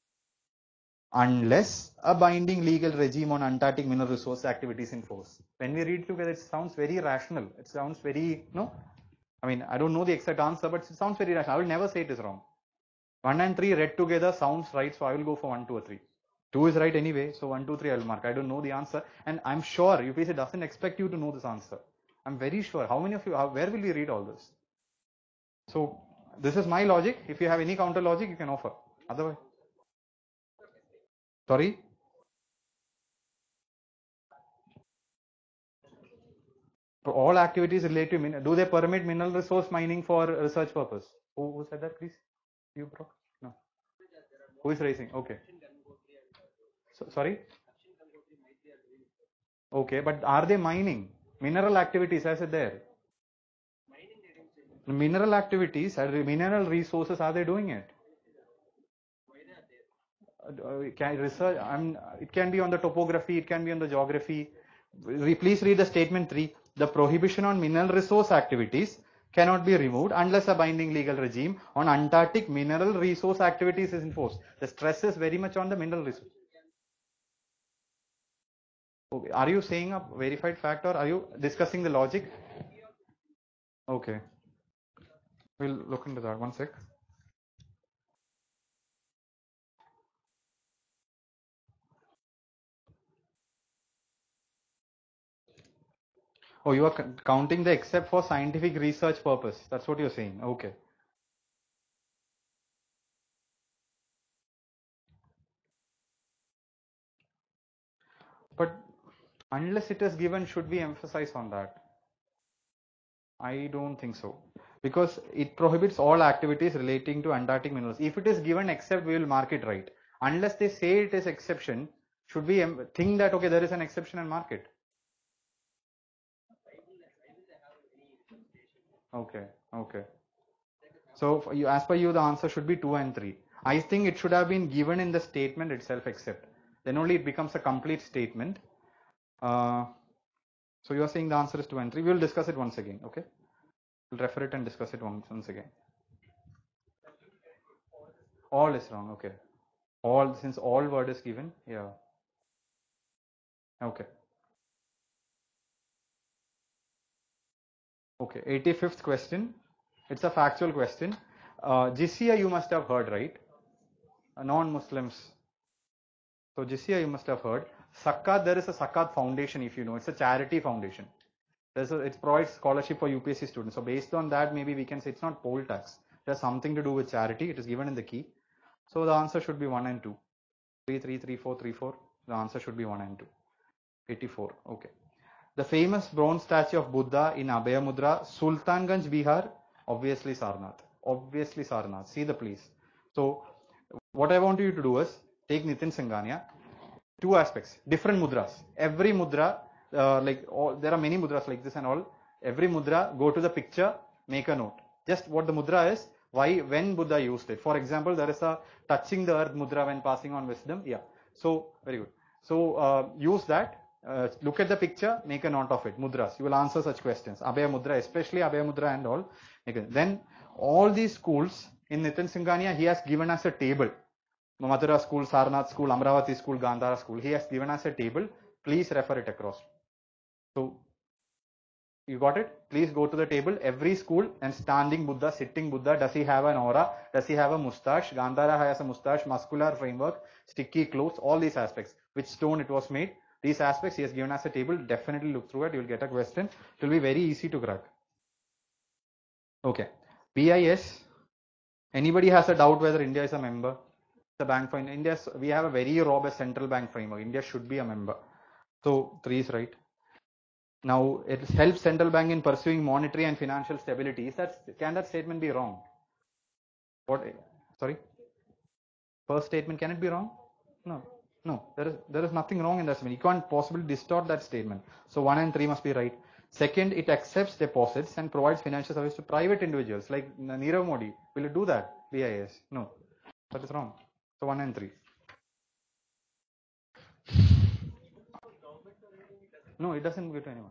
unless a binding legal regime on Antarctic mineral resource activities in force. When we read together, it sounds very rational. It sounds very, no? I mean, I don't know the exact answer, but it sounds very rational. I will never say it is wrong. one and three read together sounds right, so I will go for one, two, or three. two is right anyway, so one, two, three I will mark. I don't know the answer, and I'm sure U P S C doesn't expect you to know this answer. I'm very sure. How many of you, how, where will we read all this? So, this is my logic. If you have any counter logic, you can offer. Otherwise, sorry? For all activities related to, do they permit mineral resource mining for research purpose? Who, who said that, please? You, bro? No. Who is raising? Okay. So, sorry? Okay, but are they mining? Mineral activities, as it there? Mineral activities, mineral resources, are they doing it? Uh, can research, I'm, it can be on the topography, it can be on the geography. Please read the statement three. The prohibition on mineral resource activities cannot be removed unless a binding legal regime on Antarctic mineral resource activities is enforced. The stress is very much on the mineral resource. Okay. Are you saying a verified fact or are you discussing the logic? Okay. We'll look into that. One sec. Oh, you are counting the except for scientific research purpose. That's what you're saying. Okay. But unless it is given, should we emphasize on that? I don't think so. Because it prohibits all activities relating to Antarctic minerals. If it is given except, we will mark it right. Unless they say it is exception, should we think that, okay, there is an exception and mark it? Okay, okay. So for you, as per you, the answer should be two and three. I think it should have been given in the statement itself except. Then only it becomes a complete statement. Uh, so you are saying the answer is two and three. We will discuss it once again, okay? We'll refer it and discuss it once, once again. All is wrong, okay. All, since all word is given, yeah. Okay. Okay, eighty-fifth question. It's a factual question. Uh, Jizya you must have heard, right? Uh, non-Muslims. So Jizya you must have heard. Sakat, there is a Sakat foundation, if you know. It's a charity foundation. There's a, it provides scholarship for U P S C students. So based on that, maybe we can say it's not poll tax. It has something to do with charity. It is given in the key. So the answer should be one and two. three, three, three, four, three, four. The answer should be one and two. eighty-four. Okay. The famous bronze statue of Buddha in Abhaya Mudra, Sultanganj, Bihar, obviously Sarnath. Obviously Sarnath. See the place. So what I want you to do is take Nitin Singhania. Two aspects, different mudras. Every mudra, uh, like all, there are many mudras like this and all. Every mudra, go to the picture, make a note. Just what the mudra is, why, when Buddha used it. For example, there is a touching the earth mudra when passing on wisdom. Yeah. So very good. So uh, use that. Uh, look at the picture, make a note of it. Mudras. You will answer such questions. Abhaya Mudra, especially Abhaya Mudra and all. Then all these schools in Nitin Singhania, he has given us a table. Mathura school, Sarnath school, Amravati school, Gandhara school. He has given us a table. Please refer it across. So you got it? Please go to the table. Every school and standing Buddha, sitting Buddha. Does he have an aura? Does he have a mustache? Gandhara has a mustache, muscular framework, sticky clothes, all these aspects. Which stone it was made? These aspects he has given us a table. Definitely look through it. You will get a question. It will be very easy to crack. Okay. B I S. Anybody has a doubt whether India is a member? The bank for India, we have a very robust central bank framework. India should be a member. So three is right. Now it helps central bank in pursuing monetary and financial stability. Is that, can that statement be wrong? What? Sorry. First statement, can it be wrong? No. No. There is there is nothing wrong in that statement. You can't possibly distort that statement. So one and three must be right. Second, it accepts deposits and provides financial service to private individuals like Nirav Modi. Will it do that? B I S? No. That is wrong. So one and three. No, it doesn't give to anyone.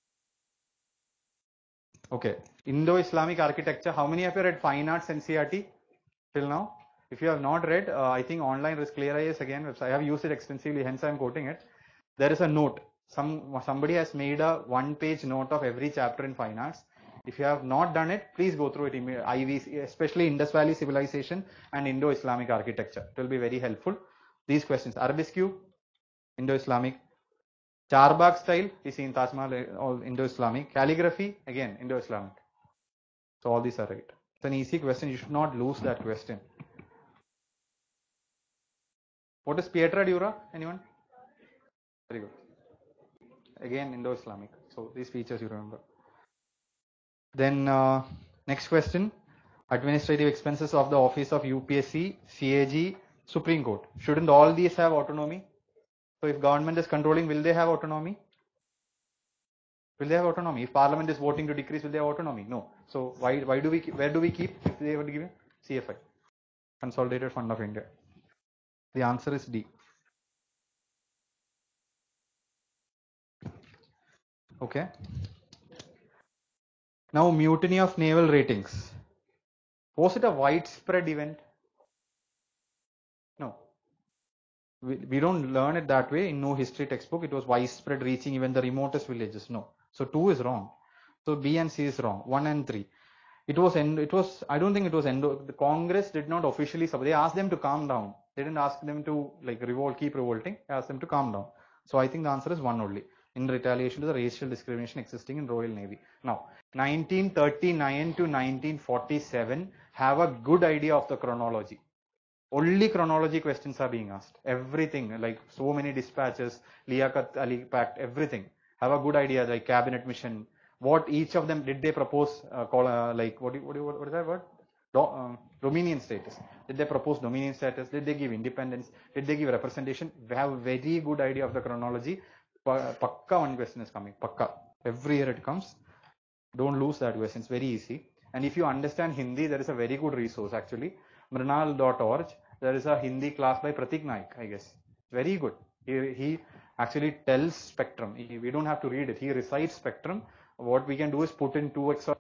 Okay. Indo-Islamic architecture. How many of you read Fine Arts N C E R T till now? If you have not read, uh, I think online is Clear I A S again website. I have used it extensively, hence I am quoting it. There is a note. Some somebody has made a one-page note of every chapter in Fine Arts. If you have not done it, please go through it. I V C, especially Indus Valley Civilization and Indo-Islamic architecture. It will be very helpful. These questions: Arabesque, Indo-Islamic. Charbagh style, we see in Taj Mahal, all Indo-Islamic. Calligraphy, again, Indo-Islamic. So all these are right. It's an easy question. You should not lose that question. What is Pietra Dura? Anyone? Very good. Again, Indo-Islamic. So these features you remember. Then uh, next question. Administrative expenses of the office of U P S C, C A G, Supreme Court. Shouldn't all these have autonomy? So if government is controlling, will they have autonomy? Will they have autonomy? If Parliament is voting to decrease, will they have autonomy? No. So why why do we keep, where do we keep if they were to give C F I, Consolidated Fund of India? The answer is D. Okay. Now mutiny of naval ratings. Was it a widespread event? No. We, we don't learn it that way in no history textbook. It was widespread, reaching even the remotest villages. No. So two is wrong. So B and C is wrong. One and three. It was end, it was I don't think it was endo, the Congress did not officially, they asked them to calm down. They didn't ask them to like revolt, keep revolting. They asked them to calm down. So I think the answer is one only, in retaliation to the racial discrimination existing in Royal Navy. Now nineteen thirty-nine to nineteen forty-seven, have a good idea of the chronology. Only chronology questions are being asked. Everything, like so many dispatches, Liaquat Ali Pact, everything. Have a good idea, like cabinet mission. What each of them did they propose? Uh, call uh, like what, do, what, do, what is that word? Do, uh, Dominion status. Did they propose Dominion status? Did they give independence? Did they give representation? We have a very good idea of the chronology. Pakka one question is coming. Pakka. Every year it comes. Don't lose that question. It's very easy. And if you understand Hindi, there is a very good resource actually. Mrinal dot org. There is a Hindi class by Pratik Naik, I guess. Very good. He, he actually tells spectrum. He, we don't have to read it. He recites spectrum. What we can do is put in two x.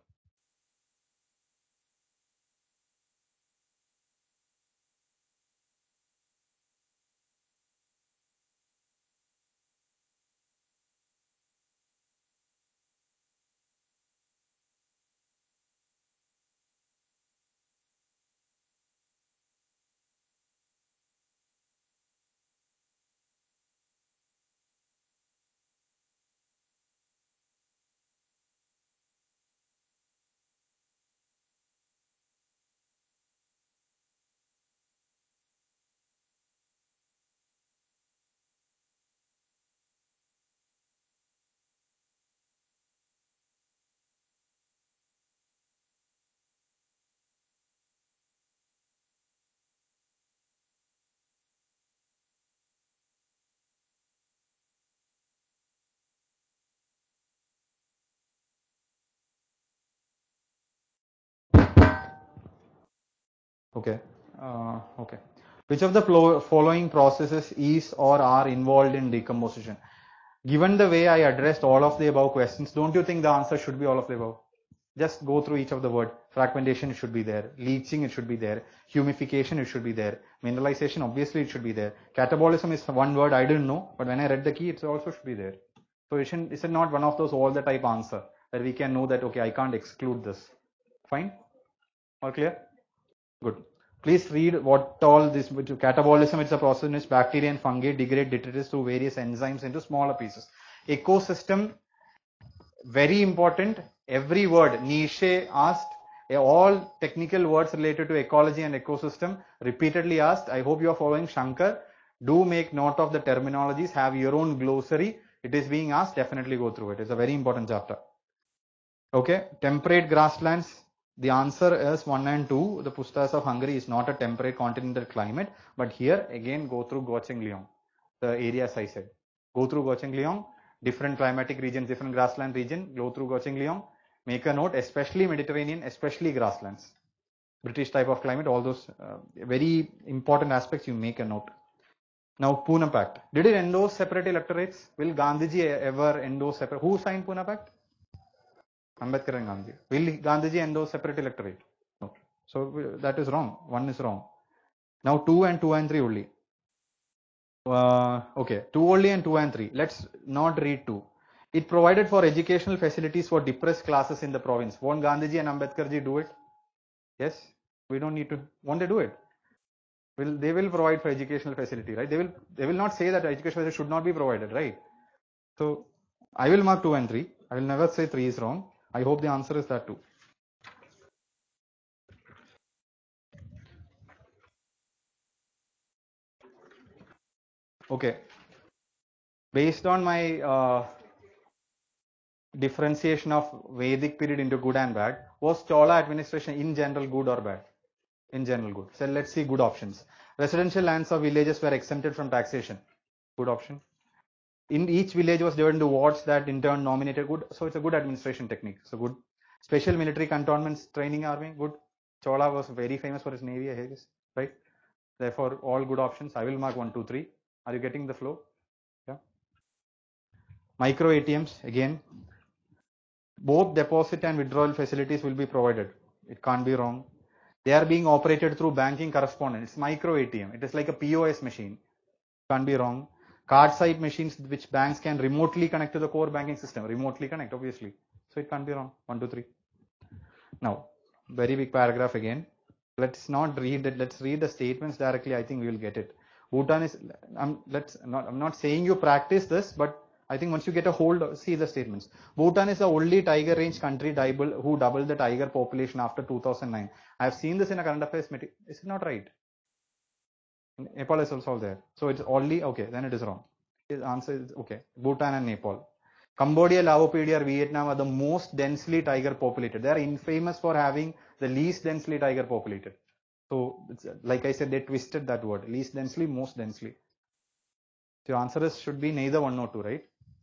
Okay. Uh, okay. Which of the following processes is or are involved in decomposition? Given the way I addressed all of the above questions, don't you think the answer should be all of the above? Just go through each of the word. Fragmentation, it should be there. Leaching, it should be there. Humification, it should be there. Mineralization, obviously it should be there. Catabolism is one word I didn't know, but when I read the key, it also should be there. So it shouldn't, it's not one of those all the type answer that we can know that, okay, I can't exclude this. Fine? All clear? Good. Please read what all this, catabolism, it's a process in which bacteria and fungi degrade detritus through various enzymes into smaller pieces. Ecosystem, very important. Every word, Niche asked, All technical words related to ecology and ecosystem repeatedly asked. I hope you are following Shankar. Do make note of the terminologies, have your own glossary. It is being asked, definitely go through it. It's a very important chapter. Okay, temperate grasslands. The answer is one and two. The Pustas of Hungary is not a temperate continental climate, but here again go through Gocheng-Lyon, the areas I said. Go through Gocheng-Lyon, different climatic regions, different grassland region, go through Gocheng-Lyon. Make a note, especially Mediterranean, especially grasslands. British type of climate, all those uh, very important aspects you make a note. Now, Pune Pact. Did it endorse separate electorates? Will Gandhiji ever endorse separate? Who signed Pune Pact? Ambedkar and Gandhi. Will Gandhiji endorse separate electorate? No. So that is wrong. One is wrong. Now two and two and three only. Uh, okay, two only and two and three. Let's not read two. It provided for educational facilities for depressed classes in the province. Won't Gandhiji and Ambedkarji do it? Yes. We don't need to. Won't they do it? Will they will provide for educational facility, right? They will. They will not say that education facility should not be provided, right? So I will mark two and three. I will never say three is wrong. I hope the answer is that too. Okay. Based on my uh, differentiation of Vedic period into good and bad, was Chola administration in general good or bad? In general good. So let's see good options. Residential lands of villages were exempted from taxation. Good option. In each village was divided into wards that in turn nominated. Good. So it's a good administration technique. So good. Special military cantonments training army. Good. Chola was very famous for his navy, I guess. Right. Therefore, all good options. I will mark one, two, three. Are you getting the flow? Yeah. Micro A T Ms again. Both deposit and withdrawal facilities will be provided. It can't be wrong. They are being operated through banking correspondent. It's micro A T M. It is like a P O S machine. Can't be wrong. Card side machines which banks can remotely connect to the core banking system. Remotely connect, obviously. So it can't be wrong. One, two, three. Now, very big paragraph again. Let's not read it. Let's read the statements directly. I think we will get it. Bhutan is. I'm. Let's not. I'm not saying you practice this, but I think once you get a hold of, see the statements. Bhutan is the only tiger range country double, who doubled the tiger population after two thousand nine. I have seen this in a current affairs material. Is it not right? Nepal is also there. So it's only, okay, then it is wrong. The answer is, okay, Bhutan and Nepal. Cambodia, Laopedia, Vietnam are the most densely tiger populated. They are infamous for having the least densely tiger populated. So, it's, like I said, they twisted that word. Least densely, most densely. So, your answer is, should be neither one nor two, right?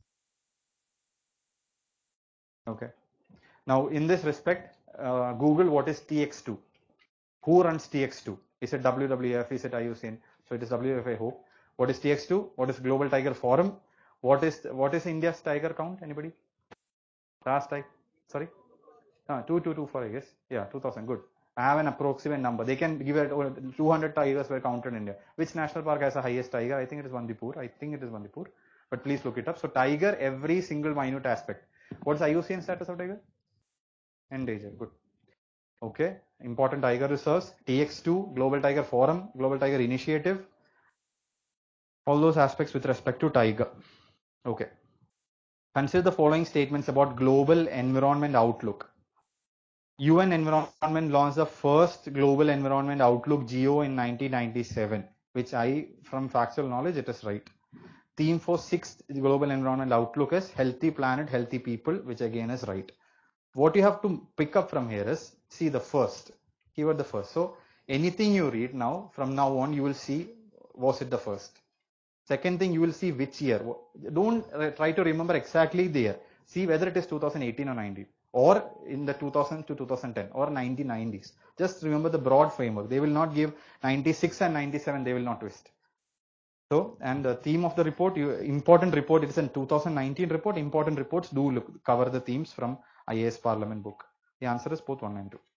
Okay. Now, in this respect, uh, Google what is T X two. Who runs T X two? Is it W W F? Is it I U C N? So it is W W F, I hope. What is T X two? What is Global Tiger Forum? What is what is India's tiger count? Anybody? Last tiger? Sorry? Ah, two two two four, I guess. Yeah, two thousand. Good. I have an approximate number. They can give it two hundred tigers were counted in India. Which national park has the highest tiger? I think it is Bandipur. I think it is Bandipur. But please look it up. So tiger, every single minute aspect. What's I U C N status of tiger? Endangered. Good. Okay, important tiger reserves, T X two, Global Tiger Forum, Global Tiger Initiative, all those aspects with respect to tiger. Okay. Consider the following statements about global environment outlook. U N Environment launched the first global environment outlook G O in nineteen ninety-seven, which I, from factual knowledge, it is right. Theme for sixth global environment outlook is healthy planet, healthy people, which again is right. What you have to pick up from here is, see the first, keyword the first. So anything you read now, from now on, you will see, was it the first? Second thing, you will see which year. Don't try to remember exactly the year. See whether it is two thousand eighteen or nineteen, or in the two thousand to two thousand ten, or nineteen nineties. Just remember the broad framework. They will not give ninety-six and ninety-seven, they will not twist. So, and the theme of the report, you, important report, it is a two thousand nineteen report. Important reports do look, cover the themes from I A S Parliament book. The answer is both one and two.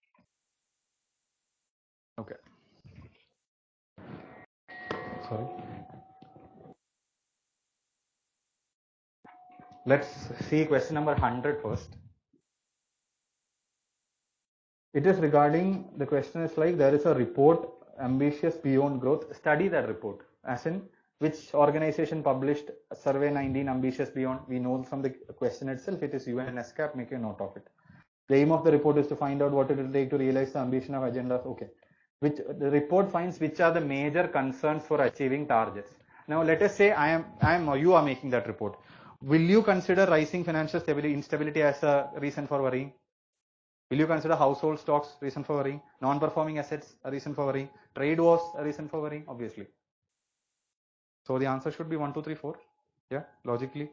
Okay. Sorry. Let's see question number one hundred first. It is regarding, the question is like, there is a report, ambitious beyond growth. Study that report. As in, which organization published survey nineteen ambitious beyond? We know from the question itself, it is U N S C A P. Make a note of it. The aim of the report is to find out what it will take to realize the ambition of agendas. Okay. Which the report finds which are the major concerns for achieving targets. Now let us say I am, I am, or you are making that report. Will you consider rising financial stability, instability as a reason for worrying? Will you consider household stocks reason for worrying? Non-performing assets a reason for worrying? Trade wars a reason for worrying? Obviously. So the answer should be one, two, three, four. Yeah, logically.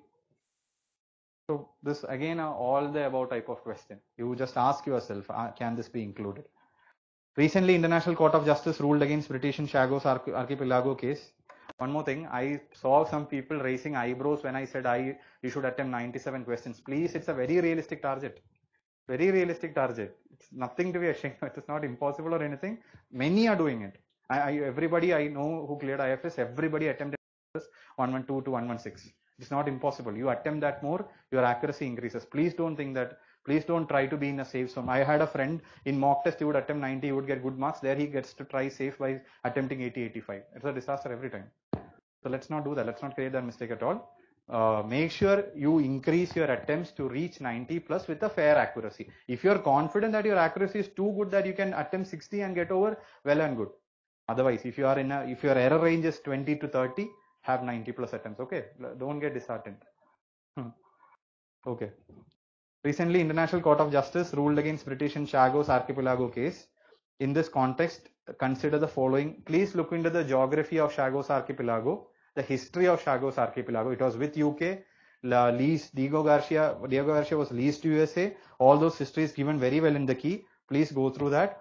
So this again are all the above type of question. You just ask yourself, uh, can this be included? Recently, International Court of Justice ruled against British in Chagos Archipelago case. One more thing, I saw some people raising eyebrows when I said I you should attempt ninety-seven questions. Please, it's a very realistic target. Very realistic target. It's nothing to be ashamed of. It's not impossible or anything. Many are doing it. I, I everybody I know who cleared I F S, everybody attempted one twelve to one sixteen. It's not impossible. You attempt that more, your accuracy increases. Please don't think that. Please don't try to be in a safe zone. I had a friend in mock test, he would attempt ninety, he would get good marks. There he gets to try safe by attempting eighty, eighty-five. It's a disaster every time. So let's not do that. Let's not create that mistake at all. Uh, make sure you increase your attempts to reach ninety plus with a fair accuracy. If you're confident that your accuracy is too good that you can attempt sixty and get over, well and good. Otherwise, if you are in a, if your error range is twenty to thirty, have ninety plus attempts. Okay, don't get disheartened. Hmm. Okay. Recently, International Court of Justice ruled against British in Chagos Archipelago case. In this context, consider the following. Please look into the geography of Chagos Archipelago, the history of Chagos Archipelago. It was with U K. La, leased, Diego Garcia, Diego Garcia was leased to U S A. All those histories given very well in the key. Please go through that.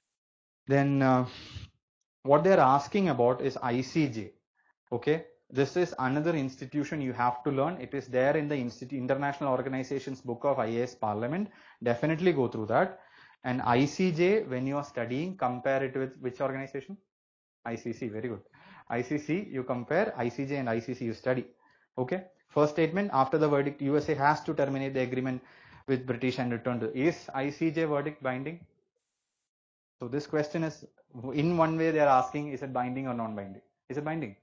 Then, uh, what they are asking about is I C J. Okay. This is another institution you have to learn. It is there in the International Organizations book of I A S Parliament. Definitely go through that. And I C J, when you are studying, compare it with which organization? I C C, very good. I C C, you compare I C J and I C C, you study. Okay. First statement, after the verdict, U S A has to terminate the agreement with British and return to. Is I C J verdict binding? So this question is, in one way they are asking, is it binding or non-binding? Is it binding?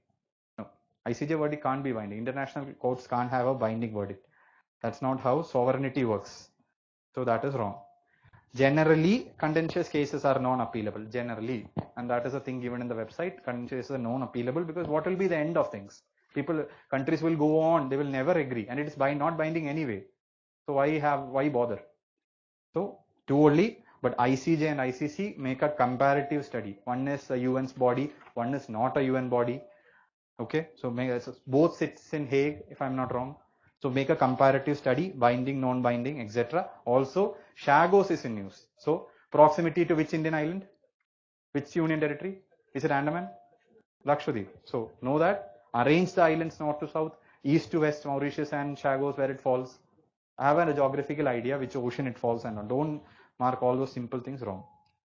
I C J verdict can't be binding. International courts can't have a binding verdict. That's not how sovereignty works. So that is wrong. Generally, contentious cases are non-appealable. Generally, and that is a thing given in the website. Contentious cases are non-appealable because what will be the end of things? People, countries will go on. They will never agree, and it is by not binding anyway. So why have why bother? So two only. But I C J and I C C make a comparative study. One is a U N's body. One is not a U N body. Okay, so make, both sits in Hague, if I'm not wrong. So make a comparative study, binding, non-binding, et cetera. Also, Chagos is in news. So proximity to which Indian island? Which union territory? Is it Andaman? Lakshadweep. So know that. Arrange the islands north to south, east to west, Mauritius and Chagos, where it falls. I have a geographical idea which ocean it falls and don't mark all those simple things wrong.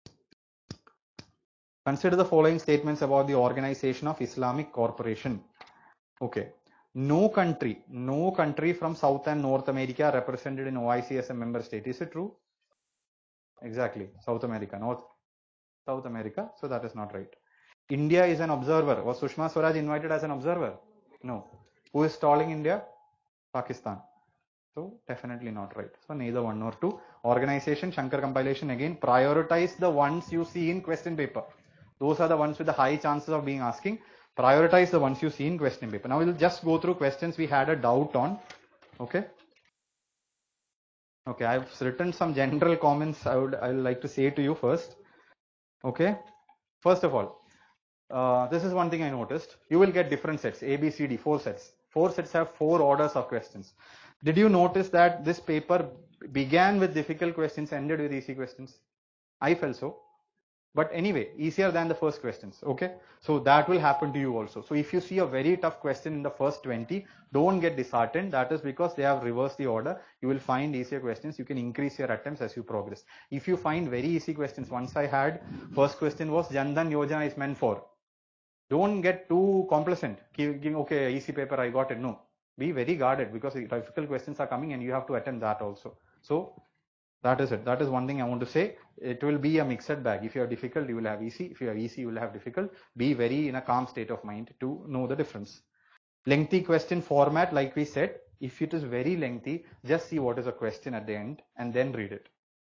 Consider the following statements about the Organization of Islamic Cooperation. Okay. No country, no country from South and North America are represented in O I C as a member state. Is it true? Exactly. South America, North, South America. So that is not right. India is an observer. Was Sushma Swaraj invited as an observer? No. Who is stalling India? Pakistan. So definitely not right. So neither one nor two. Organization, Shankar compilation again. Prioritize the ones you see in question paper. Those are the ones with the high chances of being asking. Prioritize the ones you see in question paper. Now we'll just go through questions we had a doubt on. Okay. Okay, I've written some general comments I would I would like to say to you first. Okay. First of all, uh, this is one thing I noticed. You will get different sets, A, B, C, D, four sets. Four sets have four orders of questions. Did you notice that this paper began with difficult questions, ended with easy questions? I felt so. But anyway, easier than the first questions. Okay. So that will happen to you also. So if you see a very tough question in the first twenty, don't get disheartened. That is because they have reversed the order. You will find easier questions. You can increase your attempts as you progress. If you find very easy questions, once I had, first question was Jan Dhan Yojana is meant for. Don't get too complacent. Okay, easy paper, I got it. No. Be very guarded because difficult questions are coming and you have to attempt that also. So that is it. That is one thing I want to say. It will be a mixed bag. If you are difficult, you will have easy. If you are easy, you will have difficult. Be very in a calm state of mind to know the difference. Lengthy question format, like we said, if it is very lengthy, just see what is a question at the end and then read it.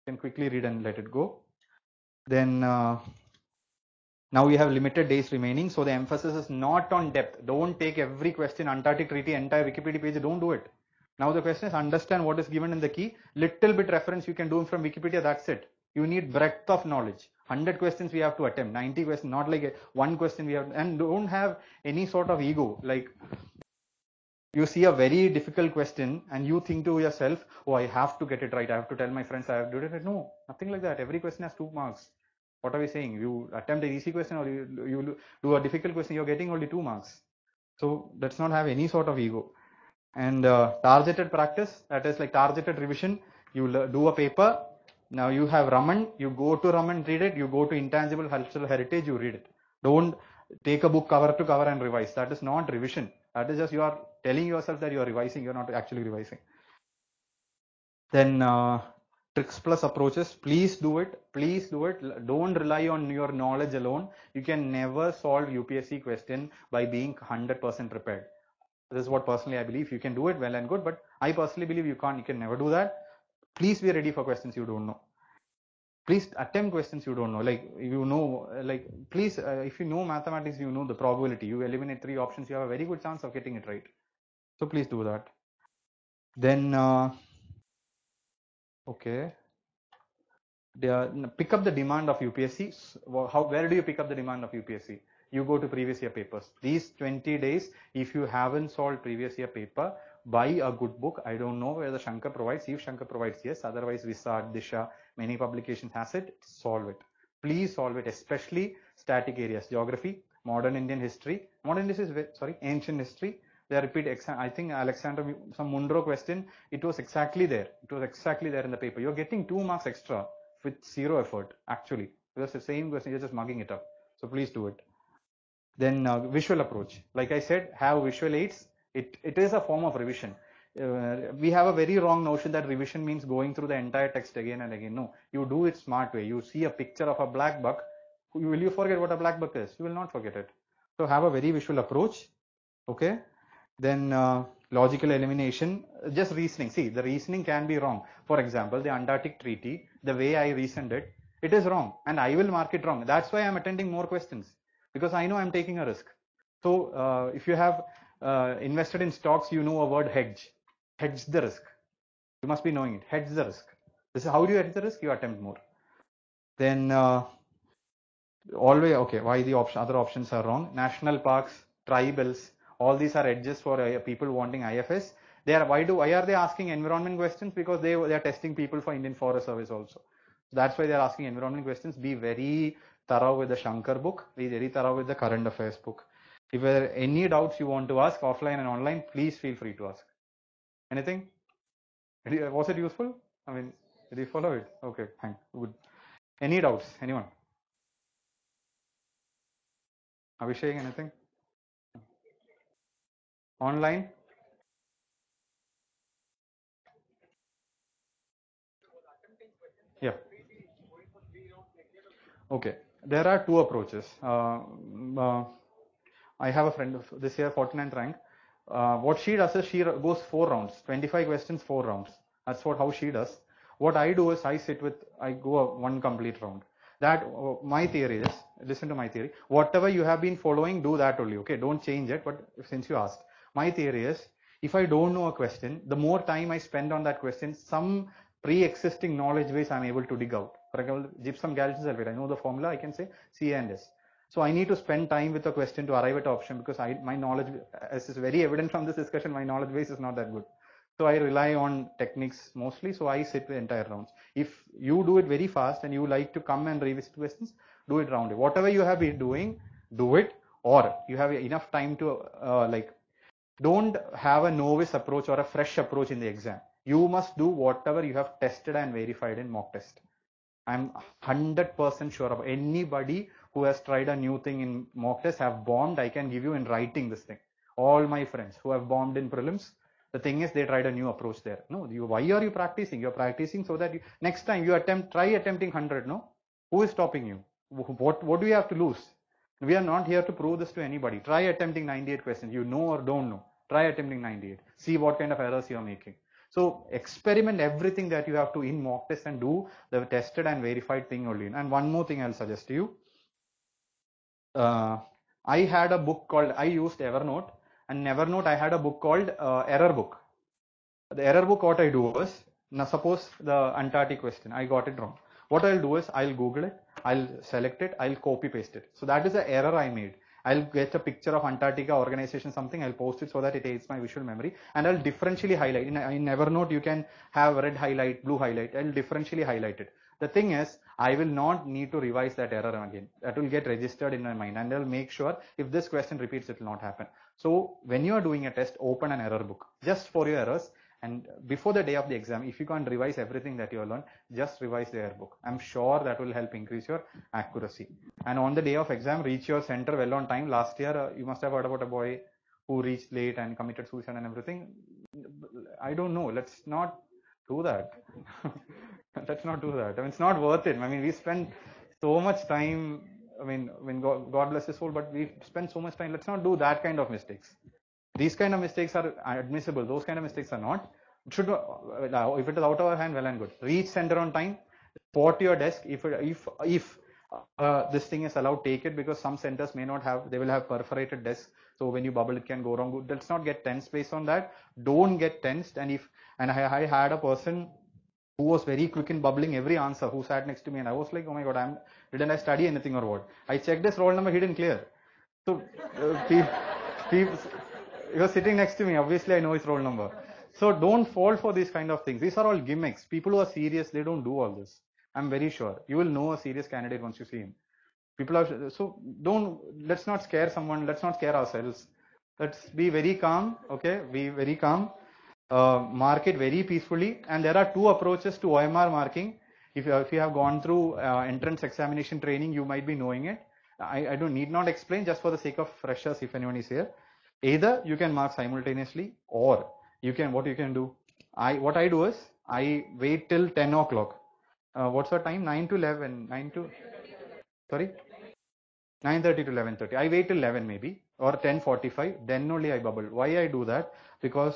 You can quickly read and let it go. Then uh, now we have limited days remaining, so the emphasis is not on depth. Don't take every question, Antarctic Treaty, entire Wikipedia page, don't do it. Now the question is understand what is given in the key, little bit reference you can do from Wikipedia, that's it. You need breadth of knowledge. one hundred questions we have to attempt, ninety questions, not like a, one question we have, and don't have any sort of ego. Like you see a very difficult question and you think to yourself, oh, I have to get it right. I have to tell my friends I have to do it. No, nothing like that. Every question has two marks. What are we saying? You attempt an easy question or you, you do a difficult question, you're getting only two marks. So let's not have any sort of ego. And uh, targeted practice, that is like targeted revision. You do a paper. Now you have Raman, you go to Raman, read it. You go to Intangible Cultural Heritage, you read it. Don't take a book cover to cover and revise. That is not revision. That is just you are telling yourself that you are revising. You are not actually revising. Then uh, tricks plus approaches. Please do it. Please do it. Don't rely on your knowledge alone. You can never solve U P S C question by being one hundred percent prepared. This is what personally I believe. You can do it well and good, but I personally believe you can't. You can never do that. Please be ready for questions you don't know. Please attempt questions you don't know. Like you know, like please, uh, if you know mathematics, you know the probability. You eliminate three options, you have a very good chance of getting it right. So please do that. Then, uh, okay. The, pick up the demand of U P S C. How, where do you pick up the demand of U P S C? You go to previous year papers. These twenty days, if you haven't solved previous year paper, buy a good book. I don't know whether Shankar provides. If Shankar provides, yes. Otherwise, Visad, Disha, many publications has it. Solve it. Please solve it, especially static areas. Geography, modern Indian history. Modern history is, sorry, ancient history. They repeat, I think Alexander, some Mundro question, it was exactly there. It was exactly there in the paper. You're getting two marks extra with zero effort, actually. Because the same question, you're just mugging it up. So please do it. Then uh, visual approach. Like I said, have visual aids. It, it is a form of revision. Uh, we have a very wrong notion that revision means going through the entire text again and again. No, you do it smart way. You see a picture of a black buck. Will you forget what a black buck is? You will not forget it. So have a very visual approach. Okay. Then uh, logical elimination, just reasoning. See, the reasoning can be wrong. For example, the Antarctic Treaty, the way I reasoned it, it is wrong and I will mark it wrong. That's why I'm attending more questions because I know I'm taking a risk. So uh, if you have uh, invested in stocks, you know a word hedge. Hedge the risk. You must be knowing it. Hedge the risk. This is how do you hedge the risk? You attempt more. Then uh, always, okay, why the option, other options are wrong. National parks, tribals, all these are edges for uh, people wanting I F S. They are, why do, why are they asking environment questions? Because they, they are testing people for Indian Forest Service also. So that's why they are asking environment questions. Be very thorough with the Shankar book. Be very thorough with the current affairs book. If there are any doubts you want to ask offline and online, please feel free to ask. Anything? Was it useful? I mean, did you follow it? Okay, fine, good. Any doubts? Anyone? Abhishek, anything? Online? Yeah. Okay. There are two approaches. Uh, uh, I have a friend of this year, forty-ninth rank. Uh, what she does is she goes four rounds, twenty-five questions, four rounds. That's what how she does. What I do is I sit with, I go a one complete round. That uh, my theory is, listen to my theory. Whatever you have been following, do that only. Okay, don't change it. But since you asked, my theory is, if I don't know a question, the more time I spend on that question, some pre-existing knowledge base I'm able to dig out. For example, gypsum gallus sulfate. I know the formula. I can say C and S. So I need to spend time with the question to arrive at option because I, my knowledge, as is very evident from this discussion, my knowledge base is not that good. So I rely on techniques mostly. So I sit the entire rounds. If you do it very fast and you like to come and revisit questions, do it round. Whatever you have been doing, do it. Or you have enough time to uh, like, don't have a novice approach or a fresh approach in the exam. You must do whatever you have tested and verified in mock test. I'm one hundred percent sure of anybody who has tried a new thing in mock test have bombed. I can give you in writing this thing. All my friends who have bombed in prelims, the thing is they tried a new approach there. No, you, why are you practicing? You're practicing so that you, next time you attempt, try attempting one hundred. No, who is stopping you? What, what do you have to lose? We are not here to prove this to anybody. Try attempting ninety-eight questions. You know or don't know. Try attempting ninety-eight. See what kind of errors you are making. So experiment everything that you have to in mock test and do the tested and verified thing only. And one more thing I'll suggest to you. Uh, I had a book called, I used Evernote, and Evernote I had a book called uh, Error Book. The error book, what I do was, now suppose the Antarctic question, I got it wrong. What I'll do is, I'll Google it, I'll select it, I'll copy paste it. So that is the error I made. I'll get a picture of Antarctica organization, something, I'll post it so that it aids my visual memory, and I'll differentially highlight. In, in Evernote, you can have red highlight, blue highlight, I'll differentially highlight it. The thing is, I will not need to revise that error again. That will get registered in my mind, and I'll make sure if this question repeats, it will not happen. So when you are doing a test, open an error book just for your errors. And before the day of the exam, if you can't revise everything that you have learned, just revise the error book. I'm sure that will help increase your accuracy. And on the day of exam, reach your center well on time. Last year, uh, you must have heard about a boy who reached late and committed suicide and everything. I don't know. Let's not do that. Let's not do that. I mean, it's not worth it. I mean, we spend so much time. I mean, I mean, God, God bless his soul, but we spend so much time. Let's not do that kind of mistakes. These kind of mistakes are admissible. Those kind of mistakes are not. It should, uh, if it is out of our hand, well and good. Reach center on time. Spot your desk. If it, if if uh, this thing is allowed, take it, because some centers may not have. They will have perforated desks. So when you bubble, it can go wrong. Let's not get tense based on that. Don't get tensed. And if and I, I had a person who was very quick in bubbling every answer, who sat next to me, and I was like, oh my god, I'm didn't I study anything or what? I checked his roll number, he didn't clear. So uh, people, people, he was sitting next to me. Obviously, I know his roll number. So don't fall for these kind of things. These are all gimmicks. People who are serious, they don't do all this. I'm very sure. You will know a serious candidate once you see him. People are so don't. Let's not scare someone. Let's not scare ourselves. Let's be very calm. Okay, be very calm. Uh, mark it very peacefully. And there are two approaches to O M R marking. If you, if you have gone through uh, entrance examination training, you might be knowing it. I, I don't need not explain, just for the sake of freshers, if anyone is here. Either you can mark simultaneously, or you can, what you can do, I what I do is I wait till ten o'clock. Uh, what's the time? nine to eleven. nine to sorry, nine thirty to eleven thirty. I wait till eleven maybe, or ten forty-five. Then only I bubble. Why I do that? Because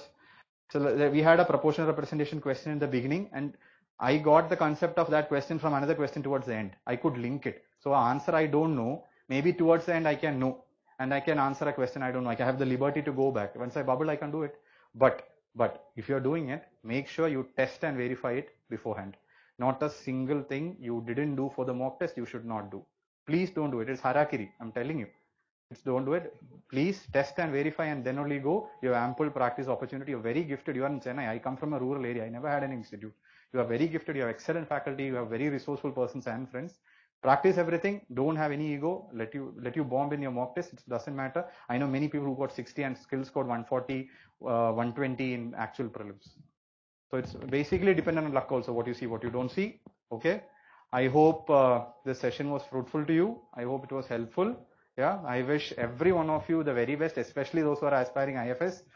so we had a proportional representation question in the beginning, and I got the concept of that question from another question towards the end. I could link it. So answer I don't know. Maybe towards the end I can know, and I can answer a question I don't know. I can have the liberty to go back. Once I bubble, I can do it. But but if you're doing it, make sure you test and verify it beforehand. Not a single thing you didn't do for the mock test you should not do. Please don't do it. It's harakiri. I'm telling you. It's don't do it. Please test and verify, and then only go. You have ample practice opportunity. You're very gifted. You are in Chennai. I come from a rural area. I never had an institute. You are very gifted. You have excellent faculty. You have very resourceful persons and friends. Practice everything. Don't have any ego. Let you let you bomb in your mock test. It doesn't matter. I know many people who got sixty and skill scored one forty, uh, one twenty in actual prelims. So it's basically dependent on luck also. What you see, what you don't see. Okay. I hope uh, this session was fruitful to you. I hope it was helpful. Yeah, I wish every one of you the very best, especially those who are aspiring I F S.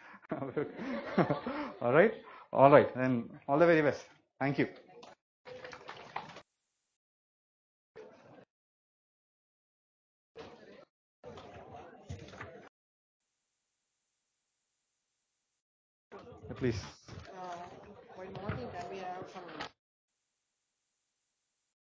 All right. All right. Then all the very best. Thank you. Please.